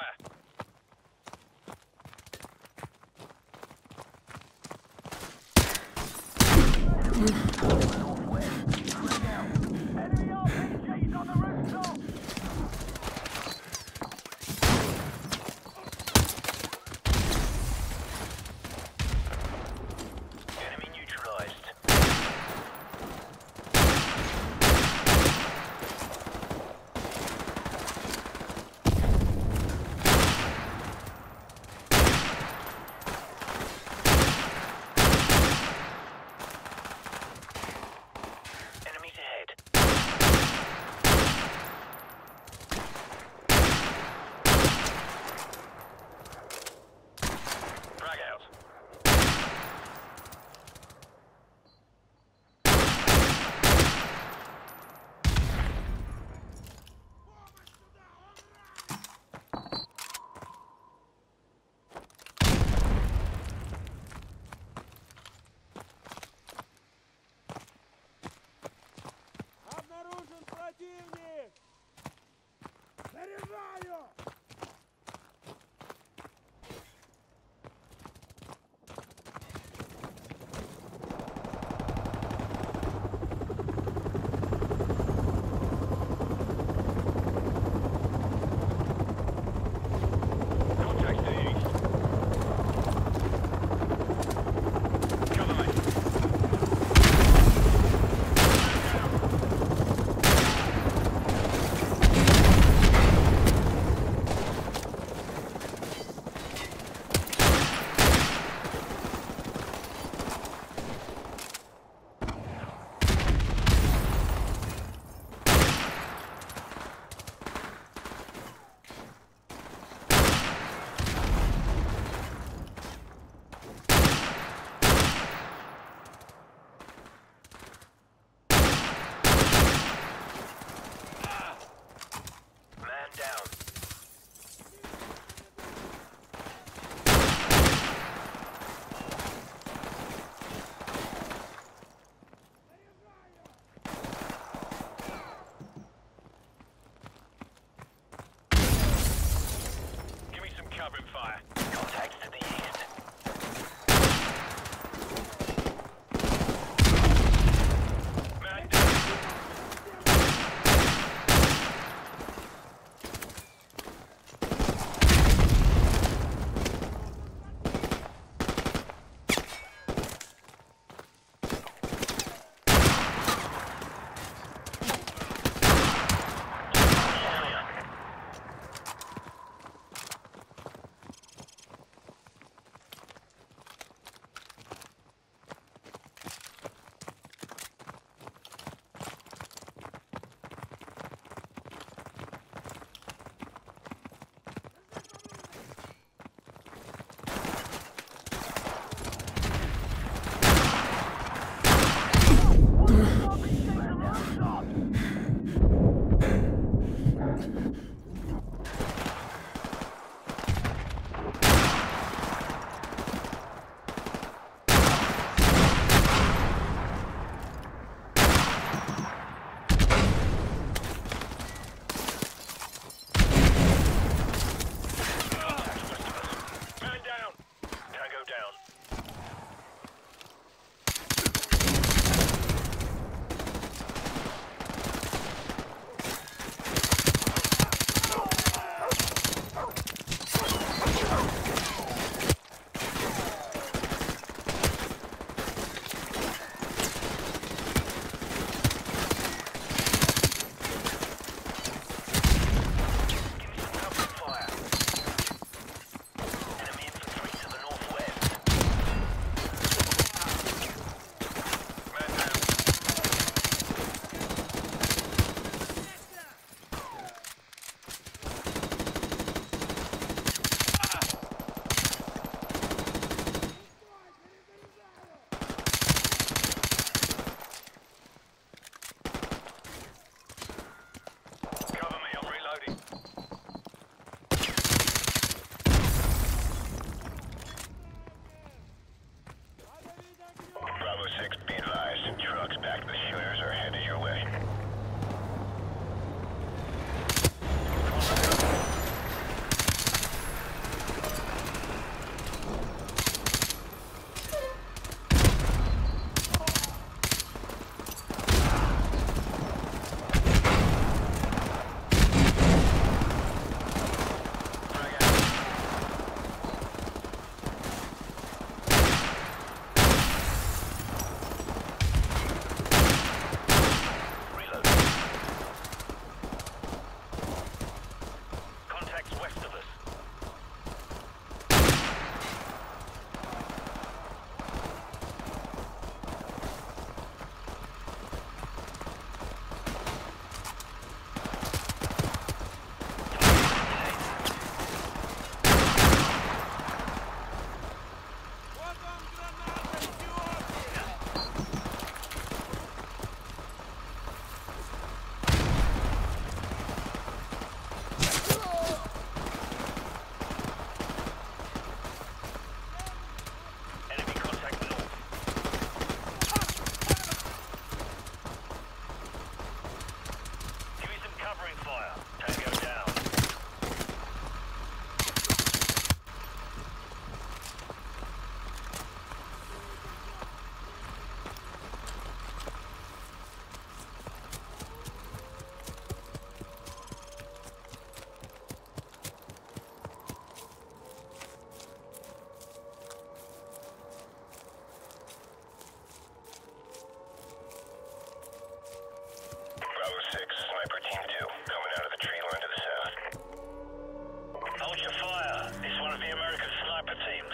is Sniper Team 2, coming out of the tree line to the south. Hold your fire. It's one of the American sniper teams.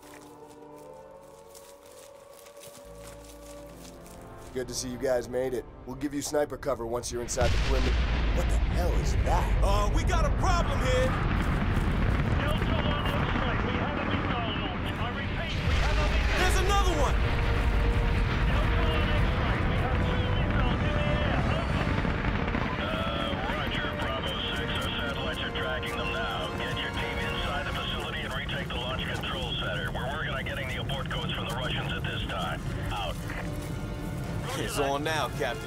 Good to see you guys made it. We'll give you sniper cover once you're inside the perimeter. What the hell is that? We got a problem here! Delta 1 X-ray, we have a missile launch. I repeat, we have a missile. There's another one! Delta 1 X-ray, we have 2 missiles in the air. Roger, Bravo 6. Our satellites are tracking them now. Get your team inside the facility and retake the launch control center. We're working on getting the abort codes from the Russians at this time. Out. It's on now, Captain.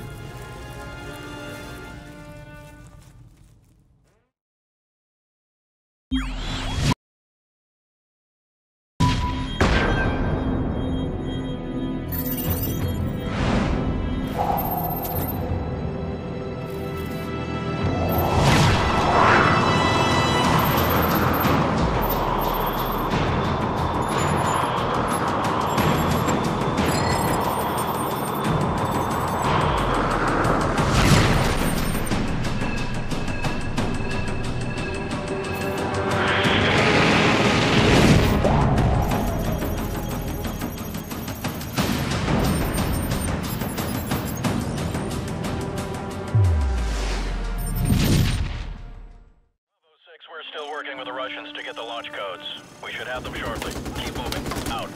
We're still working with the Russians to get the launch codes. We should have them shortly. Keep moving. Out.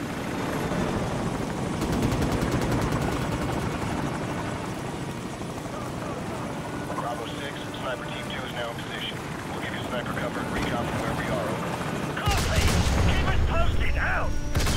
Bravo 6, Sniper Team 2 is now in position. We'll give you sniper cover and recon from where we are, over. Copy! Keep us posted, out!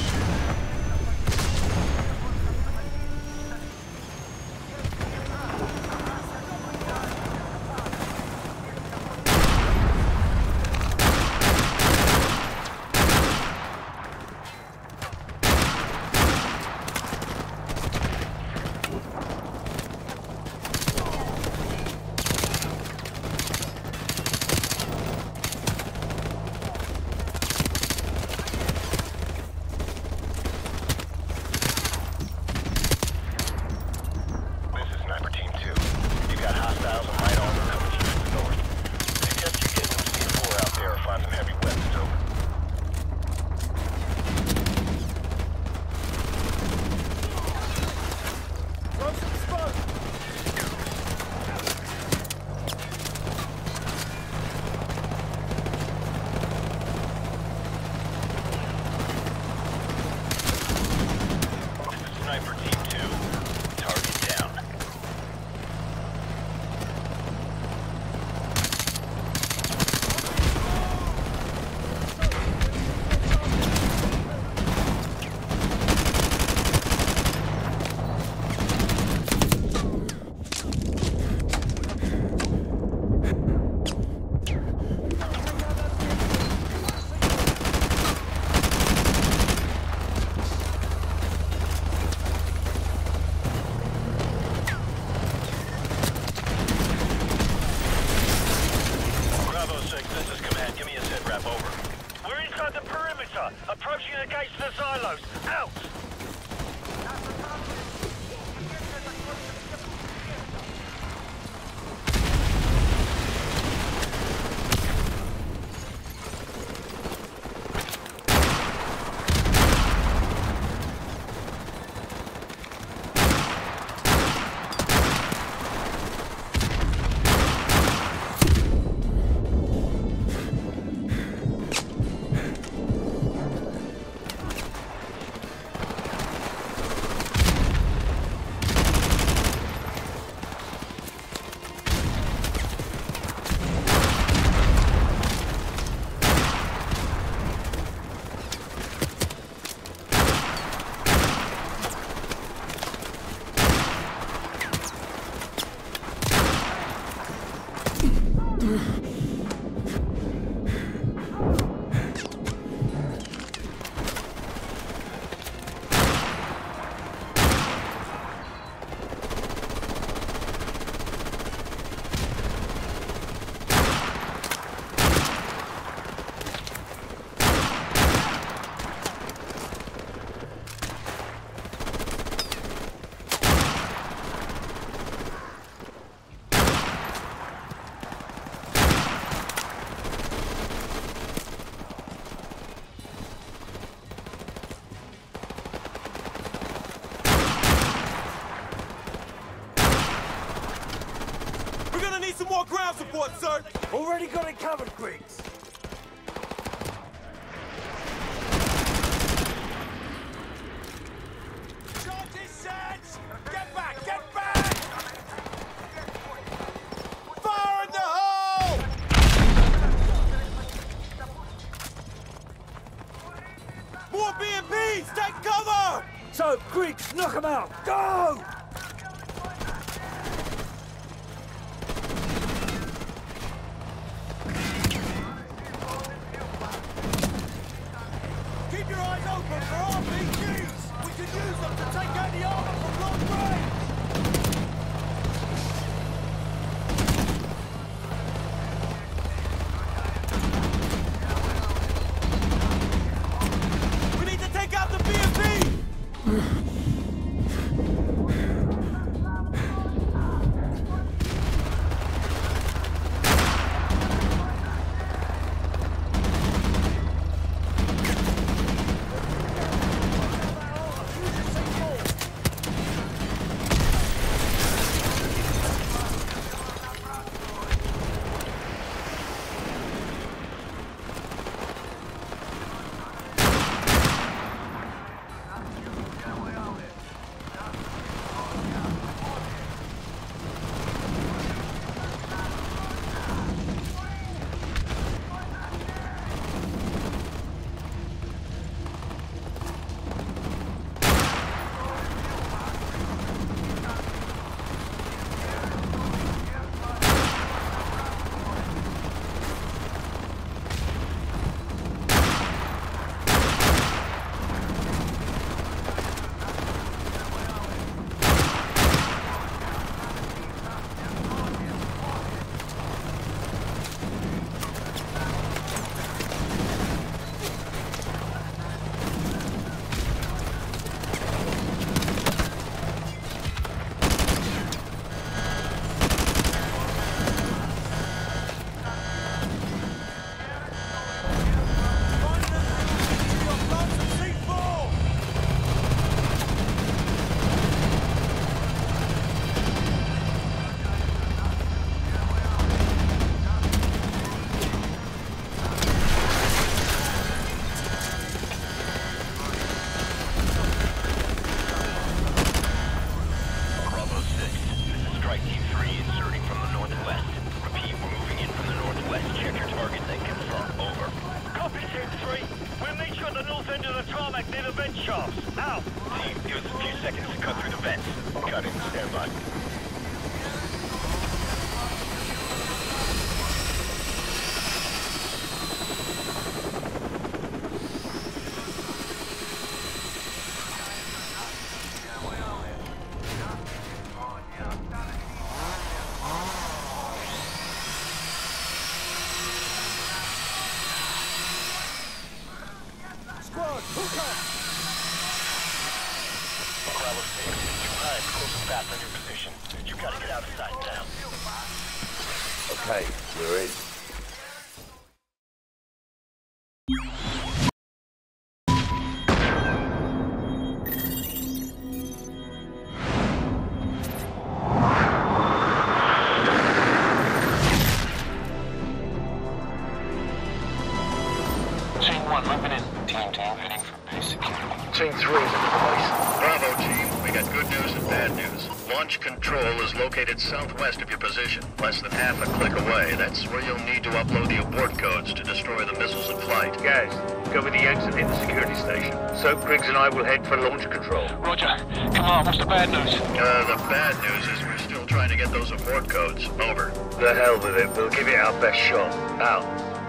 Approaching the gates to the silos. Out! some more ground support, sir! Already got it covered, Griggs. Charges, Sands! Get back! Get back! Fire in the hole! More B&Bs! Take cover! So, Griggs, knock him out! Go! Keep your eyes open for RPGs! We can use them to take out the armor from long range! We need to take out the B&B! Okay, we're in. Team 1, moving in. Team 2, heading for base security. Team 3 is in place. Bravo, team. We got good news and bad news. Launch control is located southwest of your position, less than half a click away. That's where you'll need to upload the abort codes to destroy the missiles in flight. Guys, cover the exit in the security station. So Griggs and I will head for launch control. Roger. Come on, what's the bad news? The bad news is we're still trying to get those abort codes. Over. The hell with it. We'll give it our best shot. Out.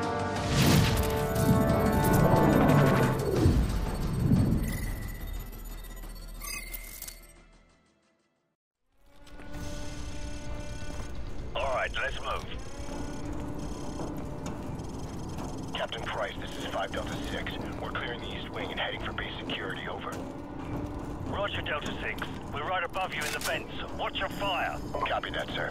Let's move. Captain Price, this is 5 Delta 6. We're clearing the east wing and heading for base security, over. Roger, Delta 6. We're right above you in the vents. Watch your fire. Copy that, sir.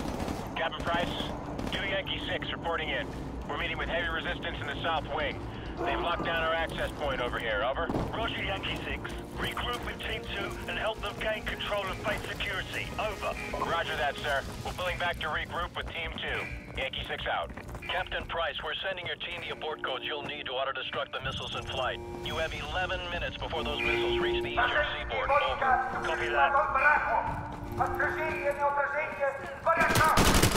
Captain Price, Kilo Yankee 6 reporting in. We're meeting with heavy resistance in the south wing. They've locked down our access point over here, over. Roger, Yankee 6. Regroup with Team 2 and help them gain control of base security. Over. Roger that, sir. We're pulling back to regroup with Team 2. Yankee 6 out. Captain Price, we're sending your team the abort codes you'll need to auto-destruct the missiles in flight. You have 11 minutes before those missiles reach the eastern seaboard. Over. Copy that. Отражение, неотражение, порядка!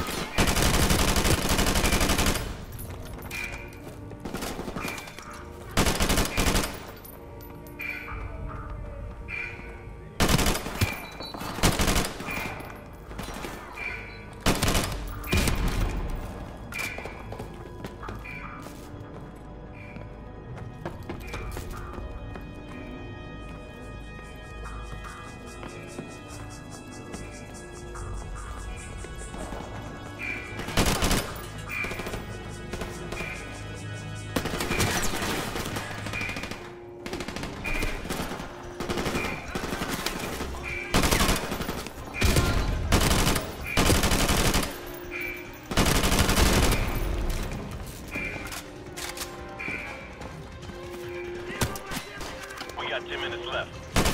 got 10 minutes left.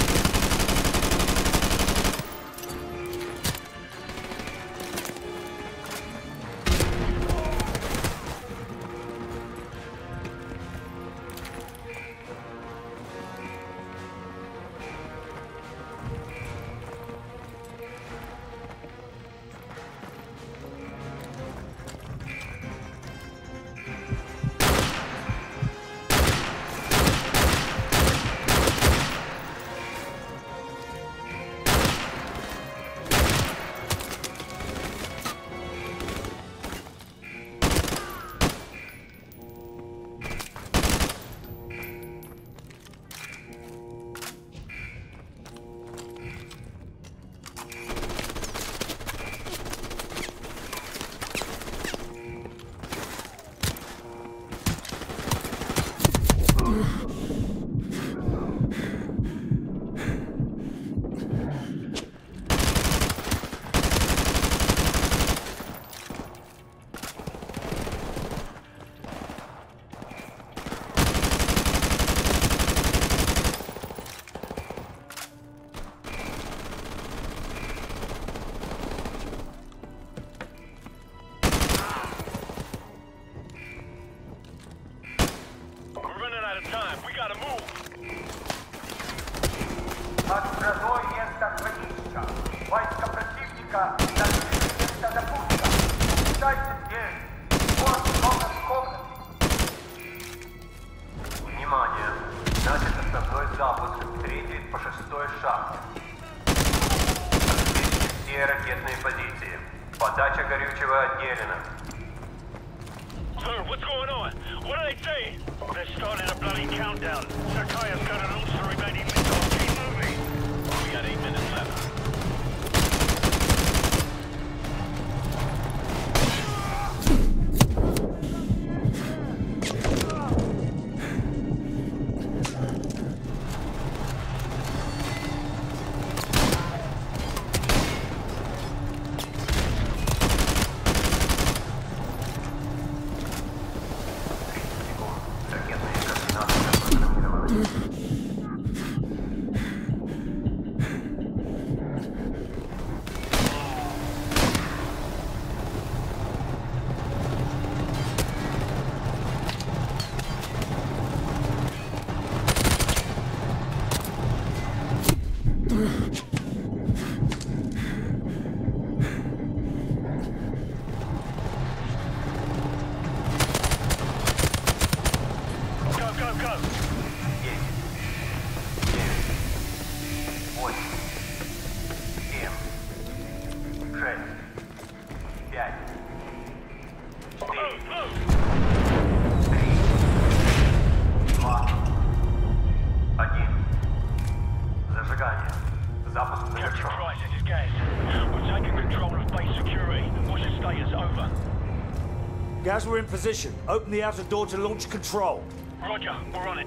As we're in position, open the outer door to launch control. Roger, we're on it.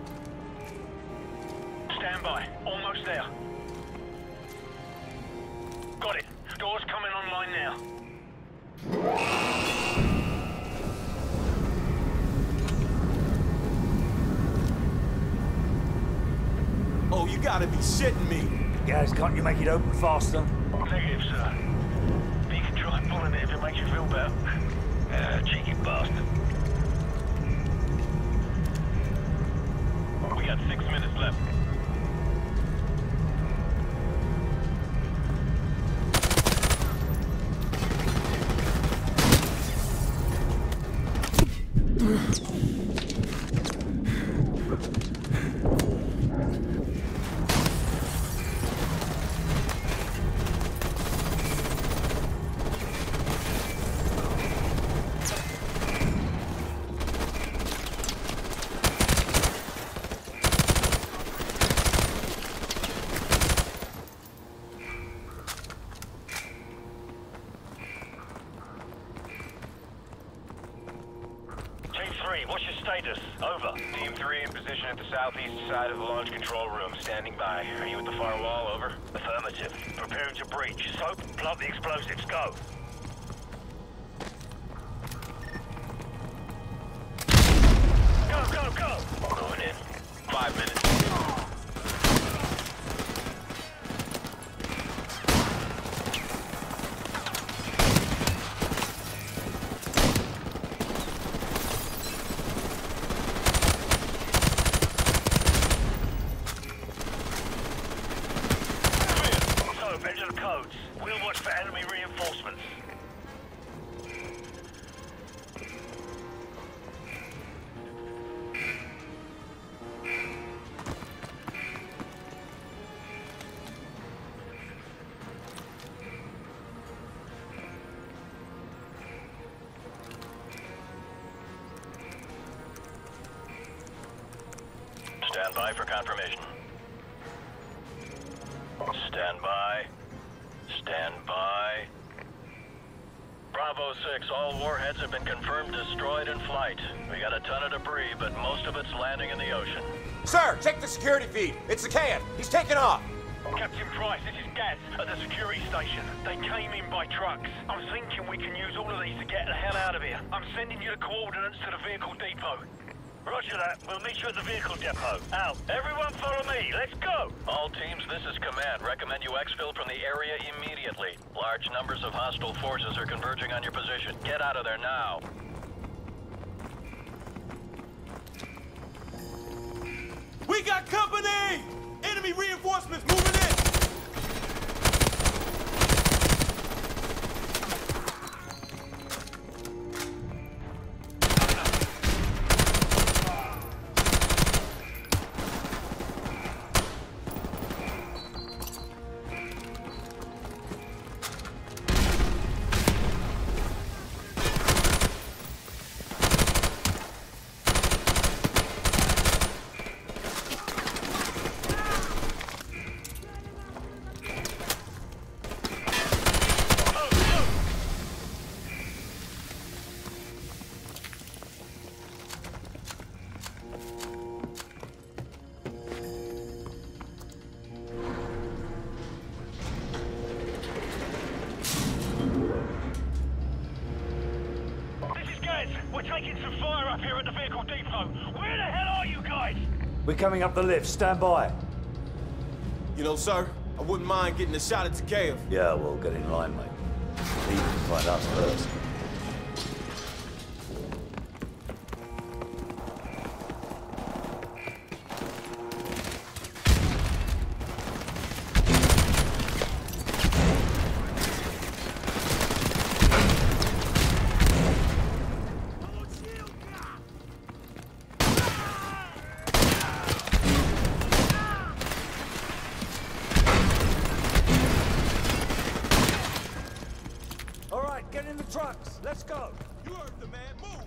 Stand by. Almost there. Got it. Door's coming online now. Oh, you gotta be shitting me. Guys, can't you make it open faster? Negative, sir. You can try pulling it if it makes you feel better. Cheeky bastard. We got 6 minutes left. What's your status? Over. Team 3 in position at the southeast side of the launch control room. Standing by. Are you at the far wall? Over. Affirmative. Preparing to breach. Soap, plant the explosives. Go. Go. Going in. 5 minutes. We'll watch for enemy reinforcements. Stand by for confirmation. Stand by. Stand by. Bravo 6, all warheads have been confirmed destroyed in flight. We got a ton of debris, but most of it's landing in the ocean. Sir, check the security feed. It's the can. He's taking off. Captain Price, this is Gaz at the security station. They came in by trucks. I'm thinking we can use all of these to get the hell out of here. I'm sending you the coordinates to the vehicle depot. Roger that. We'll meet you at the vehicle depot. Out. Everyone follow me. Let's go. All teams, this is command. Recommend you exfil from the area immediately. Large numbers of hostile forces are converging on your position. Get out of there now. We got company! Enemy reinforcements moving in! We're taking some fire up here at the vehicle depot. Where the hell are you guys? We're coming up the lift. Stand by. You know, sir, I wouldn't mind getting a shot at Takeo. Yeah, well, get in line, mate. Leave him to find us first. Get in the trucks. Let's go. You heard the man. Move.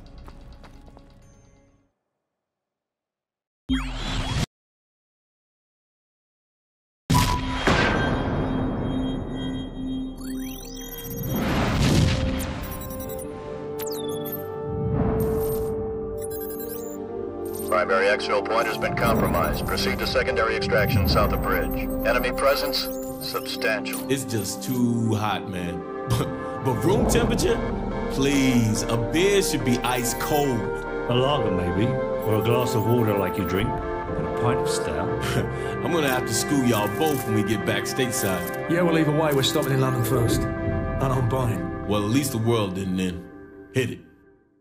Primary exfil point has been compromised. Proceed to secondary extraction south of bridge. Enemy presence substantial. It's just too hot, man. But room temperature? Please, a beer should be ice cold. A lager, maybe? Or a glass of water like you drink? And a pint of stout. I'm gonna have to school y'all both when we get back stateside. Yeah, well, either way, we're stopping in London first. And I'm buying. Well, at least the world didn't end. Hit it.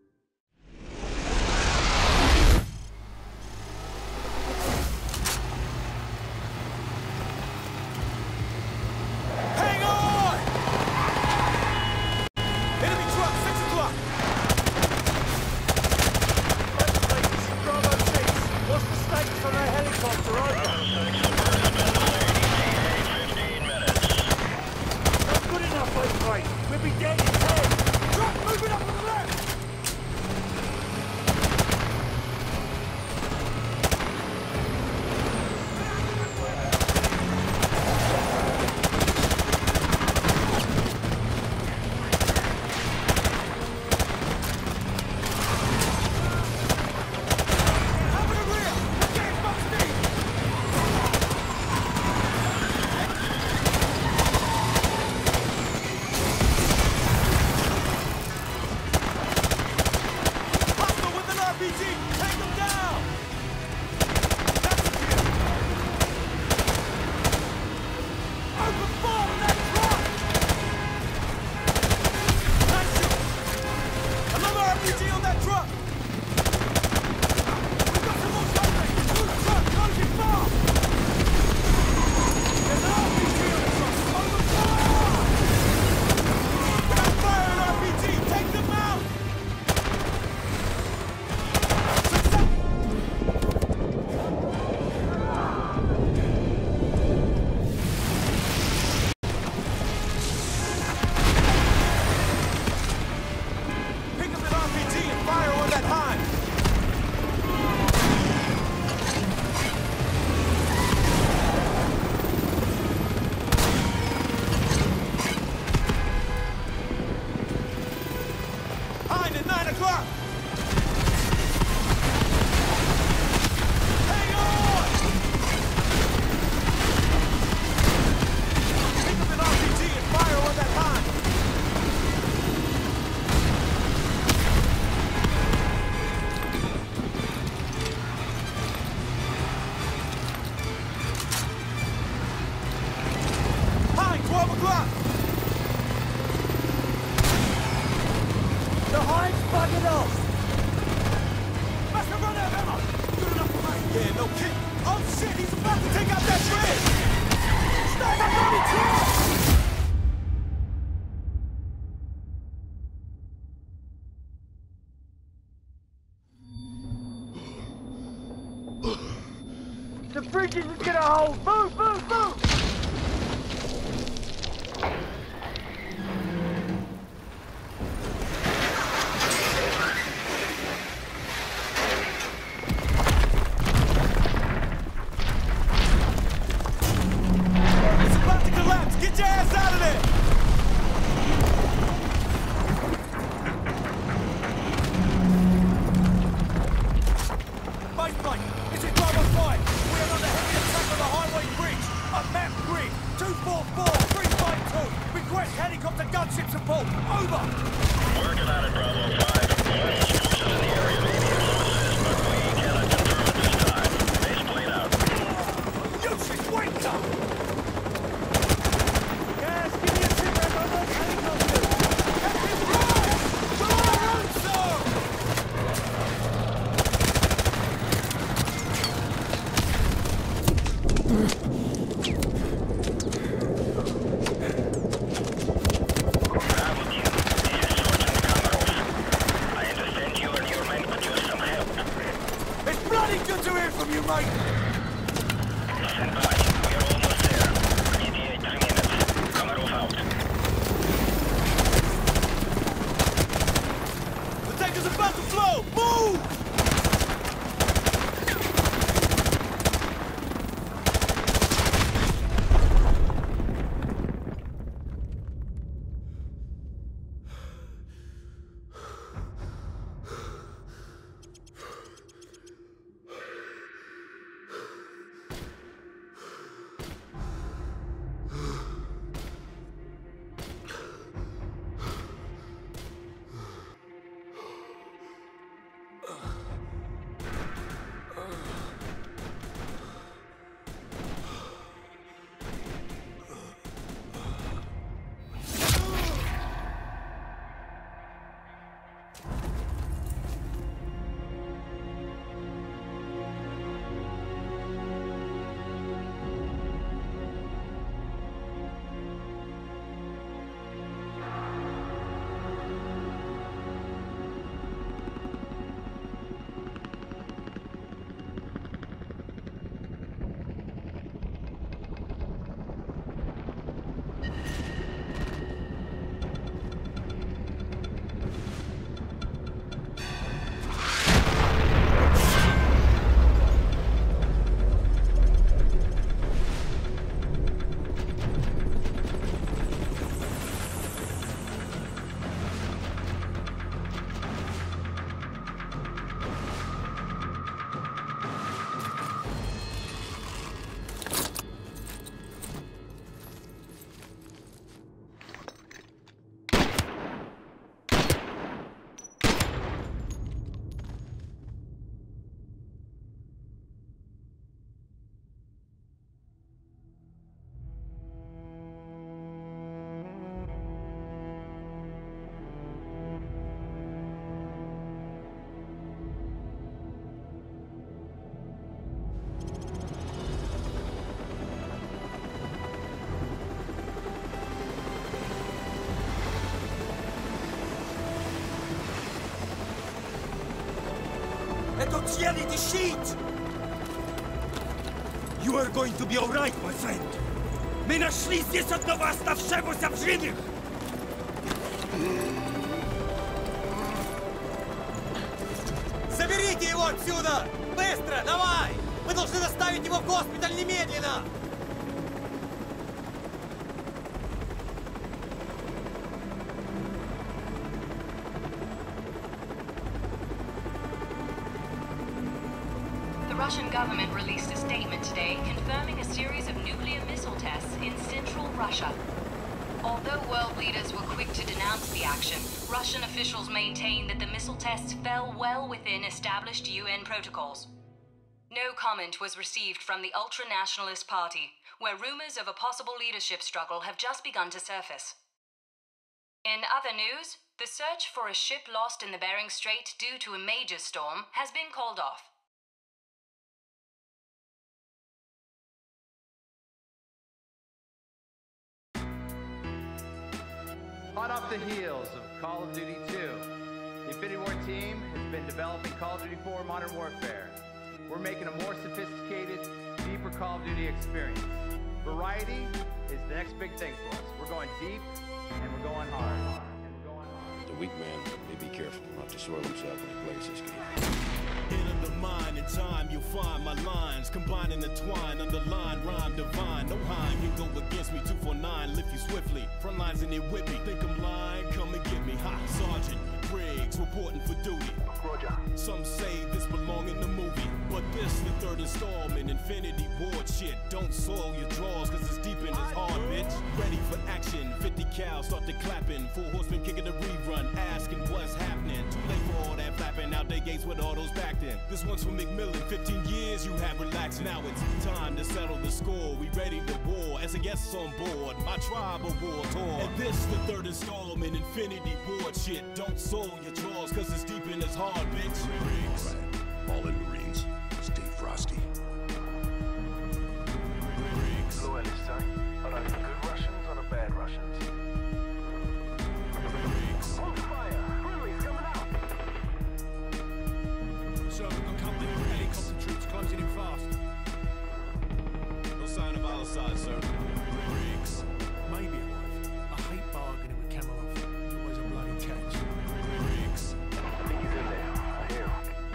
The bridges is gonna hold! Move, move, move! It's about to collapse! Get your ass out of there! Base plate! This is Bravo 5! We are under heavy attack on the highway bridge! A map grid! 244-352! Request helicopter gunship support! Over! Working on it, Bravo 5. Alliance forces in the area may be able to assist, but we cannot confirm at this time. Base plate out. Useless waiter! Guys, give me a sit rep on those helicopters! Captain Price! We're on our own, sir! Bravo team, this is Sergeant Kamarov. I understand you and your men could use some help. It's bloody good to hear from you, mate! Stand by. We are almost there. ETA 3 minutes. Kamarov out. The tank is about to flow! Move! Jelly the sheet! You are going to be alright, my friend. Мы нашли здесь одного оставшегося в живых! Заберите его отсюда! Быстро, давай! Мы должны доставить его в госпиталь немедленно! The Russian government released a statement today confirming a series of nuclear missile tests in central Russia. Although world leaders were quick to denounce the action, Russian officials maintain that the missile tests fell well within established UN protocols. No comment was received from the ultra-nationalist party, where rumors of a possible leadership struggle have just begun to surface. In other news, the search for a ship lost in the Bering Strait due to a major storm has been called off. Hot off the heels of Call of Duty 2, the Infinity War team has been developing Call of Duty 4 Modern Warfare. We're making a more sophisticated, deeper Call of Duty experience. Variety is the next big thing for us. We're going deep, and we're going hard. The weak man may be careful not to soil himself when he plays this game. Enter the mind in time, you'll find my lines. Combine and entwine, underline, rhyme divine. No Heim can go against me, 249, lift you swiftly. Front lines in it with me, think I'm lying, come and get me. Ha, Sergeant Briggs, reporting for duty. Roger. Some say this belong in the movie, but this the third installment, Infinity Ward shit. Don't soil your drawers, cause it's deep in his hard, bitch. Ready for action, 50 cal, start the clapping. 4 horsemen kicking the rerun, asking what's happening. Too late for all that flapping, out they gates with all those backed in. This one's for McMillan, 15 years you have relaxed. Now it's time to settle the score. We ready to war, as a guest on board. My tribe of war tour. And this the third installment, Infinity Ward shit. Don't soil your drawers, cause it's deep in his hard, bitch. All right, all in Marines, stay frosty. Briggs. Hello, Alistair. Are they good Russians or the bad Russians? Briggs. Hold fire! Friendly's coming out! Sir, we've got company helicopter troops closing in fast. No sign of our side, sir. Briggs. Maybe alive. I hate bargaining with Kamarov. It's always a bloody catch. Briggs. He's in there. I hear him.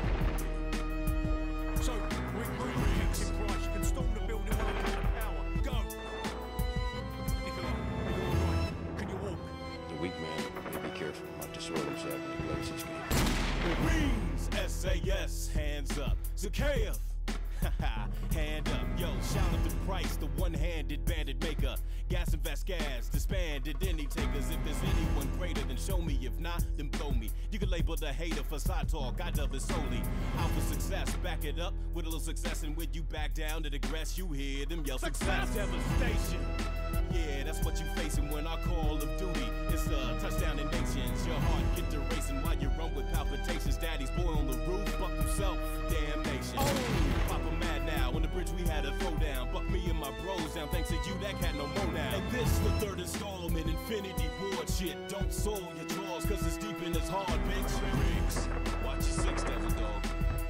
So, we're Captain Price. You can storm the building when it comes to power. Go! Nikolai, are you alright? Can you walk? The weak man may be careful not to soil himself when he plays this game. Marines, SAS, hands up. Zakhaev, hand up. Yo, shout out to Price, the one-handed bandit maker. Gas and Vasquez, disbanded any takers. If there's anyone greater, then show me. If not, then blow me. You can label the hater for side talk. I dub it solely. Out for success, back it up with a little success. And when you back down to the grass, you hear them yell success. Devastation. Yeah, that's what you facing when I call of duty. It's a touchdown in nations. Your heart get to racing while you run with palpitations. Daddy's boy on the roof, buck himself, damnation. Oh, Papa mad now. On the bridge we had a throwdown. Buck me and my bros down. Thanks to you, that cat no more now. And this the third installment, Infinity Ward shit. Don't soil your drawers, cause it's deep in his hard, bitch. Briggs, watch your six, devil dog.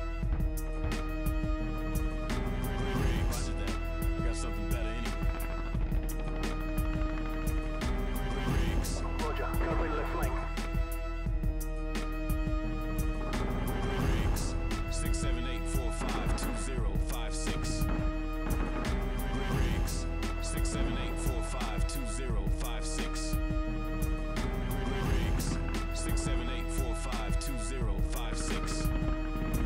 Briggs, roger that. I got something better anyway. Roger. Covering left flank. Briggs, 678-45-2056. Briggs, 678-45-2056. Briggs, 678-45-2056.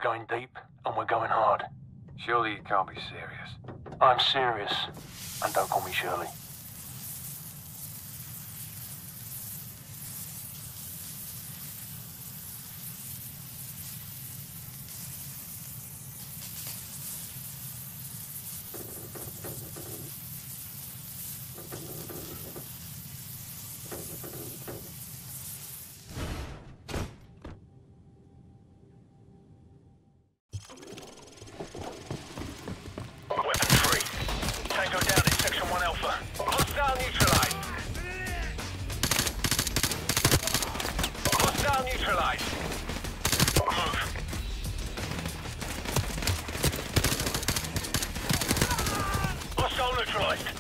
going deep, and we're going hard. Surely you can't be serious. I'm serious, and don't call me Shirley. Neutralized.